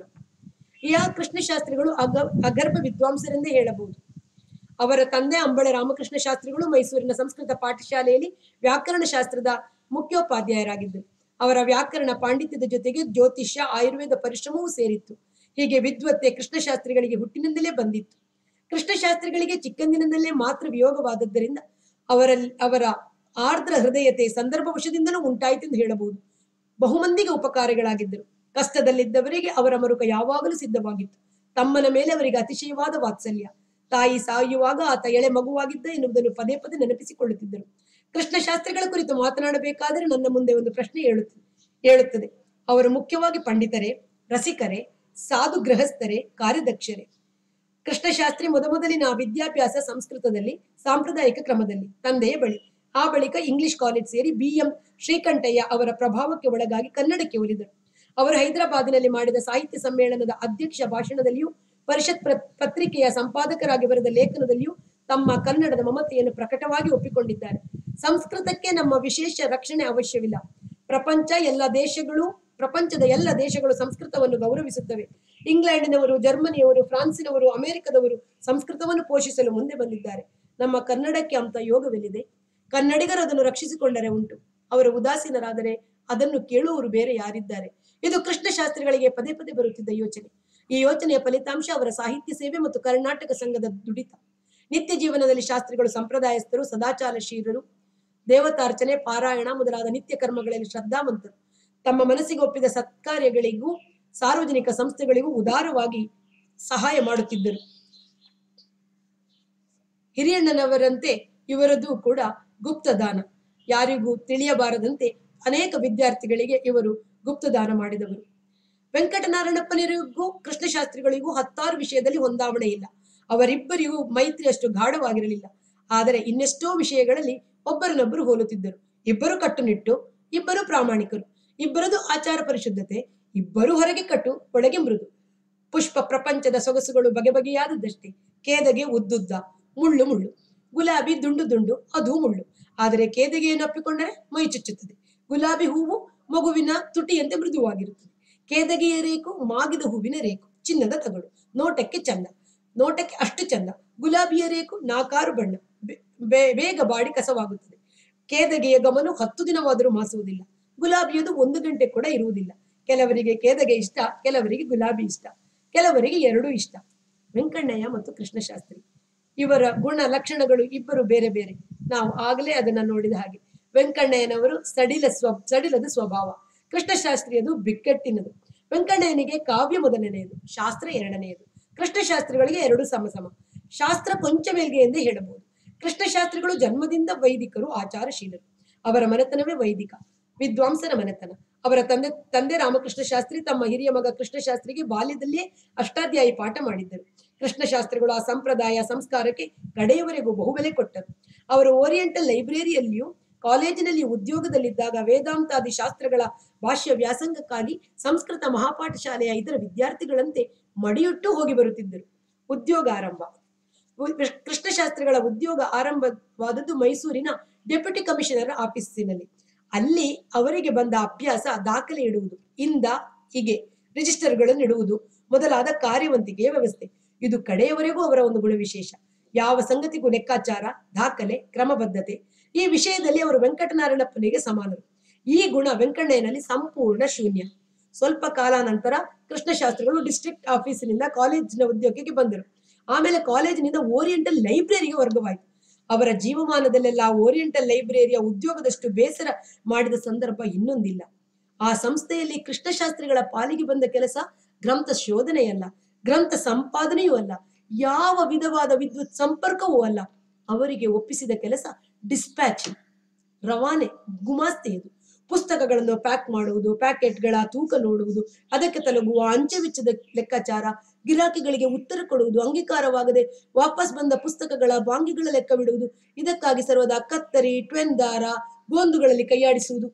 ಎ ಆರ್ ಕೃಷ್ಣಶಾಸ್ತ್ರಿಗಳು ಅಗ ಅಗರ್ಭ ವಿದ್ವಾಂಸರೆಂದೇ ಹೇಳಬಹುದು. ಅವರ ತಂದೆ ಅಂಬಳ ರಾಮಕೃಷ್ಣ ಶಾಸ್ತ್ರಿಗಳು ಮೈಸೂರಿನ ಸಂಸ್ಕೃತ ಪಾಠಶಾಲೆಯಲ್ಲಿ ವ್ಯಾಕರಣ ಶಾಸ್ತ್ರದ ಮುಖ್ಯೋಪಾಧ್ಯಾಯರಾಗಿದ್ದರು. ಅವರ ವ್ಯಾಕರಣ ಪಾಂಡಿತ್ಯದ ಜೊತೆಗೆ ಜ್ಯೋತಿಷ್ಯ, ಆಯುರ್ವೇದ ಪರಿಶ್ರಮವೂ ಸೇರಿತ್ತು. ಹೀಗೆ ವಿದ್ವತ್ತೆ ಕೃಷ್ಣಶಾಸ್ತ್ರಿಗಳಿಗೆ ಹುಟ್ಟಿನಿಂದಲೇ ಬಂದಿತ್ತು. ಕೃಷ್ಣಶಾಸ್ತ್ರಿಗಳಿಗೆ ಚಿಕ್ಕಂದಿನಿಂದಲೇ ಮಾತ್ರ ವಿಯೋಗವಾದದ್ದರಿಂದ ಅವರಲ್ಲಿ ಅವರ ಆರ್ದ್ರ ಹೃದಯತೆ ಸಂದರ್ಭವಶದಿಂದಲೂ ಉಂಟಾಯಿತೆಂದು ಹೇಳಬಹುದು. ಬಹುಮಂದಿಗೆ ಉಪಕಾರಿಗಳಾಗಿದ್ದರು. ಕಷ್ಟದಲ್ಲಿದ್ದವರಿಗೆ ಅವರ ಮರುಕ ಯಾವಾಗಲೂ ಸಿದ್ಧವಾಗಿತ್ತು. ತಮ್ಮನ ಮೇಲೆ ಅವರಿಗೆ ಅತಿಶಯವಾದ ವಾತ್ಸಲ್ಯ. ತಾಯಿ ಸಾಯುವಾಗ ಆತ ಎಳೆ ಮಗುವಾಗಿದ್ದ ಎನ್ನುವುದನ್ನು ಪದೇ ಪದೇ ನೆನಪಿಸಿಕೊಳ್ಳುತ್ತಿದ್ದರು. ಕೃಷ್ಣಶಾಸ್ತ್ರಿಗಳ ಕುರಿತು ಮಾತನಾಡಬೇಕಾದರೆ ನನ್ನ ಮುಂದೆ ಒಂದು ಪ್ರಶ್ನೆ ಹೇಳುತ್ತದೆ ಹೇಳುತ್ತದೆ ಅವರು ಮುಖ್ಯವಾಗಿ ಪಂಡಿತರೇ, ರಸಿಕರೇ, ಸಾಧು ಗೃಹಸ್ಥರೇ, ಕಾರ್ಯದಕ್ಷರೇ? ಕೃಷ್ಣಶಾಸ್ತ್ರಿ ಮೊದಮೊದಲಿನ ವಿದ್ಯಾಭ್ಯಾಸ ಸಂಸ್ಕೃತದಲ್ಲಿ ಸಾಂಪ್ರದಾಯಿಕ ಕ್ರಮದಲ್ಲಿ, ತಂದೆಯ ಬಳಿ. ಆ ಬಳಿಕ ಇಂಗ್ಲಿಷ್ ಕಾಲೇಜ್ ಸೇರಿ ಬಿ ಎಂ ಶ್ರೀಕಂಠಯ್ಯ ಅವರ ಪ್ರಭಾವಕ್ಕೆ ಒಳಗಾಗಿ ಕನ್ನಡಕ್ಕೆ ಒಲಿದರು. ಅವರು ಹೈದರಾಬಾದಿನಲ್ಲಿ ಮಾಡಿದ ಸಾಹಿತ್ಯ ಸಮ್ಮೇಳನದ ಅಧ್ಯಕ್ಷ ಭಾಷಣದಲ್ಲಿಯೂ ಪರಿಷತ್ ಪತ್ರಿಕೆಯ ಸಂಪಾದಕರಾಗಿ ಬರೆದ ಲೇಖನದಲ್ಲಿಯೂ ತಮ್ಮ ಕನ್ನಡದ ಮಮತೆಯನ್ನು ಪ್ರಕಟವಾಗಿ ಒಪ್ಪಿಕೊಂಡಿದ್ದಾರೆ. ಸಂಸ್ಕೃತಕ್ಕೆ ನಮ್ಮ ವಿಶೇಷ ರಕ್ಷಣೆ ಅವಶ್ಯವಿಲ್ಲ. ಪ್ರಪಂಚ ಎಲ್ಲ ದೇಶಗಳು ಪ್ರಪಂಚದ ಎಲ್ಲ ದೇಶಗಳು ಸಂಸ್ಕೃತವನ್ನು ಗೌರವಿಸುತ್ತವೆ. ಇಂಗ್ಲೆಂಡಿನವರು, ಜರ್ಮನಿಯವರು, ಫ್ರಾನ್ಸಿನವರು, ಅಮೆರಿಕದವರು ಸಂಸ್ಕೃತವನ್ನು ಪೋಷಿಸಲು ಮುಂದೆ ಬಂದಿದ್ದಾರೆ. ನಮ್ಮ ಕನ್ನಡಕ್ಕೆ ಅಂತ ಯೋಗವೆಲ್ಲಿದೆ? ಕನ್ನಡಿಗರು ಅದನ್ನು ರಕ್ಷಿಸಿಕೊಂಡರೆ ಉಂಟು. ಅವರು ಉದಾಸೀನರಾದರೆ ಅದನ್ನು ಕೇಳುವವರು ಬೇರೆ ಯಾರಿದ್ದಾರೆ? ಇದು ಕೃಷ್ಣಶಾಸ್ತ್ರಿಗಳಿಗೆ ಪದೇ ಪದೇ ಬರುತ್ತಿದ್ದ ಯೋಚನೆ. ಈ ಯೋಚನೆಯ ಫಲಿತಾಂಶ ಅವರ ಸಾಹಿತ್ಯ ಸೇವೆ ಮತ್ತು ಕರ್ನಾಟಕ ಸಂಘದ ದುಡಿತ. ನಿತ್ಯ ಜೀವನದಲ್ಲಿ ಶಾಸ್ತ್ರಿಗಳು ಸಂಪ್ರದಾಯಸ್ಥರು, ಸದಾಚಾರಶೀಲರು, ದೇವತಾರ್ಚನೆ, ಪಾರಾಯಣ ಮೊದಲಾದ ನಿತ್ಯ ಕರ್ಮಗಳಲ್ಲಿ ಶ್ರದ್ಧಾವಂತರು. ತಮ್ಮ ಮನಸ್ಸಿಗೆ ಒಪ್ಪಿದ ಸತ್ಕಾರ್ಯಗಳಿಗೂ ಸಾರ್ವಜನಿಕ ಸಂಸ್ಥೆಗಳಿಗೂ ಉದಾರವಾಗಿ ಸಹಾಯ ಮಾಡುತ್ತಿದ್ದರು. ಹಿರಿಯಣ್ಣನವರಂತೆ ಇವರದು ಕೂಡ ಗುಪ್ತದಾನ. ಯಾರಿಗೂ ತಿಳಿಯಬಾರದಂತೆ ಅನೇಕ ವಿದ್ಯಾರ್ಥಿಗಳಿಗೆ ಇವರು ಗುಪ್ತದಾನ ಮಾಡಿದವರು. ವೆಂಕಟನಾರಾಯಣಪ್ಪನಿಗೂ ಕೃಷ್ಣಶಾಸ್ತ್ರಿಗಳಿಗೂ ಹತ್ತಾರು ವಿಷಯದಲ್ಲಿ ಹೊಂದಾವಣೆ ಇಲ್ಲ. ಅವರಿಬ್ಬರಿಗೂ ಮೈತ್ರಿ ಅಷ್ಟು ಗಾಢವಾಗಿರಲಿಲ್ಲ. ಆದರೆ ಇನ್ನೆಷ್ಟೋ ವಿಷಯಗಳಲ್ಲಿ ಒಬ್ಬರನ್ನೊಬ್ಬರು ಹೋಲುತ್ತಿದ್ದರು. ಇಬ್ಬರು ಕಟ್ಟುನಿಟ್ಟು, ಇಬ್ಬರು ಪ್ರಾಮಾಣಿಕರು, ಇಬ್ಬರದು ಆಚಾರ ಪರಿಶುದ್ಧತೆ, ಇಬ್ಬರು ಹೊರಗೆ ಕಟ್ಟು ಒಳಗೆ ಮೃದು. ಪುಷ್ಪ ಪ್ರಪಂಚದ ಸೊಗಸುಗಳು ಬಗೆ ಬಗೆಯಾದದ್ದಷ್ಟೇ. ಕೇದಗೆ ಉದ್ದುದ್ದ, ಮುಳ್ಳು ಮುಳ್ಳು. ಗುಲಾಬಿ ದುಂಡು ದುಂಡು, ಅದು ಮುಳ್ಳು. ಆದರೆ ಕೇದಗೆಯನ್ನು ಅಪ್ಪಿಕೊಂಡರೆ ಮೈ ಚುಚ್ಚುತ್ತದೆ. ಗುಲಾಬಿ ಹೂವು ಮಗುವಿನ ತುಟಿಯಂತೆ ಮೃದುವಾಗಿರುತ್ತದೆ. ಕೇದಗೆಯ ರೇಕು ಮಾಗಿದ ಹೂವಿನ ರೇಕು, ಚಿನ್ನದ ತಗಡು, ನೋಟಕ್ಕೆ ಚಂದ. ನೋಟಕ್ಕೆ ಅಷ್ಟು ಚಂದ. ಗುಲಾಬಿಯ ರೇಕು ನಾಕಾರು ಬಣ್ಣ, ಬೇಗ ಬಾಡಿ ಕಸವಾಗುತ್ತದೆ. ಕೇದಗೆಯ ಗಮನ ಹತ್ತು ದಿನವಾದರೂ ಮಾಸುವುದಿಲ್ಲ. ಗುಲಾಬಿಯದು ಒಂದು ಗಂಟೆ ಕೂಡ ಇರುವುದಿಲ್ಲ. ಕೆಲವರಿಗೆ ಕೇದಗೆ ಇಷ್ಟ, ಕೆಲವರಿಗೆ ಗುಲಾಬಿ ಇಷ್ಟ, ಕೆಲವರಿಗೆ ಎರಡೂ ಇಷ್ಟ. ವೆಂಕಣ್ಣಯ್ಯ ಮತ್ತು ಕೃಷ್ಣಶಾಸ್ತ್ರಿ ಇವರ ಗುಣ ಲಕ್ಷಣಗಳು ಇಬ್ಬರು ಬೇರೆ ಬೇರೆ. ನಾವು ಆಗಲೇ ಅದನ್ನ ನೋಡಿದ ಹಾಗೆ. ವೆಂಕಣ್ಣಯ್ಯನವರು ಸಡಿಲ ಸ್ವ ಸಡಿಲದ ಸ್ವಭಾವ, ಕೃಷ್ಣಶಾಸ್ತ್ರಿಯದು ಬಿಕ್ಕಟ್ಟಿನದು. ವೆಂಕಣ್ಣಯ್ಯನಿಗೆ ಕಾವ್ಯ ಮೊದಲನೆಯದು, ಶಾಸ್ತ್ರ ಎರಡನೆಯದು. ಕೃಷ್ಣಶಾಸ್ತ್ರಿಗಳಿಗೆ ಎರಡು ಸಮಸಮ. ಶಾಸ್ತ್ರ ಕೊಂಚ ಮೇಲ್ಗೆ ಎಂದೇ ಹೇಳಬಹುದು. ಕೃಷ್ಣಶಾಸ್ತ್ರಿಗಳು ಜನ್ಮದಿಂದ ವೈದಿಕರು, ಆಚಾರಶೀಲರು. ಅವರ ಮನೆತನವೇ ವೈದಿಕ ವಿದ್ವಾಂಸನ ಮನೆತನ. ಅವರ ತಂದೆ ತಂದೆ ರಾಮಕೃಷ್ಣ ಶಾಸ್ತ್ರಿ ತಮ್ಮ ಹಿರಿಯ ಮಗ ಕೃಷ್ಣಶಾಸ್ತ್ರಿಗೆ ಬಾಲ್ಯದಲ್ಲಿಯೇ ಅಷ್ಟಾಧ್ಯಾಯಿ ಪಾಠ ಮಾಡಿದ್ದರು. ಕೃಷ್ಣಶಾಸ್ತ್ರಿಗಳು ಆ ಸಂಪ್ರದಾಯ ಸಂಸ್ಕಾರಕ್ಕೆ ಕಡೆಯವರೆಗೂ ಬಹುಬೆಲೆ ಕೊಟ್ಟರು. ಅವರು ಓರಿಯೆಂಟಲ್ ಲೈಬ್ರರಿಯಲ್ಲಿಯೂ ಕಾಲೇಜಿನಲ್ಲಿ ಉದ್ಯೋಗದಲ್ಲಿದ್ದಾಗ ವೇದಾಂತಾದಿ ಶಾಸ್ತ್ರಗಳ ಭಾಷ್ಯ ವ್ಯಾಸಂಗಕ್ಕಾಗಿ ಸಂಸ್ಕೃತ ಮಹಾಪಾಠ ಶಾಲೆಯ ಇತರ ವಿದ್ಯಾರ್ಥಿಗಳಂತೆ ಮಡಿಯುಟ್ಟು ಹೋಗಿ ಬರುತ್ತಿದ್ದರು. ಉದ್ಯೋಗ ಆರಂಭ. ಕೃಷ್ಣಶಾಸ್ತ್ರಿಗಳ ಉದ್ಯೋಗ ಆರಂಭವಾದದ್ದು ಮೈಸೂರಿನ ಡೆಪ್ಯೂಟಿ ಕಮಿಷನರ್ ಆಫೀಸಿನಲ್ಲಿ. ಅಲ್ಲಿ ಅವರಿಗೆ ಬಂದ ಅಭ್ಯಾಸ ದಾಖಲೆ ಇಡುವುದು, ಇಂದ ಹೀಗೆ ರಿಜಿಸ್ಟರ್ಗಳನ್ನು ಇಡುವುದು ಮೊದಲಾದ ಕಾರ್ಯವಂತಿಕೆಯ ವ್ಯವಸ್ಥೆ. ಇದು ಕಡೆಯವರೆಗೂ ಅವರ ಒಂದು ಗುಣವಿಶೇಷ. ಯಾವ ಸಂಗತಿಗೂ ಲೆಕ್ಕಾಚಾರ, ದಾಖಲೆ, ಕ್ರಮಬದ್ಧತೆ. ಈ ವಿಷಯದಲ್ಲಿ ಅವರು ವೆಂಕಟನಾರಾಯಣಪ್ಪನಿಗೆ ಸಮಾನರು. ಈ ಗುಣ ವೆಂಕಣ್ಣಯ್ಯನಲ್ಲಿ ಸಂಪೂರ್ಣ ಶೂನ್ಯ. ಸ್ವಲ್ಪ ಕಾಲ ನಂತರ ಕೃಷ್ಣಶಾಸ್ತ್ರಿಗಳು ಡಿಸ್ಟ್ರಿಕ್ಟ್ ಆಫೀಸಿನಿಂದ ಕಾಲೇಜಿನ ಉದ್ಯೋಗಕ್ಕೆ ಬಂದರು. ಆಮೇಲೆ ಕಾಲೇಜಿನಿಂದ ಓರಿಯೆಂಟಲ್ ಲೈಬ್ರರಿಗೆ ವರ್ಗವಾಯಿತು. ಅವರ ಜೀವಮಾನದಲ್ಲೆಲ್ಲ ಓರಿಯೆಂಟಲ್ ಲೈಬ್ರರಿಯ ಉದ್ಯೋಗದಷ್ಟು ಬೇಸರ ಮಾಡಿದ ಸಂದರ್ಭ ಇನ್ನೊಂದಿಲ್ಲ. ಆ ಸಂಸ್ಥೆಯಲ್ಲಿ ಕೃಷ್ಣಶಾಸ್ತ್ರಿಗಳ ಪಾಲಿಗೆ ಬಂದ ಕೆಲಸ ಗ್ರಂಥ ಶೋಧನೆಯಲ್ಲ, ಗ್ರಂಥ ಸಂಪಾದನೆಯೂ ಅಲ್ಲ, ಯಾವ ವಿಧವಾದ ವಿದ್ಯುತ್ ಸಂಪರ್ಕವೂ ಅಲ್ಲ. ಅವರಿಗೆ ಒಪ್ಪಿಸಿದ ಕೆಲಸ ಡಿಸ್ಪ್ಯಾಚ್, ರವಾನೆ, ಗುಮಾಸ್ತಿಯದು. ಪುಸ್ತಕಗಳನ್ನು ಪ್ಯಾಕ್ ಮಾಡುವುದು, ಪ್ಯಾಕೆಟ್ಗಳ ತೂಕ ನೋಡುವುದು, ಅದಕ್ಕೆ ತಲುಗುವ ಅಂಚೆ ವೆಚ್ಚದ ಲೆಕ್ಕಾಚಾರ, ಗಿರಾಕಿಗಳಿಗೆ ಉತ್ತರ ಕೊಡುವುದು, ಅಂಗೀಕಾರವಾಗದೆ ವಾಪಸ್ ಬಂದ ಪುಸ್ತಕಗಳ ಬಾಂಗಿಗಳ ಲೆಕ್ಕವಿಡುವುದು, ಇದಕ್ಕಾಗಿ ಸರ್ವದಾ ಕತ್ತರಿ, ಟ್ವೆನ್ ದಾರ, ಗೋಂದುಗಳಲ್ಲಿ ಕೈಯಾಡಿಸುವುದು.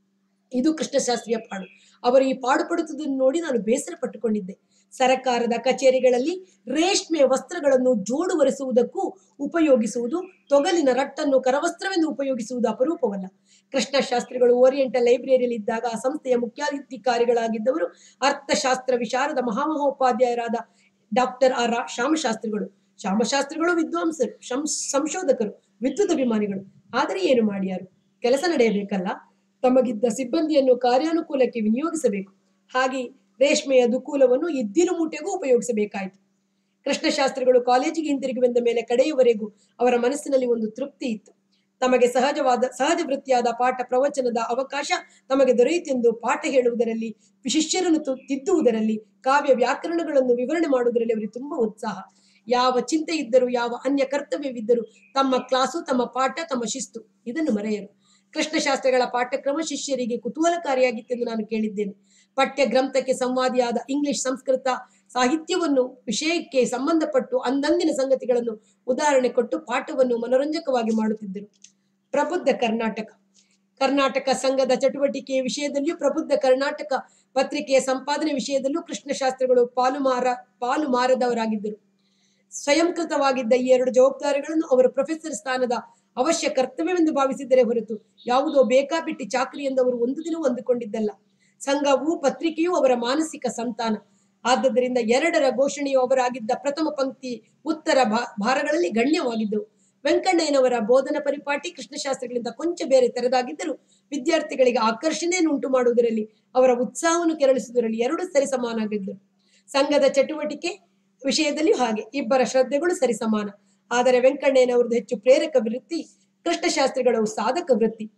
ಇದು ಕೃಷ್ಣಶಾಸ್ತ್ರಿಯ ಪಾಡು. ಅವರು ಈ ಪಾಡು ಪಡುತ್ತದನ್ನು ನೋಡಿ ನಾನು ಬೇಸರ ಪಟ್ಟುಕೊಂಡಿದ್ದೆ. ಸರಕಾರದ ಕಚೇರಿಗಳಲ್ಲಿ ರೇಷ್ಮೆ ವಸ್ತ್ರಗಳನ್ನು ಜೋಡು ಒರೆಸುವುದಕ್ಕೂ ಉಪಯೋಗಿಸುವುದು, ತೊಗಲಿನ ರಟ್ಟನ್ನು ಕರವಸ್ತ್ರವೆಂದು ಉಪಯೋಗಿಸುವುದು ಅಪರೂಪವಲ್ಲ. ಕೃಷ್ಣಶಾಸ್ತ್ರಿಗಳು ಓರಿಯೆಂಟಲ್ ಲೈಬ್ರರಿಯಲ್ಲಿ ಇದ್ದಾಗ ಆ ಸಂಸ್ಥೆಯ ಮುಖ್ಯಾಧಿಕಾರಿಗಳಾಗಿದ್ದವರು ಅರ್ಥಶಾಸ್ತ್ರ ವಿಶಾರದ ಮಹಾಮಹೋಪಾಧ್ಯಾಯರಾದ ಡಾಕ್ಟರ್ ಆರ್ ಶ್ಯಾಮಶಾಸ್ತ್ರಿಗಳು. ಶ್ಯಾಮಶಾಸ್ತ್ರಿಗಳು ವಿದ್ವಾಂಸರು, ಸಂಶೋಧಕರು, ವಿದ್ಯುತ್ ಅಭಿಮಾನಿಗಳು. ಆದರೆ ಏನು ಮಾಡಿಯಾರು? ಕೆಲಸ ನಡೆಯಬೇಕಲ್ಲ. ತಮಗಿದ್ದ ಸಿಬ್ಬಂದಿಯನ್ನು ಕಾರ್ಯಾನುಕೂಲಕ್ಕೆ ವಿನಿಯೋಗಿಸಬೇಕು. ಹಾಗೆ ರೇಷ್ಮೆಯ ದುಕೂಲವನ್ನು ಇದ್ದಿಲು ಮೂಟೆಗೂ ಉಪಯೋಗಿಸಬೇಕಾಯಿತು. ಕೃಷ್ಣಶಾಸ್ತ್ರಿಗಳು ಕಾಲೇಜಿಗೆ ಹಿಂತಿರುಗಿ ಬಂದ ಮೇಲೆ ಕಡೆಯವರೆಗೂ ಅವರ ಮನಸ್ಸಿನಲ್ಲಿ ಒಂದು ತೃಪ್ತಿ ಇತ್ತು. ತಮಗೆ ಸಹಜವಾದ ಸಹಜ ವೃತ್ತಿಯಾದ ಪಾಠ ಪ್ರವಚನದ ಅವಕಾಶ ತಮಗೆ ದೊರೆಯಿತೆಂದು ಪಾಠ ಹೇಳುವುದರಲ್ಲಿ, ಶಿಷ್ಯರನ್ನು ತಿದ್ದುವುದರಲ್ಲಿ, ಕಾವ್ಯ ವ್ಯಾಕರಣಗಳನ್ನು ವಿವರಣೆ ಮಾಡುವುದರಲ್ಲಿ ಅವರಿಗೆ ತುಂಬಾ ಉತ್ಸಾಹ. ಯಾವ ಚಿಂತೆ ಇದ್ದರೂ, ಯಾವ ಅನ್ಯ ಕರ್ತವ್ಯವಿದ್ದರೂ ತಮ್ಮ ಕ್ಲಾಸು, ತಮ್ಮ ಪಾಠ, ತಮ್ಮ ಶಿಸ್ತು ಇದನ್ನು ಮರೆಯರು. ಕೃಷ್ಣಶಾಸ್ತ್ರಿಗಳ ಪಾಠಕ್ರಮ ಶಿಷ್ಯರಿಗೆ ಕುತೂಹಲಕಾರಿಯಾಗಿತ್ತೆಂದು ನಾನು ಕೇಳಿದ್ದೇನೆ. ಪಠ್ಯ ಗ್ರಂಥಕ್ಕೆ ಸಂವಾದಿಯಾದ ಇಂಗ್ಲಿಷ್, ಸಂಸ್ಕೃತ ಸಾಹಿತ್ಯವನ್ನು ವಿಷಯಕ್ಕೆ ಸಂಬಂಧಪಟ್ಟು ಅಂದಂದಿನ ಸಂಗತಿಗಳನ್ನು ಉದಾಹರಣೆ ಕೊಟ್ಟು ಪಾಠವನ್ನು ಮನೋರಂಜಕವಾಗಿ ಮಾಡುತ್ತಿದ್ದರು. ಪ್ರಬುದ್ಧ ಕರ್ನಾಟಕ ಕರ್ನಾಟಕ ಸಂಘದ ಚಟುವಟಿಕೆಯ ವಿಷಯದಲ್ಲಿಯೂ ಪ್ರಬುದ್ಧ ಕರ್ನಾಟಕ ಪತ್ರಿಕೆಯ ಸಂಪಾದನೆ ವಿಷಯದಲ್ಲೂ ಕೃಷ್ಣಶಾಸ್ತ್ರಿಗಳು ಪಾಲು ಮಾರ ಪಾಲು ಮಾರದವರಾಗಿದ್ದರು. ಸ್ವಯಂಕೃತವಾಗಿದ್ದ ಈ ಎರಡು ಜವಾಬ್ದಾರಿಗಳನ್ನು ಅವರು ಪ್ರೊಫೆಸರ್ ಸ್ಥಾನದ ಅವಶ್ಯ ಕರ್ತವ್ಯವೆಂದು ಭಾವಿಸಿದರೆ ಹೊರತು ಯಾವುದೋ ಬೇಕಾಬಿಟ್ಟಿ ಚಾಕರಿ ಎಂದು ಅವರು ಒಂದು ದಿನವೂ ಅಂದುಕೊಂಡಿದ್ದಲ್ಲ. ಸಂಘವೂ ಪತ್ರಿಕೆಯೂ ಅವರ ಮಾನಸಿಕ ಸಂತಾನ. ಆದ್ದರಿಂದ ಎರಡರ ಘೋಷಣೆಯು ಅವರಾಗಿದ್ದ ಪ್ರಥಮ ಪಂಕ್ತಿ ಉತ್ತರ ಭಾರಗಳಲ್ಲಿ ಗಣ್ಯವಾಗಿದ್ದವು. ವೆಂಕಣ್ಣಯ್ಯನವರ ಬೋಧನ ಪರಿಪಾಟಿ ಕೃಷ್ಣಶಾಸ್ತ್ರಿಗಳಿಂದ ಕೊಂಚ ಬೇರೆ ತೆರೆದಾಗಿದ್ದರೂ ವಿದ್ಯಾರ್ಥಿಗಳಿಗೆ ಆಕರ್ಷಣೆಯನ್ನು ಉಂಟು ಮಾಡುವುದರಲ್ಲಿ, ಅವರ ಉತ್ಸಾಹವನ್ನು ಕೆರಳಿಸುವುದರಲ್ಲಿ ಎರಡು ಸರಿ ಸಮಾನಾಗಿದ್ದರು. ಸಂಘದ ಚಟುವಟಿಕೆ ವಿಷಯದಲ್ಲಿಯೂ ಹಾಗೆ ಇಬ್ಬರ ಶ್ರದ್ಧೆಗಳು ಸರಿ ಸಮಾನ. ಆದರೆ ವೆಂಕಣ್ಣಯ್ಯನವರದು ಹೆಚ್ಚು ಪ್ರೇರಕ ವೃತ್ತಿ, ಕೃಷ್ಣಶಾಸ್ತ್ರಿಗಳು ಸಾಧಕ ವೃತ್ತಿ.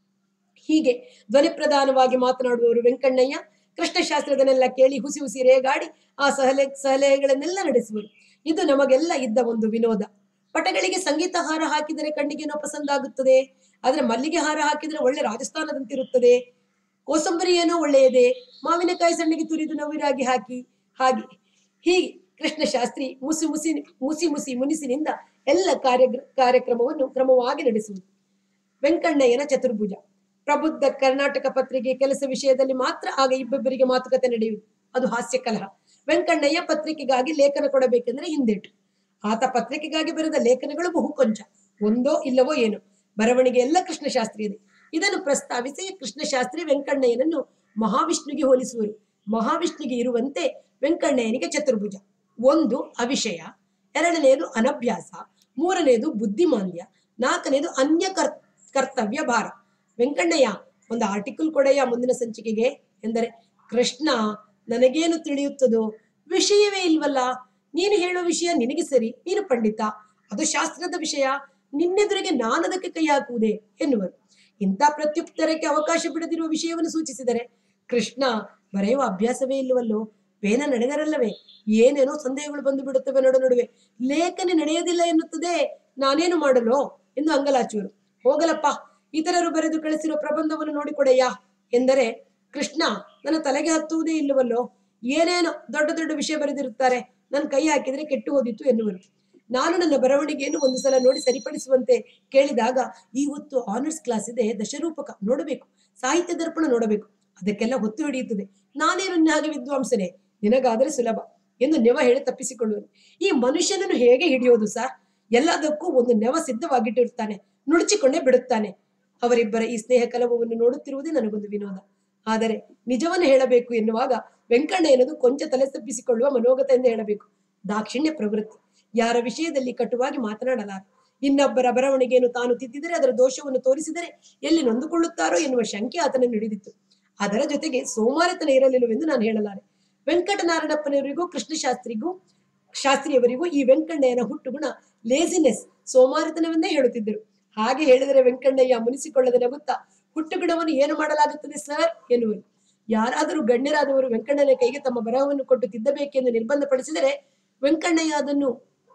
ಹೀಗೆ ಧ್ವನಿ ಪ್ರಧಾನವಾಗಿ ಮಾತನಾಡುವವರು ವೆಂಕಣ್ಣಯ್ಯ. ಕೃಷ್ಣಶಾಸ್ತ್ರದನ್ನೆಲ್ಲ ಕೇಳಿ ಹುಸಿ ಹುಸಿ ರೇಗಾಡಿ ಆ ಸಲಹೆ ಸಲಹೆಗಳನ್ನೆಲ್ಲ ನಡೆಸುವರು. ಇದು ನಮಗೆಲ್ಲ ಇದ್ದ ಒಂದು ವಿನೋದ. ಪಟಗಳಿಗೆ ಸಂಗೀತ ಹಾರ ಹಾಕಿದರೆ ಕಣ್ಣಿಗೇನೋ ಪಸಂದಾಗುತ್ತದೆ, ಆದ್ರೆ ಮಲ್ಲಿಗೆ ಹಾರ ಹಾಕಿದರೆ ಒಳ್ಳೆ ರಾಜಸ್ಥಾನದಂತಿರುತ್ತದೆ. ಕೋಸಂಬರಿ ಏನೋ ಒಳ್ಳೆಯದೇ, ಮಾವಿನಕಾಯಿ ಸಣ್ಣಿಗೆ ತುರಿದು ನವಿರಾಗಿ ಹಾಕಿ ಹಾಗೆ ಹೀಗೆ ಕೃಷ್ಣಶಾಸ್ತ್ರಿ ಮುಸಿ ಮುಸಿ ಮುಸಿ ಮುಸಿ ಮುನಿಸಿನಿಂದ ಎಲ್ಲ ಕಾರ್ಯ ಕಾರ್ಯಕ್ರಮವನ್ನು ಕ್ರಮವಾಗಿ ನಡೆಸುವುದು. ವೆಂಕಣ್ಣಯ್ಯನ ಚತುರ್ಭುಜ ಪ್ರಬುದ್ಧ ಕರ್ನಾಟಕ ಪತ್ರಿಕೆ ಕೆಲಸ ವಿಷಯದಲ್ಲಿ ಮಾತ್ರ ಆಗ ಇಬ್ಬೊಬ್ಬರಿಗೆ ಮಾತುಕತೆ ನಡೆಯುವುದು. ಅದು ಹಾಸ್ಯ ಕಲಹ. ವೆಂಕಣ್ಣಯ್ಯ ಪತ್ರಿಕೆಗಾಗಿ ಲೇಖನ ಕೊಡಬೇಕೆಂದ್ರೆ ಹಿಂದೇಟು. ಆತ ಪತ್ರಿಕೆಗಾಗಿ ಬರೆದ ಲೇಖನಗಳು ಬಹು ಕೊಂಚ, ಒಂದೋ ಇಲ್ಲವೋ ಏನೋ. ಬರವಣಿಗೆ ಎಲ್ಲ ಕೃಷ್ಣಶಾಸ್ತ್ರಿ ಇದೆ. ಇದನ್ನು ಪ್ರಸ್ತಾವಿಸಿ ಕೃಷ್ಣಶಾಸ್ತ್ರಿ ವೆಂಕಣ್ಣಯ್ಯನನ್ನು ಮಹಾವಿಷ್ಣುವಿಗೆ ಹೋಲಿಸುವರು. ಮಹಾವಿಷ್ಣುವಿಗೆ ಇರುವಂತೆ ವೆಂಕಣ್ಣಯ್ಯನಿಗೆ ಚತುರ್ಭುಜ. ಒಂದು ಅವಿಷಯ, ಎರಡನೆಯದು ಅನಭ್ಯಾಸ, ಮೂರನೆಯದು ಬುದ್ಧಿಮಾಂದ್ಯ, ನಾಲ್ಕನೆಯದು ಅನ್ಯ ಕರ್ ಕರ್ತವ್ಯ ಭಾರ. ವೆಂಕಣ್ಣಯ್ಯ, ಒಂದು ಆರ್ಟಿಕಲ್ ಕೊಡೆಯ ಮುಂದಿನ ಸಂಚಿಕೆಗೆ ಎಂದರೆ, ಕೃಷ್ಣ, ನನಗೇನು ತಿಳಿಯುತ್ತದೋ, ವಿಷಯವೇ ಇಲ್ವಲ್ಲ, ನೀನು ಹೇಳೋ ವಿಷಯ ನಿನಗೆ ಸರಿ, ನೀನು ಪಂಡಿತ, ಅದು ಶಾಸ್ತ್ರದ ವಿಷಯ, ನಿನ್ನೆದುರಿಗೆ ನಾನದಕ್ಕೆ ಕೈ ಹಾಕುವುದೇ ಎನ್ನುವರು. ಇಂಥ ಪ್ರತ್ಯುತ್ತರಕ್ಕೆ ಅವಕಾಶ ಬಿಡದಿರುವ ವಿಷಯವನ್ನು ಸೂಚಿಸಿದರೆ, ಕೃಷ್ಣ ಬರೆಯುವ ಅಭ್ಯಾಸವೇ ಇಲ್ಲವಲ್ಲೋ, ಪೇನ ನಡೆದರಲ್ಲವೇ, ಏನೇನೋ ಸಂದೇಹಗಳು ಬಂದು ಬಿಡುತ್ತವೆ ನಡು ನಡುವೆ, ಲೇಖನೆ ನಡೆಯೋದಿಲ್ಲ ಎನ್ನುತ್ತದೆ, ನಾನೇನು ಮಾಡಲೋ ಎಂದು ಅಂಗಲಾಚುವರು. ಹೋಗಲಪ್ಪ, ಇತರರು ಬರೆದು ಕಳಿಸಿರೋ ಪ್ರಬಂಧವನ್ನು ನೋಡಿಕೊಡೆಯಾ ಎಂದರೆ, ಕೃಷ್ಣ ನನ್ನ ತಲೆಗೆ ಹತ್ತುವುದೇ ಇಲ್ಲವಲ್ಲೋ, ಏನೇನೋ ದೊಡ್ಡ ದೊಡ್ಡ ವಿಷಯ ಬರೆದಿರುತ್ತಾರೆ, ನನ್ನ ಕೈ ಹಾಕಿದ್ರೆ ಕೆಟ್ಟು ಹೋದಿತ್ತು ಎನ್ನುವರು. ನಾನು ನನ್ನ ಬರವಣಿಗೆಯನ್ನು ಒಂದು ಸಲ ನೋಡಿ ಸರಿಪಡಿಸುವಂತೆ ಕೇಳಿದಾಗ, ಈ ಹೊತ್ತು ಆನರ್ಸ್ ಕ್ಲಾಸ್ ಇದೆ, ದಶರೂಪಕ ನೋಡಬೇಕು, ಸಾಹಿತ್ಯ ದರ್ಪಣ ನೋಡಬೇಕು, ಅದಕ್ಕೆಲ್ಲ ಹೊತ್ತು ಹಿಡಿಯುತ್ತದೆ, ನಾನೇನು ಹಾಗೆ ವಿದ್ವಾಂಸನೆ, ನಿನಗಾದರೆ ಸುಲಭ ಎಂದು ನೆವ ಹೇಳಿ ತಪ್ಪಿಸಿಕೊಳ್ಳುವರು. ಈ ಮನುಷ್ಯನನ್ನು ಹೇಗೆ ಹಿಡಿಯೋದು ಸರ್? ಎಲ್ಲದಕ್ಕೂ ಒಂದು ನೆವ ಸಿದ್ಧವಾಗಿಟ್ಟಿರುತ್ತಾನೆ, ನುಡುಚಿಕೊಂಡೇ ಬಿಡುತ್ತಾನೆ. ಅವರಿಬ್ಬರ ಈ ಸ್ನೇಹ ಕಲವವನ್ನು ನೋಡುತ್ತಿರುವುದೇ ನನಗೊಂದು ವಿನೋದ. ಆದರೆ ನಿಜವನ್ನು ಹೇಳಬೇಕು ಎನ್ನುವಾಗ ವೆಂಕಣ್ಣಯ್ಯನದು ಕೊಂಚ ತಲೆ ತಪ್ಪಿಸಿಕೊಳ್ಳುವ ಮನೋಗತ ಎಂದು ಹೇಳಬೇಕು. ದಾಕ್ಷಿಣ್ಯ ಪ್ರವೃತ್ತಿ. ಯಾರ ವಿಷಯದಲ್ಲಿ ಕಟುವಾಗಿ ಮಾತನಾಡಲಾರ. ಇನ್ನೊಬ್ಬರ ಬರವಣಿಗೆಯನ್ನು ತಾನು ತಿದ್ದಿದರೆ ಅದರ ದೋಷವನ್ನು ತೋರಿಸಿದರೆ ಎಲ್ಲಿ ನೊಂದುಕೊಳ್ಳುತ್ತಾರೋ ಎನ್ನುವ ಶಂಕೆ ಆತನನ್ನು ಹಿಡಿದಿತ್ತು. ಅದರ ಜೊತೆಗೆ ಸೋಮಾರಿತನ ಇರಲಿಲ್ಲವೆಂದು ನಾನು ಹೇಳಲಾರೆ. ವೆಂಕಟನಾರಾಯಣಪ್ಪನವರಿಗೂ ಕೃಷ್ಣಶಾಸ್ತ್ರಿಗೂ ಶಾಸ್ತ್ರಿಯವರಿಗೂ ಈ ವೆಂಕಣ್ಣಯ್ಯನ ಹುಟ್ಟುಗುಣ ಲೇಸಿನೆಸ್, ಸೋಮಾರಿತನವೆಂದೇ ಹೇಳುತ್ತಿದ್ದರು. ಹಾಗೆ ಹೇಳಿದರೆ ವೆಂಕಣ್ಣಯ್ಯ ಮುನಿಸಿಕೊಳ್ಳದೆ ನಗುತ್ತಾ, ಹುಟ್ಟುಗುಣವನ್ನು ಏನು ಮಾಡಲಾಗುತ್ತದೆ ಸರ್ ಎನ್ನುವರು. ಯಾರಾದರೂ ಗಣ್ಯರಾದವರು ವೆಂಕಣ್ಣನ ಕೈಗೆ ತಮ್ಮ ಬರಹವನ್ನು ಕೊಟ್ಟು ತಿದ್ದಬೇಕೆಂದು ನಿರ್ಬಂಧಪಡಿಸಿದರೆ ವೆಂಕಣ್ಣಯ್ಯ ಅದನ್ನು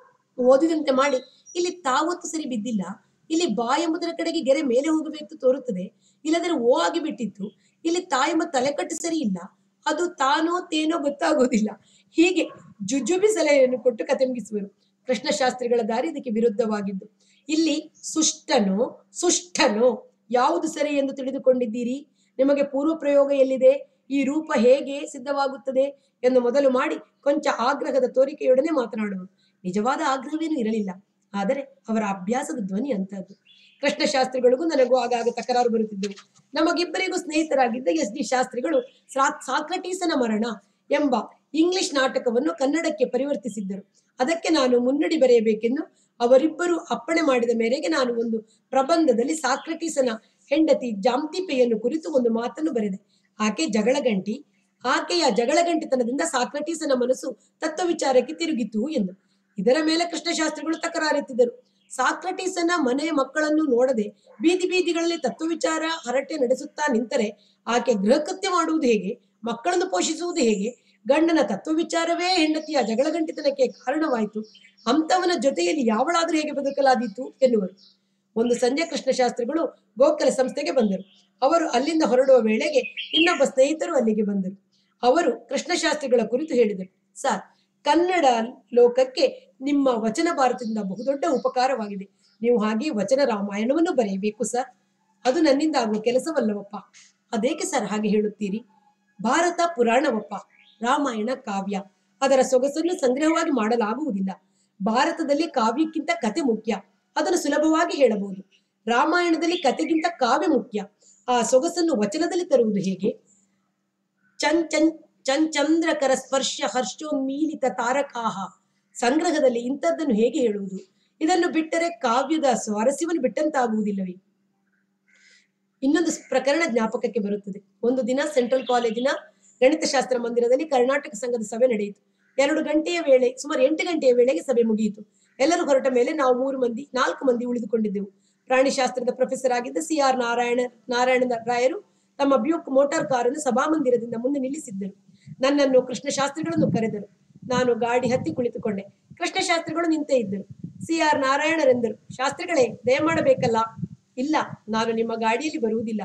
ಓದಿದಂತೆ ಮಾಡಿ, ಇಲ್ಲಿ ತಾವತ್ತು ಸರಿ ಬಿದ್ದಿಲ್ಲ, ಇಲ್ಲಿ ಬಾ ಎಂಬುದರ ಕಡೆಗೆ ಗೆರೆ ಮೇಲೆ ಹೋಗಬೇಕು ತೋರುತ್ತದೆ, ಇಲ್ಲದ್ರೆ ಓ ಆಗಿ ಬಿಟ್ಟಿತ್ತು, ಇಲ್ಲಿ ತಾ ಎಂಬ ತಲೆಕಟ್ಟು ಸರಿ ಇಲ್ಲ, ಅದು ತಾನೋ ತೇನೋ ಗೊತ್ತಾಗೋದಿಲ್ಲ, ಹೀಗೆ ಜುಜುಬಿ ಸಲಹೆಯನ್ನು ಕೊಟ್ಟು ಕತೆ ಮುಗಿಸುವರು. ಕೃಷ್ಣಶಾಸ್ತ್ರಿಗಳ ದಾರಿ ಇದಕ್ಕೆ ವಿರುದ್ಧವಾಗಿದ್ದು, ಇಲ್ಲಿ ಸುಷ್ಟನೋ ಸುಷ್ಟನೋ ಯಾವುದು ಸರಿ ಎಂದು ತಿಳಿದುಕೊಂಡಿದ್ದೀರಿ, ನಿಮಗೆ ಪೂರ್ವ ಪ್ರಯೋಗ ಎಲ್ಲಿದೆ, ಈ ರೂಪ ಹೇಗೆ ಸಿದ್ಧವಾಗುತ್ತದೆ ಎಂದು ಮೊದಲು ಮಾಡಿ ಕೊಂಚ ಆಗ್ರಹದ ತೋರಿಕೆಯೊಡನೆ ಮಾತನಾಡುವರು. ನಿಜವಾದ ಆಗ್ರಹವೇನೂ ಇರಲಿಲ್ಲ, ಆದರೆ ಅವರ ಅಭ್ಯಾಸದ ಧ್ವನಿ ಅಂತದ್ದು. ಕೃಷ್ಣಶಾಸ್ತ್ರಿಗಳಿಗೂ ನನಗೂ ಆಗಾಗ ತಕರಾರು ಬರುತ್ತಿದ್ದವು. ನಮಗಿಬ್ಬರಿಗೂ ಸ್ನೇಹಿತರಾಗಿದ್ದ ಎಸ್ ಡಿ ಶಾಸ್ತ್ರಿಗಳು ಸಾಕ್ರಟೀಸನ ಮರಣ ಎಂಬ ಇಂಗ್ಲಿಷ್ ನಾಟಕವನ್ನು ಕನ್ನಡಕ್ಕೆ ಪರಿವರ್ತಿಸಿದ್ದರು. ಅದಕ್ಕೆ ನಾನು ಮುನ್ನುಡಿ ಬರೆಯಬೇಕೆಂದು ಅವರಿಬ್ಬರು ಅಪ್ಪಣೆ ಮಾಡಿದ ಮೇರೆಗೆ ನಾನು ಒಂದು ಪ್ರಬಂಧದಲ್ಲಿ ಸಾಕ್ರಟೀಸನ ಹೆಂಡತಿ ಜಾಂತಿಪೆಯನ್ನು ಕುರಿತು ಒಂದು ಮಾತನ್ನು ಬರೆದೆ. ಆಕೆ ಜಗಳಗಂಟಿ, ಆಕೆಯ ಜಗಳಗಂಟಿತನದಿಂದ ಸಾಕ್ರಟೀಸನ ಮನಸ್ಸು ತತ್ವ ವಿಚಾರಕ್ಕೆ ತಿರುಗಿತು ಎಂದು. ಇದರ ಮೇಲೆ ಕೃಷ್ಣಶಾಸ್ತ್ರಿಗಳು ತಕರಾರೆತ್ತಿದ್ದರು. ಸಾಕ್ರಟೀಸನ ಮನೆ ಮಕ್ಕಳನ್ನು ನೋಡದೆ ಬೀದಿ ಬೀದಿಗಳಲ್ಲಿ ತತ್ವ ವಿಚಾರ ಹರಟೆ ನಡೆಸುತ್ತಾ ನಿಂತರೆ ಆಕೆ ಗೃಹಕೃತ್ಯ ಮಾಡುವುದು ಹೇಗೆ, ಮಕ್ಕಳನ್ನು ಪೋಷಿಸುವುದು ಹೇಗೆ, ಗಂಡನ ತತ್ವ ವಿಚಾರವೇ ಹೆಂಡತಿಯ ಜಗಳಗಂಟಿತನಕ್ಕೆ ಕಾರಣವಾಯಿತು, ಅಂತವನ ಜೊತೆಯಲ್ಲಿ ಯಾವಳಾದ್ರೂ ಹೇಗೆ ಬದುಕಲಾದೀತು ಎನ್ನುವರು. ಒಂದು ಸಂಜೆ ಕೃಷ್ಣಶಾಸ್ತ್ರಿಗಳು ಗೋಕಲ ಸಂಸ್ಥೆಗೆ ಬಂದರು. ಅವರು ಅಲ್ಲಿಂದ ಹೊರಡುವ ವೇಳೆಗೆ ಇನ್ನೊಬ್ಬ ಸ್ನೇಹಿತರು ಅಲ್ಲಿಗೆ ಬಂದರು. ಅವರು ಕೃಷ್ಣಶಾಸ್ತ್ರಿಗಳ ಕುರಿತು ಹೇಳಿದರು. ಸರ್, ಕನ್ನಡ ಲೋಕಕ್ಕೆ ನಿಮ್ಮ ವಚನ ಭಾರತದಿಂದ ಬಹುದೊಡ್ಡ ಉಪಕಾರವಾಗಿದೆ. ನೀವು ಹಾಗೆ ವಚನ ರಾಮಾಯಣವನ್ನು ಬರೆಯಬೇಕು ಸರ್. ಅದು ನನ್ನಿಂದ ಆಗುವ ಕೆಲಸವಲ್ಲವಪ್ಪ. ಅದೇಕೆ ಸರ್ ಹಾಗೆ ಹೇಳುತ್ತೀರಿ? ಭಾರತ ಪುರಾಣವಪ್ಪ, ರಾಮಾಯಣ ಕಾವ್ಯ. ಅದರ ಸೊಗಸನ್ನು ಸಂಗ್ರಹವಾಗಿ ಮಾಡಲಾಗುವುದಿಲ್ಲ. ಭಾರತದಲ್ಲಿ ಕಾವ್ಯಕ್ಕಿಂತ ಕತೆ ಮುಖ್ಯ, ಅದನ್ನು ಸುಲಭವಾಗಿ ಹೇಳಬಹುದು. ರಾಮಾಯಣದಲ್ಲಿ ಕತೆಗಿಂತ ಕಾವ್ಯ ಮುಖ್ಯ, ಆ ಸೊಗಸನ್ನು ವಚನದಲ್ಲಿ ತರುವುದು ಹೇಗೆ? ಚನ್ ಚನ್ ಚಂಚಂದ್ರಕರ ಸ್ಪರ್ಶ ಹರ್ಷೋನ್ಮೀಲಿತ ತಾರಕಾಹ. ಸಂಗ್ರಹದಲ್ಲಿ ಇಂಥದ್ದನ್ನು ಹೇಗೆ ಹೇಳುವುದು? ಇದನ್ನು ಬಿಟ್ಟರೆ ಕಾವ್ಯದ ಸ್ವಾರಸ್ಯವನ್ನು ಬಿಟ್ಟಂತಾಗುವುದಿಲ್ಲವೇ? ಇನ್ನೊಂದು ಪ್ರಕರಣ ಜ್ಞಾಪಕಕ್ಕೆ ಬರುತ್ತದೆ. ಒಂದು ದಿನ ಸೆಂಟ್ರಲ್ ಕಾಲೇಜಿನ ಗಣಿತಶಾಸ್ತ್ರ ಮಂದಿರದಲ್ಲಿ ಕರ್ನಾಟಕ ಸಂಘದ ಸಭೆ ನಡೆಯಿತು. ಎರಡು ಗಂಟೆಯ ವೇಳೆ, ಸುಮಾರು ಎಂಟು ಗಂಟೆಯ ವೇಳೆಗೆ ಸಭೆ ಮುಗಿಯಿತು. ಎಲ್ಲರೂ ಹೊರಟ ಮೇಲೆ ನಾವು ಮೂರು ಮಂದಿ ನಾಲ್ಕು ಮಂದಿ ಉಳಿದುಕೊಂಡಿದ್ದೆವು. ಪ್ರಾಣಿಶಾಸ್ತ್ರದ ಪ್ರೊಫೆಸರ್ ಆಗಿದ್ದ ಸಿ ಆರ್ ನಾರಾಯಣ ನಾರಾಯಣ ರಾಯರು ತಮ್ಮ ಬ್ಯೂಕ್ ಮೋಟಾರ್ ಕಾರನ್ನು ಸಭಾಮಂದಿರದಿಂದ ಮುಂದೆ ನಿಲ್ಲಿಸಿದ್ದರು. ನನ್ನನ್ನು ಕೃಷ್ಣಶಾಸ್ತ್ರಿಗಳನ್ನು ಕರೆದರು. ನಾನು ಗಾಡಿ ಹತ್ತಿ ಕುಳಿತುಕೊಂಡೆ. ಕೃಷ್ಣಶಾಸ್ತ್ರಿಗಳು ನಿಂತೇ ಇದ್ದರು. ಸಿ ಆರ್ ನಾರಾಯಣರೆಂದರು, ಶಾಸ್ತ್ರಿಗಳೇ, ದಯಮಾಡಬೇಕಲ್ಲ. ಇಲ್ಲ, ನಾನು ನಿಮ್ಮ ಗಾಡಿಯಲ್ಲಿ ಬರುವುದಿಲ್ಲ.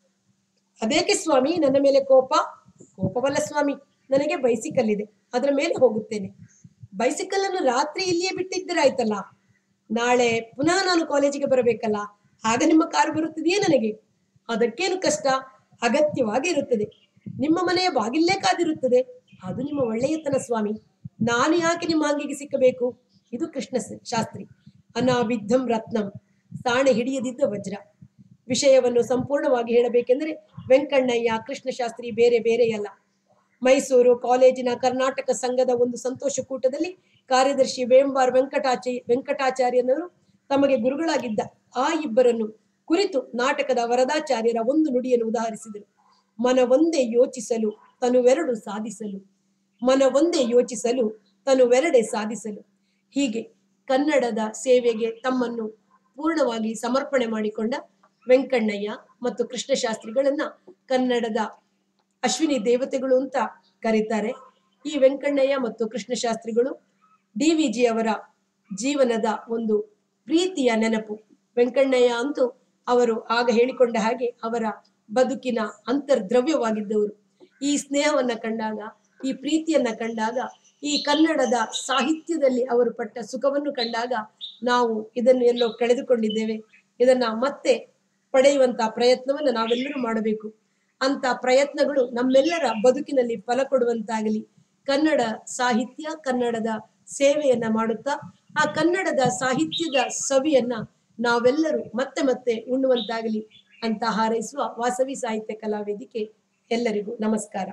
ಅದೇಕೆ ಸ್ವಾಮಿ, ನನ್ನ ಮೇಲೆ ಕೋಪ? ಕೋಪವಲ್ಲ ಸ್ವಾಮಿ, ನನಗೆ ಬೈಸಿಕಲ್ ಇದೆ, ಅದರ ಮೇಲೆ ಹೋಗುತ್ತೇನೆ. ಬೈಸಿಕಲ್ ಅನ್ನು ರಾತ್ರಿ ಇಲ್ಲಿಯೇ ಬಿಟ್ಟಿದ್ದರಾಯ್ತಲ್ಲ. ನಾಳೆ ಪುನಃ ನಾನು ಕಾಲೇಜಿಗೆ ಬರಬೇಕಲ್ಲ, ಆಗ ನಿಮ್ಮ ಕಾರು ಬರುತ್ತದೆಯೇ ನನಗೆ? ಅದಕ್ಕೇನು ಕಷ್ಟ? ಅಗತ್ಯವಾಗಿ ಇರುತ್ತದೆ. ನಿಮ್ಮ ಮನೆಯ ಬಾಗಿಲ್ಲೇ ಕಾದಿರುತ್ತದೆ. ಅದು ನಿಮ್ಮ ಒಳ್ಳೆಯತನ ಸ್ವಾಮಿ. ನಾನು ಯಾಕೆ ನಿಮ್ಮ ಅಂಗಿಗೆ ಸಿಕ್ಕಬೇಕು? ಇದು ಕೃಷ್ಣ ಶಾಸ್ತ್ರಿ. ಅನಾವಿದ್ಧಂ ರತ್ನಂ, ಸಾಣೆ ಹಿಡಿಯದಿದ್ದ ವಜ್ರ. ವಿಷಯವನ್ನು ಸಂಪೂರ್ಣವಾಗಿ ಹೇಳಬೇಕೆಂದರೆ ವೆಂಕಣ್ಣಯ್ಯ ಕೃಷ್ಣಶಾಸ್ತ್ರಿ ಬೇರೆ ಬೇರೆಯಲ್ಲ. ಮೈಸೂರು ಕಾಲೇಜಿನ ಕರ್ನಾಟಕ ಸಂಘದ ಒಂದು ಸಂತೋಷ ಕೂಟದಲ್ಲಿ ಕಾರ್ಯದರ್ಶಿ ವೇಂಬಾರ್ ವೆಂಕಟಾಚಿ ವೆಂಕಟಾಚಾರ್ಯನವರು ತಮಗೆ ಗುರುಗಳಾಗಿದ್ದ ಆ ಇಬ್ಬರನ್ನು ಕುರಿತು ನಾಟಕದ ವರದಾಚಾರ್ಯರ ಒಂದು ನುಡಿಯನ್ನು ಉದಾಹರಿಸಿದರು. ಮನವೊಂದೇ ಯೋಚಿಸಲು ತನುವೆರಡು ಸಾಧಿಸಲು, ಮನವೊಂದೇ ಯೋಚಿಸಲು ತನುವೆರಡೆ ಸಾಧಿಸಲು. ಹೀಗೆ ಕನ್ನಡದ ಸೇವೆಗೆ ತಮ್ಮನ್ನು ಪೂರ್ಣವಾಗಿ ಸಮರ್ಪಣೆ ಮಾಡಿಕೊಂಡ ವೆಂಕಣ್ಣಯ್ಯ ಮತ್ತು ಕೃಷ್ಣಶಾಸ್ತ್ರಿಗಳನ್ನ ಕನ್ನಡದ ಅಶ್ವಿನಿ ದೇವತೆಗಳು ಅಂತ ಕರೀತಾರೆ. ಈ ವೆಂಕಣ್ಣಯ್ಯ ಮತ್ತು ಕೃಷ್ಣಶಾಸ್ತ್ರಿಗಳು ಡಿ ವಿ ಜಿ ಅವರ ಜೀವನದ ಒಂದು ಪ್ರೀತಿಯ ನೆನಪು. ವೆಂಕಣ್ಣಯ್ಯ ಅಂತೂ ಅವರು ಆಗ ಹೇಳಿಕೊಂಡ ಹಾಗೆ ಅವರ ಬದುಕಿನ ಅಂತರ್ದ್ರವ್ಯವಾಗಿದ್ದವರು. ಈ ಸ್ನೇಹವನ್ನ ಕಂಡಾಗ, ಈ ಪ್ರೀತಿಯನ್ನ ಕಂಡಾಗ, ಈ ಕನ್ನಡದ ಸಾಹಿತ್ಯದಲ್ಲಿ ಅವರು ಪಟ್ಟ ಸುಖವನ್ನು ಕಂಡಾಗ ನಾವು ಇದನ್ನು ಎಲ್ಲೋ ಕಳೆದುಕೊಂಡಿದ್ದೇವೆ. ಇದನ್ನ ಮತ್ತೆ ಪಡೆಯುವಂತ ಪ್ರಯತ್ನವನ್ನು ನಾವೆಲ್ಲರೂ ಮಾಡಬೇಕು. ಅಂತ ಪ್ರಯತ್ನಗಳು ನಮ್ಮೆಲ್ಲರ ಬದುಕಿನಲ್ಲಿ ಫಲ ಕೊಡುವಂತಾಗಲಿ. ಕನ್ನಡ ಸಾಹಿತ್ಯ, ಕನ್ನಡದ ಸೇವೆಯನ್ನ ಮಾಡುತ್ತಾ ಆ ಕನ್ನಡದ ಸಾಹಿತ್ಯದ ಸವಿಯನ್ನ ನಾವೆಲ್ಲರೂ ಮತ್ತೆ ಮತ್ತೆ ಉಣ್ಣುವಂತಾಗಲಿ ಅಂತ ಹಾರೈಸುವ ವಾಸವಿ ಸಾಹಿತ್ಯ ಕಲಾವೇದಿಕೆ ಎಲ್ಲರಿಗೂ ನಮಸ್ಕಾರ.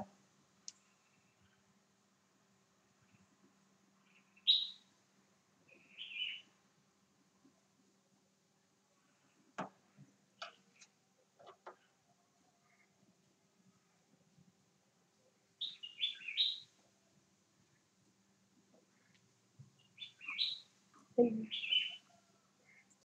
Thank you.